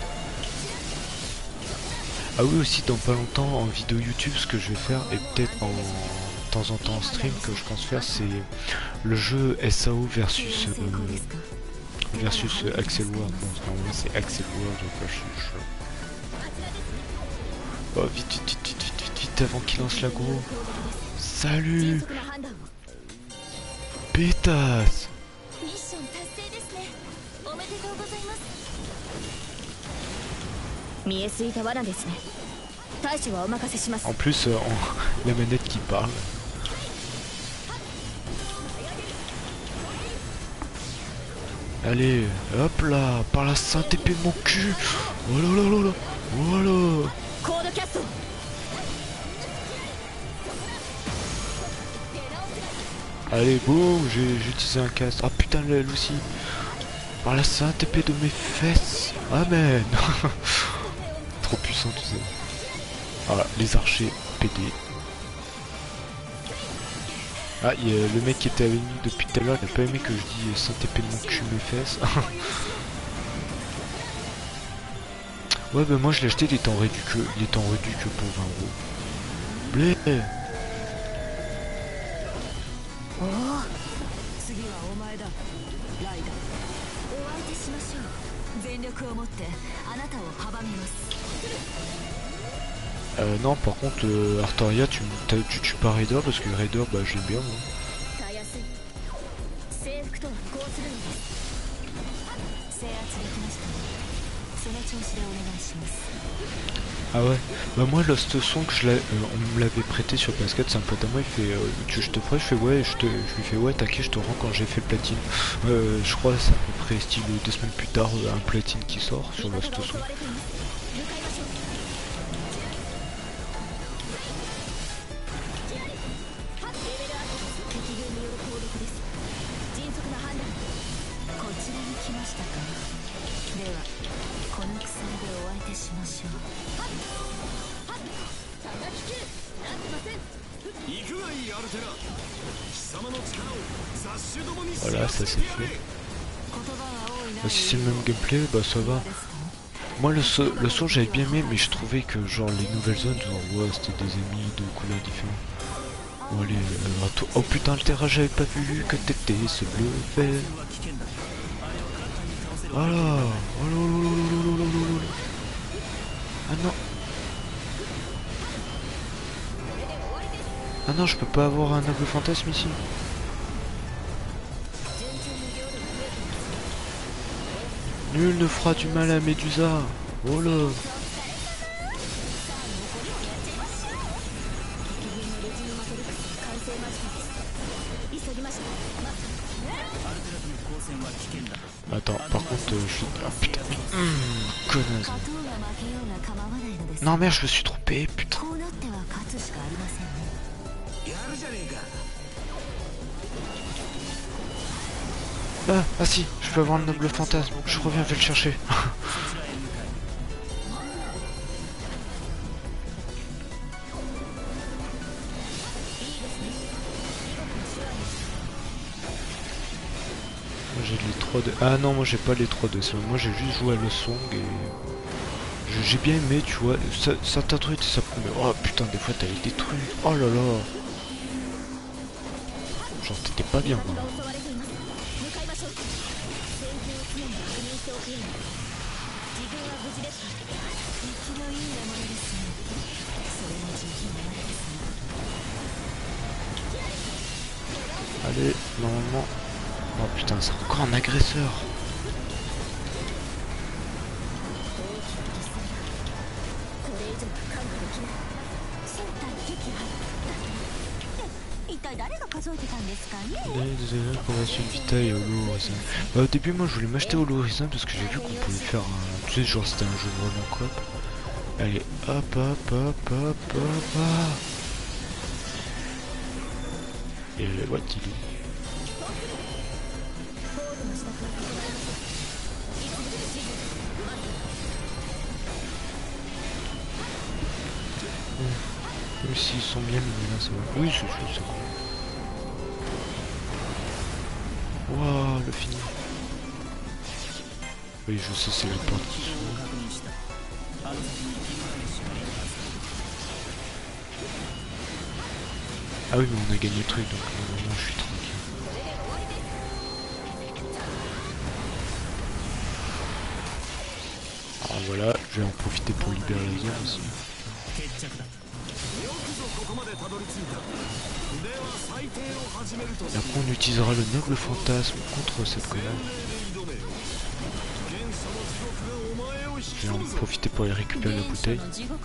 Ah oui aussi dans pas longtemps en vidéo YouTube ce que je vais faire et peut-être en de temps en temps en stream que je pense faire c'est le jeu S A O versus euh, versus Axel Ward. Bon normalement c'est Axel Ward donc là je suis chaud. Oh vite vite vite vite vite vite, vite avant qu'il lance l'aggro. Salut pétasse. En plus, euh, on... la manette qui parle. Allez, hop là, par la sainte épée de mon cul. Oh là là là là. Voilà. Allez, boum, j'ai utilisé un casque. Ah putain, elle aussi. Par la sainte épée de mes fesses. Amen. Trop puissant tout ça. Voilà, les archers pédés. Ah, il y a le mec qui était avec nous depuis tout à l'heure, il a pas aimé que je dise sainte épée de mon cul, mes fesses. Ouais, bah moi je l'ai acheté, il était en réduit que, il était en réduit que pour vingt euros. Blé. Euh, non, par contre, euh, Artoria, tu, tu tues pas Raider parce que Raider, bah je l'aime bien. Moi. Ah ouais, bah moi Lost Song, je euh, on me l'avait prêté sur P S quatre, c'est un pote à moi, il fait euh, tu je te prête, je fais ouais, je, te, je lui fais ouais, t'inquiète, je te rends quand j'ai fait le platine. Euh, je crois c'est à peu près style deux semaines plus tard, un platine qui sort sur Lost Song. Voilà, ça c'est fait. Bah, si c'est le même gameplay, bah ça va. Moi le, so le son j'avais bien aimé, mais je trouvais que genre les nouvelles zones, genre ouais, c'était des ennemis de couleurs différentes. Oh, allez, euh, attends. Oh putain, le terrain, j'avais pas vu que t'étais ce bleu vert. Oh là, oh là, oh là, oh là, oh là, oh là, oh là. Ah non. Ah non, je peux pas avoir un noble fantasme ici. Nul ne fera du mal à Médusa. Oh là. Attends, par contre, euh, je... Ah putain, mmh, connasse. Non merde, je me suis trompé, putain. Ah, ah si, je peux avoir le noble fantasme. Je reviens, je vais le chercher. J'ai les trois de... Ah non, moi j'ai pas les trois de... Moi j'ai juste joué à le song et... J'ai bien aimé, tu vois. Ça, ça t'a détruit, ça promet. Oh putain, des fois t'avais détruit. Oh là là. Genre t'étais pas bien, moi. Allez, normalement... Oh putain, c'est encore un agresseur. Vitaille Holo Horizon. Bah, au début, moi je voulais m'acheter Holo Horizon parce que j'ai vu qu'on pouvait faire un. Tu sais, genre c'était un jeu vraiment coop. Allez, hop, hop, hop, hop, hop, hop. Et what il est. Même s'ils sont bien mignons, ça va. Oui, c'est chaud, c'est cool. Waouh, le fini. Oui, je sais, c'est le parti. Ah oui, mais on a gagné le truc, donc normalement je suis tranquille. Alors voilà, je vais en profiter pour libérer la zone aussi. Et après on utilisera le noble fantasme contre cette connasse. Je vais en profiter pour aller récupérer la bouteille.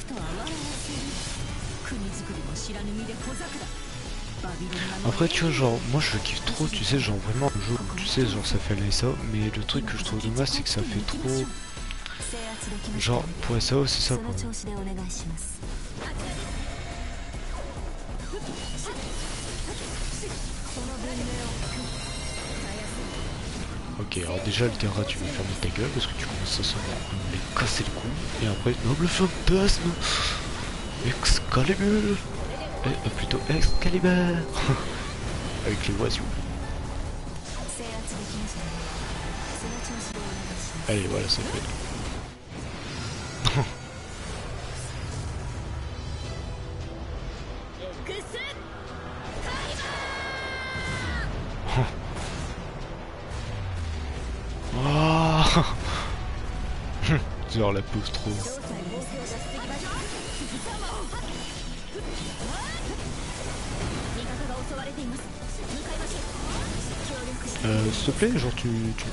Après tu vois, genre moi je kiffe trop, tu sais, genre vraiment le jeu, tu sais, genre ça fait l'A S A O, mais le truc que je trouve dommage c'est que ça fait trop... Genre pour S A O c'est ça quoi. Ok, alors déjà le terrain tu vas fermer ta gueule parce que tu commences à me les casser le cou. Et après, noble fantasme Excalibur et, euh, plutôt Excalibur avec les oiseaux. Allez, voilà, ça fait. Genre la pose trop. Euh, s'il te plaît, genre tu... tu...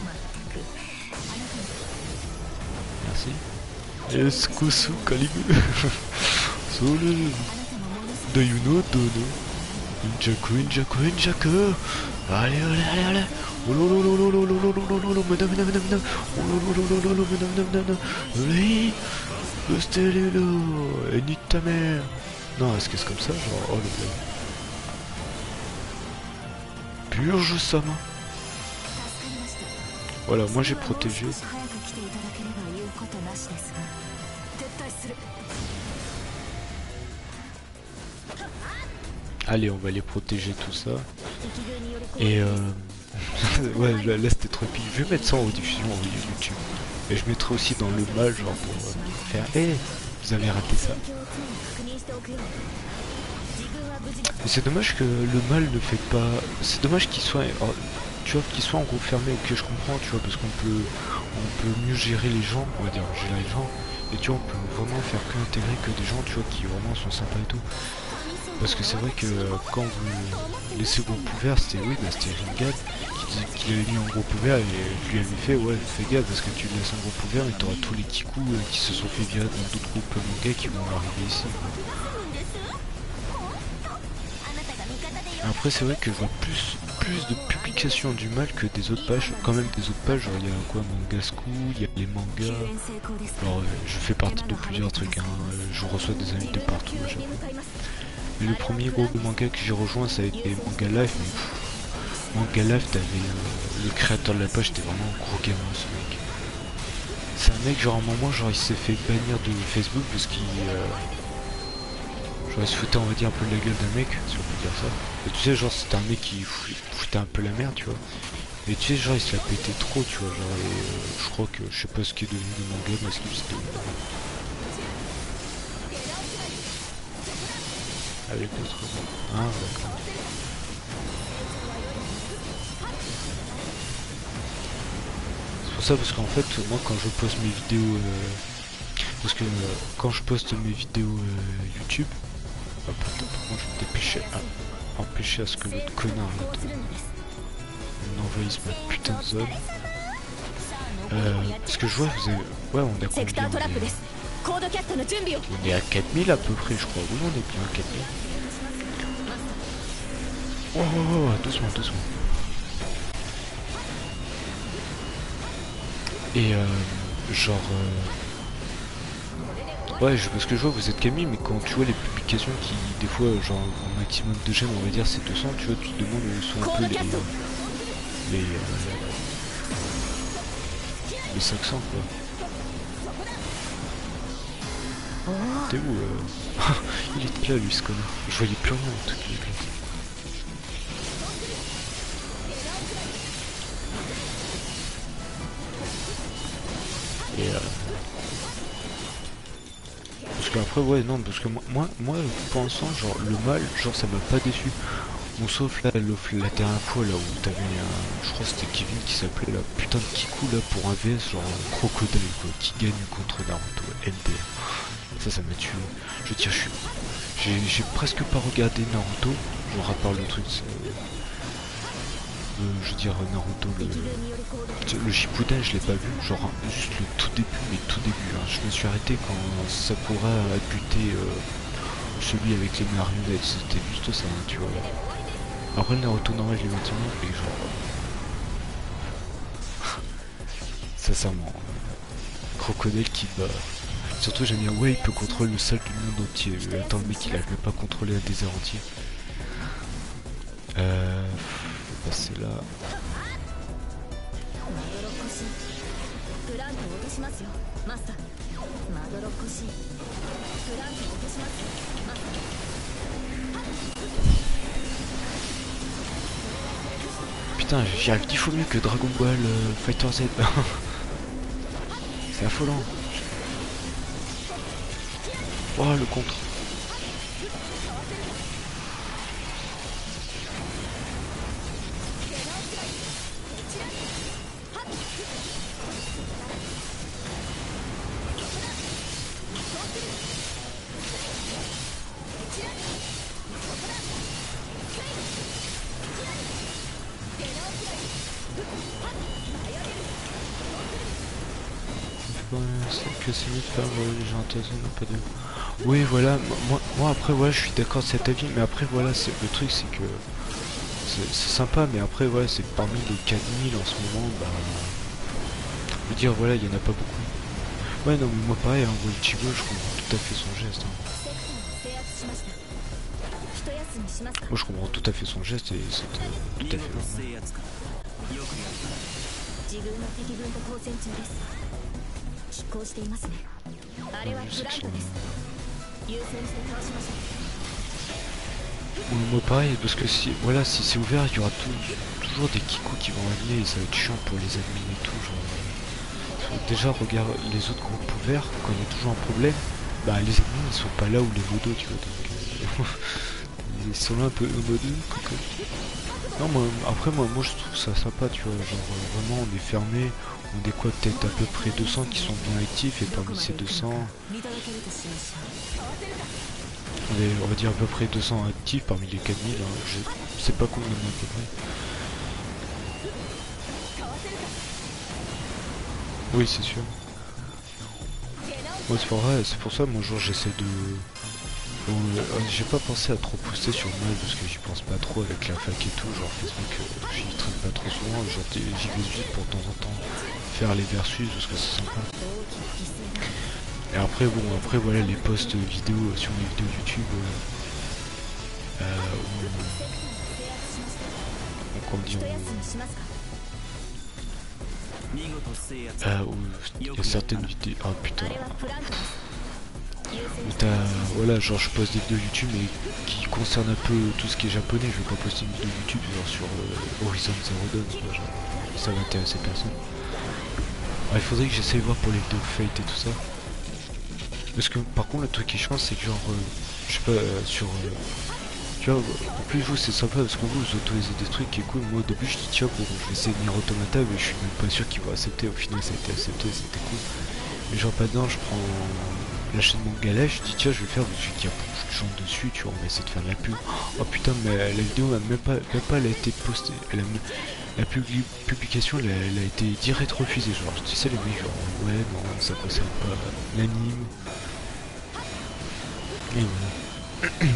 Merci. Escosu Calibur. Solo. Do you know Dono? Injaku, Injaku, Injaku. Allez, allez, allez, allez. Oh lo lo lo lo lo lo lo lo lo lo madame, madame, madame, madame. Oh lo lo lo lo lo lo madame, madame, madame. Oui. Postelelo. Et nique ta mère. Non, est-ce que c'est comme ça, genre, oh le bleu. Purge sa main. Voilà, moi j'ai protégé. Allez, on va les protéger tout ça. Et euh... ouais, là, là c'était trop épique. Je vais mettre ça en diffusion en YouTube. Et je mettrai aussi dans le mal, genre pour euh, faire. Eh, hey, vous avez raté ça. Et c'est dommage que le mal ne fait pas... C'est dommage qu'il soit... alors, tu vois, qu'il soit en groupe fermé, ok je comprends, tu vois, parce qu'on peut... On peut mieux gérer les gens, on va dire, gérer les gens. Et tu vois, on peut vraiment faire que intégrer que des gens, tu vois, qui vraiment sont sympas et tout. Parce que c'est vrai que euh, quand vous laissez groupe ouvert, c'était oui, bah, c'était Ringad qui, disait qu'il avait mis en groupe ouvert et je lui avais fait ouais fais gaffe parce que tu le laisses en groupe ouvert et t'auras tous les kikus euh, qui se sont fait virer dans d'autres groupes manga qui vont arriver ici. Après c'est vrai que je vois plus plus de publications du mal que des autres pages. Quand même des autres pages, genre il y a quoi Manga School, il y a les mangas. Alors euh, je fais partie de plusieurs trucs, hein. euh, je reçois des invités de partout à chaque fois. Mais le premier groupe de manga que j'ai rejoint ça a été Manga Life, mais pff, Manga Life t'avais euh, le créateur de la page, c'était vraiment un gros gamin ce mec. C'est un mec genre à un moment genre il s'est fait bannir de Facebook parce qu'il euh, genre il se foutait on va dire un peu de la gueule d'un mec, si on peut dire ça. Et tu sais genre c'était un mec qui foutait un peu la merde tu vois. Et tu sais genre il se l'a pété trop tu vois genre et euh, je crois que je sais pas ce qui est devenu de Manga mais ce qui est devenu avec d'autres. Ah d'accord. C'est pour ça parce qu'en fait moi quand je poste mes vidéos euh, parce que euh, quand je poste mes vidéos euh, YouTube, hop attends par contre je vais me dépêcher à empêcher à ce que l'autre connard là de envahisse ma putain de zone. Euh, parce que je vois vous avez... ouais on a combien on est... on est à quatre mille à peu près je crois. Oui on est bien à quatre mille. Oh, oh, oh, doucement, doucement. Et euh, genre... Euh... Ouais, je, parce que je vois vous êtes Camille, mais quand tu vois les publications qui, des fois, genre, au maximum de j'aime, on va dire c'est deux cents, tu vois, tu te demandes où sont un peu les... Les... Euh, les cinq cents, quoi. T'es où euh... Il était là, lui, ce connard. Je voyais plus rien en tout cas. Et euh... parce qu'après ouais non parce que moi moi, moi pour l'instant genre le mal genre ça m'a pas déçu. Bon sauf là le, la dernière fois là où t'avais un, je crois que c'était Kevin qui s'appelait là putain de Kiku là pour un V S genre un crocodile quoi qui gagne contre Naruto N D R. Ça ça m'a tué. Je veux dire je suis j'ai j'ai presque pas regardé Naruto genre à part le truc euh, je veux dire Naruto le le Shippuden je l'ai pas vu genre hein, juste le tout début mais tout début hein. Je me suis arrêté quand Sakura a buté euh, celui avec les marionnettes c'était juste ça hein, tu vois. Après le Naruto normal je l'ai maintenant et genre sincèrement crocodile qui bat surtout j'aime bien ouais il peut contrôler le sol du monde entier. Attends le mec il arrive pas à contrôler un désert entier. Euh... je vais passer là. Putain j'y arrive dix fois mieux que Dragon Ball euh, Fighter Z. C'est affolant. Oh le contre. Que c'est mieux de faire euh, les gens intéressants, pas de... Oui voilà, moi, moi après voilà je suis d'accord de cet avis, mais après voilà c'est le truc c'est que c'est sympa mais après voilà c'est que parmi les quatre mille en ce moment bah je veux dire voilà il y en a pas beaucoup. Ouais non mais moi pareil hein, Ichigo je comprends tout à fait son geste hein. Moi je comprends tout à fait son geste et c'est tout à fait normal. Moi pareil parce que si voilà si c'est ouvert il y aura tout, toujours des kikus qui vont arriver et ça va être chiant pour les admins et tout genre. Déjà regarde les autres groupes ouverts quand il y a toujours un problème bah les admins ils sont pas là où les modos tu vois donc euh, ils sont là un peu en mode coco. Non, moi, après, moi, moi je trouve ça sympa, tu vois. Genre, euh, vraiment, on est fermé. On est quoi, peut-être à peu près deux cents qui sont bien actifs. Et parmi ces deux cents, on, est, on va dire à peu près deux cents actifs parmi les quatre mille. Hein. Je sais pas combien à peu près. Oui, c'est sûr. Ouais, c'est pour, vrai, c'est pour ça, moi, genre, j'essaie de... Bon, euh, j'ai pas pensé à trop poster sur moi parce que j'y pense pas trop avec la fac et tout, genre Facebook, euh, j'y traîne pas trop souvent, genre j'y vais juste pour de temps en temps faire les versus parce que c'est sympa. Et après, bon, après voilà les posts vidéo sur les vidéos YouTube, euh, euh, où, on, on, dit, on, euh, où il y a certaines vidéos, ah putain. Où t'as, voilà, genre je poste des vidéos YouTube mais qui concernent un peu tout ce qui est japonais. Je vais pas poster une vidéo YouTube genre sur euh, Horizon Zero Dawn, quoi, genre, ça va intéresser personne. Alors, il faudrait que j'essaye de voir pour les vidéos Fate et tout ça. Parce que par contre le truc qui est chiant c'est que genre, euh, je sais pas, euh, sur... Euh, tu vois, en plus vous c'est sympa parce que vous vous autorisez des trucs qui est cool. Moi au début je dis tiens bon je vais essayer de Nier Automata mais je suis même pas sûr qu'ils vont accepter. Au final ça a été accepté, c'était cool. Mais genre pas dedans, je prends la chaîne Mangala, je dis tiens je vais faire, je vais dire je chante dessus, tu vois, on va essayer de faire de la pub. Oh putain mais la vidéo a même pas, même pas elle a été postée, elle a, la pub publication elle a, elle a été direct refusée, genre tu sais les mecs genre ouais non ça concerne pas l'anime. Et voilà.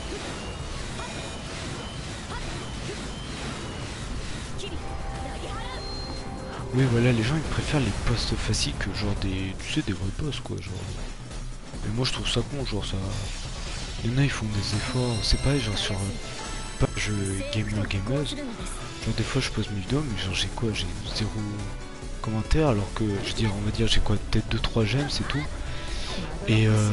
Oui voilà, les gens ils préfèrent les posts faciles que genre des, tu sais, des vrais posts quoi, genre. Mais moi je trouve ça con, genre ça... Il y en a ils font des efforts, c'est pareil genre sur euh, page Gamer Gameuse, genre des fois je pose mes vidéos mais genre j'ai quoi, j'ai zéro commentaire alors que je veux dire on va dire j'ai quoi, peut-être deux trois j'aime c'est tout. Et euh...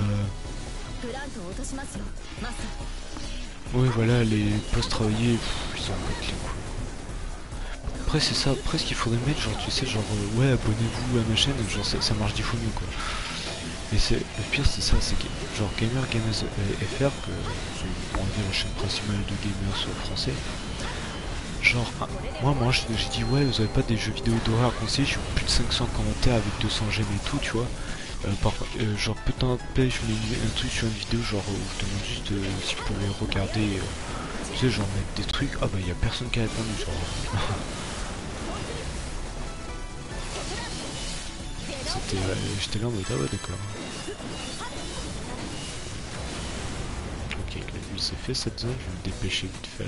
oui voilà, les posts travaillés, pff, ils s'en battent les couilles. Après c'est ça, après ce qu'il faudrait mettre genre tu sais genre euh, ouais abonnez-vous à ma chaîne, genre ça, ça marche dix fois mieux quoi. Et c'est le pire c'est ça, c'est que genre Gamer Gameuse F R, que c'est on va dire la chaîne principale de gamers français. Genre ah, moi moi j'ai dit ouais vous avez pas des jeux vidéo d'horreur conseillés, j'ai eu plus de cinq cents commentaires avec deux cents j'aime et tout tu vois. Euh, par, euh, genre peut-être je mets un truc sur une vidéo genre où je demande juste euh, si vous pouvez regarder, euh, tu sais genre mettre des trucs, ah bah y a personne qui a répondu genre. C'était, euh, j'étais là en mode ah ouais d'accord. Ok, la nuit c'est fait cette zone, je vais me dépêcher vite fait là.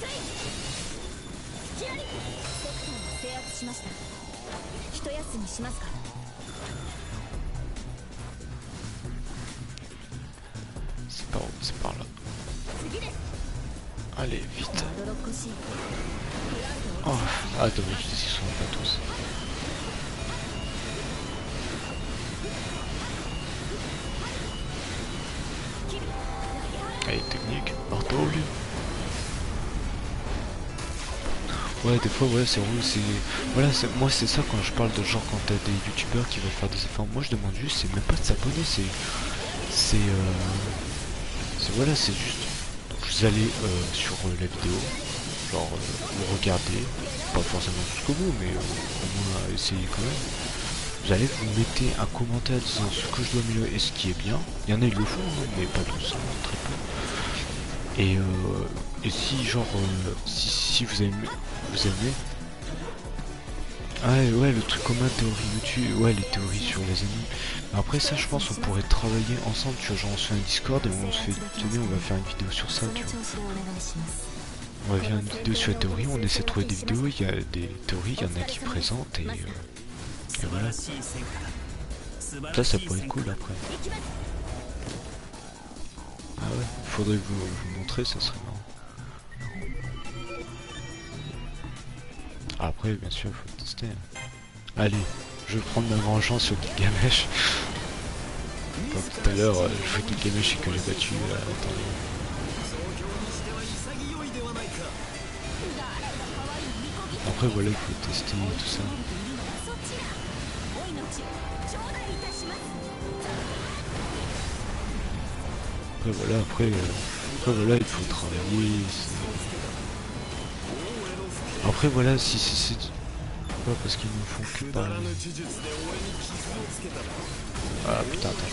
C'est par où? C'est par là. Allez, vite. Oh, ah dommage, ils sont pas tous. Allez, technique, marteau au lieu. Ouais, des fois, ouais, c'est vrai, c'est... Voilà, moi c'est ça quand je parle de genre quand t'as des youtubeurs qui veulent faire des efforts. Moi je demande juste, c'est même pas de s'abonner, c'est... C'est... Euh... C'est voilà, c'est juste... Vous allez euh, sur euh, la vidéo, genre euh, vous regardez, pas forcément jusqu'au bout, mais euh, au moins essayez quand même. Vous allez, vous mettez un commentaire disant ce que je dois améliorer et ce qui est bien. Il y en a ils le font, hein, mais pas tous, hein, très peu. Et, euh, et si genre euh, si, si vous aimez vous aimez. Ah ouais, ouais le truc commun théorie YouTube, ouais les théories sur les ennemis. Mais après ça je pense on pourrait travailler ensemble, tu vois, genre on se fait un Discord et on se fait tenir, on va faire une vidéo sur ça, tu vois. On va faire une vidéo sur la théorie, on essaie de trouver des vidéos, il y a des théories, il y en a qui présentent et, euh, et voilà. Ça ça pourrait être cool après. Ah ouais, faudrait vous, vous montrer, ça serait marrant. Après bien sûr il faut tester. Allez, je vais prendre ma vengeance sur Gilgamesh. Comme tout à l'heure, euh, je fais Gilgamesh et que j'ai battu. Euh, attendez. Après voilà, il faut tester tout ça. Après voilà, après... Euh, Après voilà, il faut travailler. Après voilà, si c'est pas parce qu'ils ne font que parler. Ah putain, attends.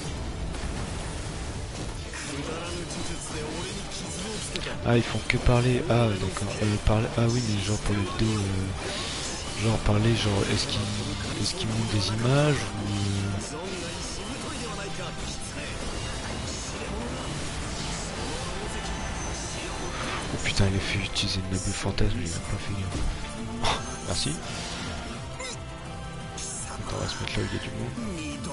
Ah, ils font que parler. Ah, d'accord. Euh, parler. Ah oui, mais genre pour les vidéos, euh, genre parler, genre est-ce qu'ils est-ce qu'ils montrent des images ou euh... Oh putain, il a fait utiliser une nappe de fantasme, il a pas fait gaffe. Merci. Attends, on va se mettre là où il y a du monde.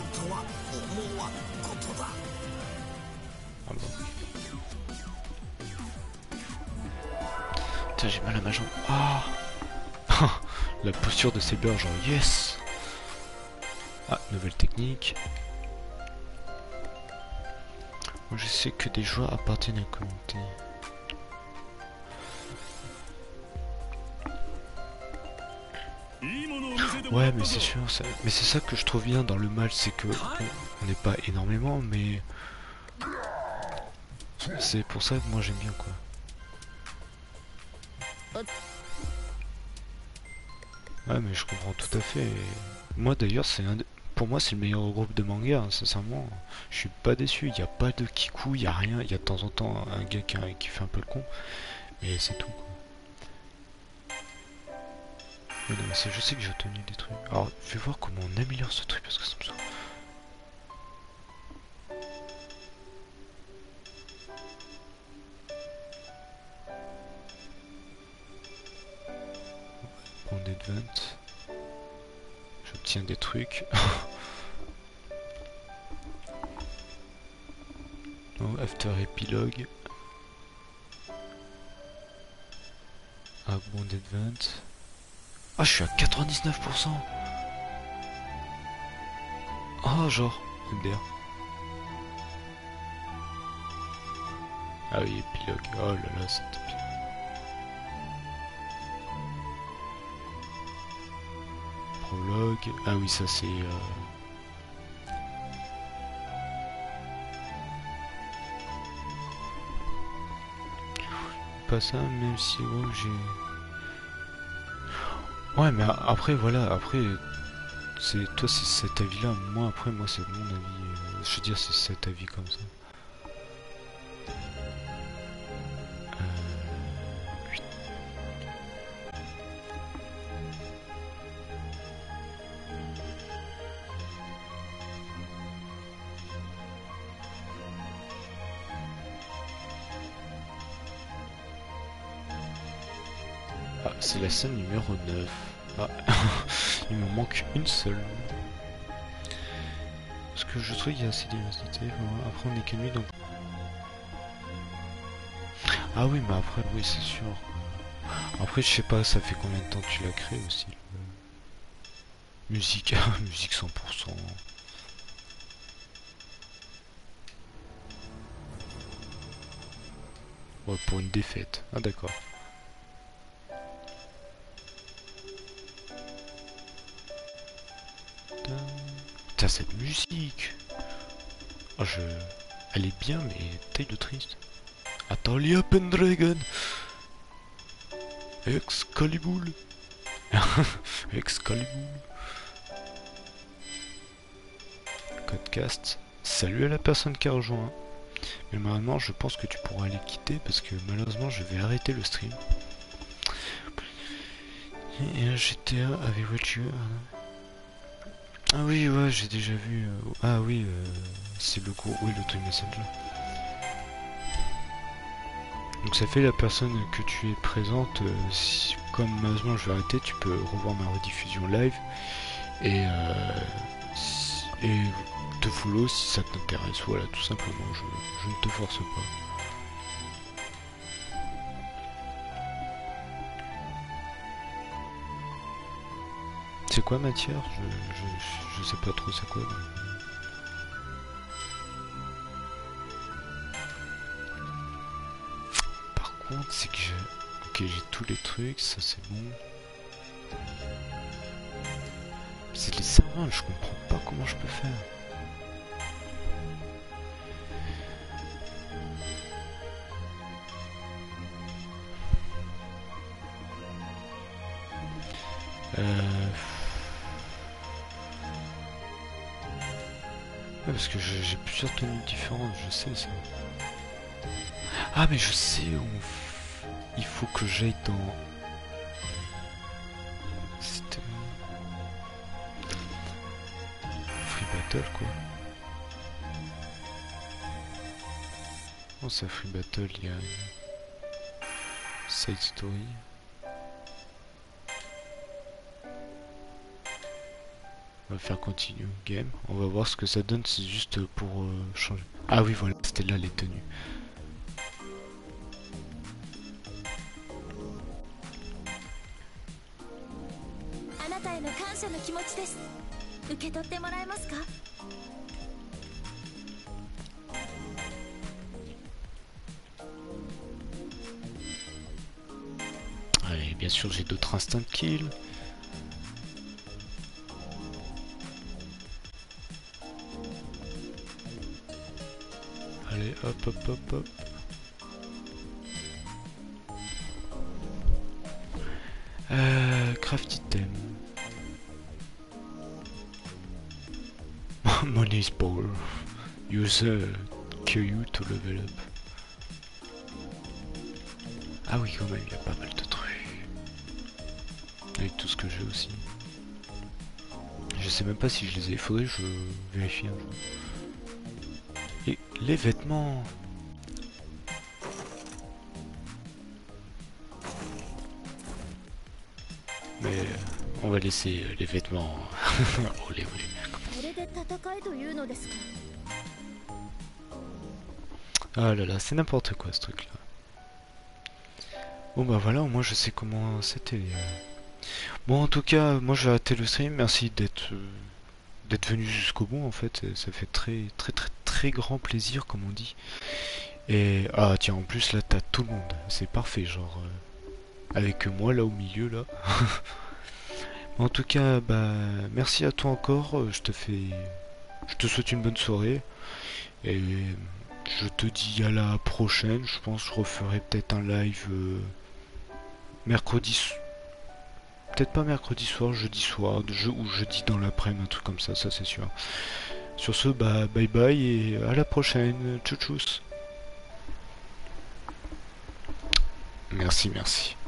Ah bon. Putain, j'ai mal à ma jambe. Ah. La posture de Saber, genre yes. Ah, nouvelle technique. Moi, je sais que des joueurs appartiennent à la communauté. Ouais, mais c'est sûr, ça... mais c'est ça que je trouve bien dans le match, c'est que on n'est pas énormément, mais c'est pour ça que moi j'aime bien quoi. Ouais, mais je comprends tout à fait. Moi d'ailleurs, c'est un... pour moi c'est le meilleur groupe de manga, hein, sincèrement. Je suis pas déçu, il n'y a pas de kikou, il n'y a rien, il y a de temps en temps un gars qui, qui fait un peu le con, mais c'est tout quoi. Mais non, mais je sais que j'ai obtenu des trucs. Alors, je vais voir comment on améliore ce truc parce que ça me saoule. Bon, advent. J'obtiens des trucs. Non, after epilogue. Ah, bon, advent. Ah, je suis à quatre-vingt-dix-neuf pour cent. Oh, genre, M D R. Ah oui, épilogue. Oh là là, c'était bien. Prologue. Ah oui, ça c'est... Euh... Pas ça, même si ouais, j'ai... Ouais, mais après, voilà, après... c'est toi, c'est cet avis-là. Moi, après, moi, c'est mon avis. Euh, je veux dire, c'est cet avis comme ça. Ah, c'est la scène numéro neuf. Ah, il me manque une seule. Parce que je trouve qu'il y a assez d'identité. Après, on est que nuit donc. Ah oui, mais après, oui, c'est sûr. Après, je sais pas, ça fait combien de temps que tu l'as créé aussi. Le... Musique, musique cent pour cent. Ouais, pour une défaite. Ah, d'accord. Putain, cette musique. Oh, je... Elle est bien, mais taille de triste. Atalia Pendragon. Excalibur. Excalibur. Codecast. Salut à la personne qui a rejoint. Mais maintenant, je pense que tu pourras aller quitter parce que malheureusement, je vais arrêter le stream. Et un G T A avec voiture. Ah oui, ouais, j'ai déjà vu. Euh... Ah oui, euh... c'est le gros. Oui, le truc message là. Donc ça fait la personne que tu es présente. Euh, si... Comme malheureusement je vais arrêter, tu peux revoir ma rediffusion live et euh... et te follow si ça t'intéresse. Voilà, tout simplement. Je, je ne te force pas. C'est quoi matière? je, je, je sais pas trop c'est quoi. Donc... Par contre, c'est que j'ai... Ok, j'ai tous les trucs, ça c'est bon. C'est les serveurs, je comprends pas comment je peux faire. Euh... Ouais, parce que je- j'ai plusieurs tenues différentes, je sais ça. Ah mais je sais où on f- il faut que j'aille dans... C'était... Free Battle quoi. Oh c'est Free Battle, il y a une side story. On va faire continue game. On va voir ce que ça donne, c'est juste pour euh, changer. Ah oui voilà, c'était là les tenues. あなたへの感謝の気持ちです。受け取ってもらえますか？ Allez, bien sûr j'ai d'autres instincts de kill. Allez, hop, hop, hop, hop. Euh, craft item. Money is power. Use uh, Q U to level up. Ah oui, quand même, il y a pas mal de trucs. Avec tout ce que j'ai aussi. Je sais même pas si je les ai. Il faudrait que je vérifie un jour. Et les vêtements. Mais euh, on va laisser euh, les vêtements. Olé, olé. これで戦いというのですか？ Ah là là, c'est n'importe quoi ce truc là. Bon bah voilà, au moins je sais comment c'était. euh. Bon en tout cas, moi je vais arrêter le stream. Merci d'être euh, d'être venu jusqu'au bout en fait. Ça fait très très très très grand plaisir comme on dit. Et ah tiens, en plus là t'as tout le monde. C'est parfait, genre euh, avec moi là au milieu là. En tout cas, bah merci à toi encore. euh, Je te fais, je te souhaite une bonne soirée et je te dis à la prochaine. Je pense que je referai peut-être un live euh, mercredi, s- peut-être pas mercredi soir, jeudi soir, de jeu ou jeudi dans l'après-midi, un truc comme ça, ça c'est sûr. Sur ce, bah bye bye et à la prochaine. Tchou tchous. Merci, merci.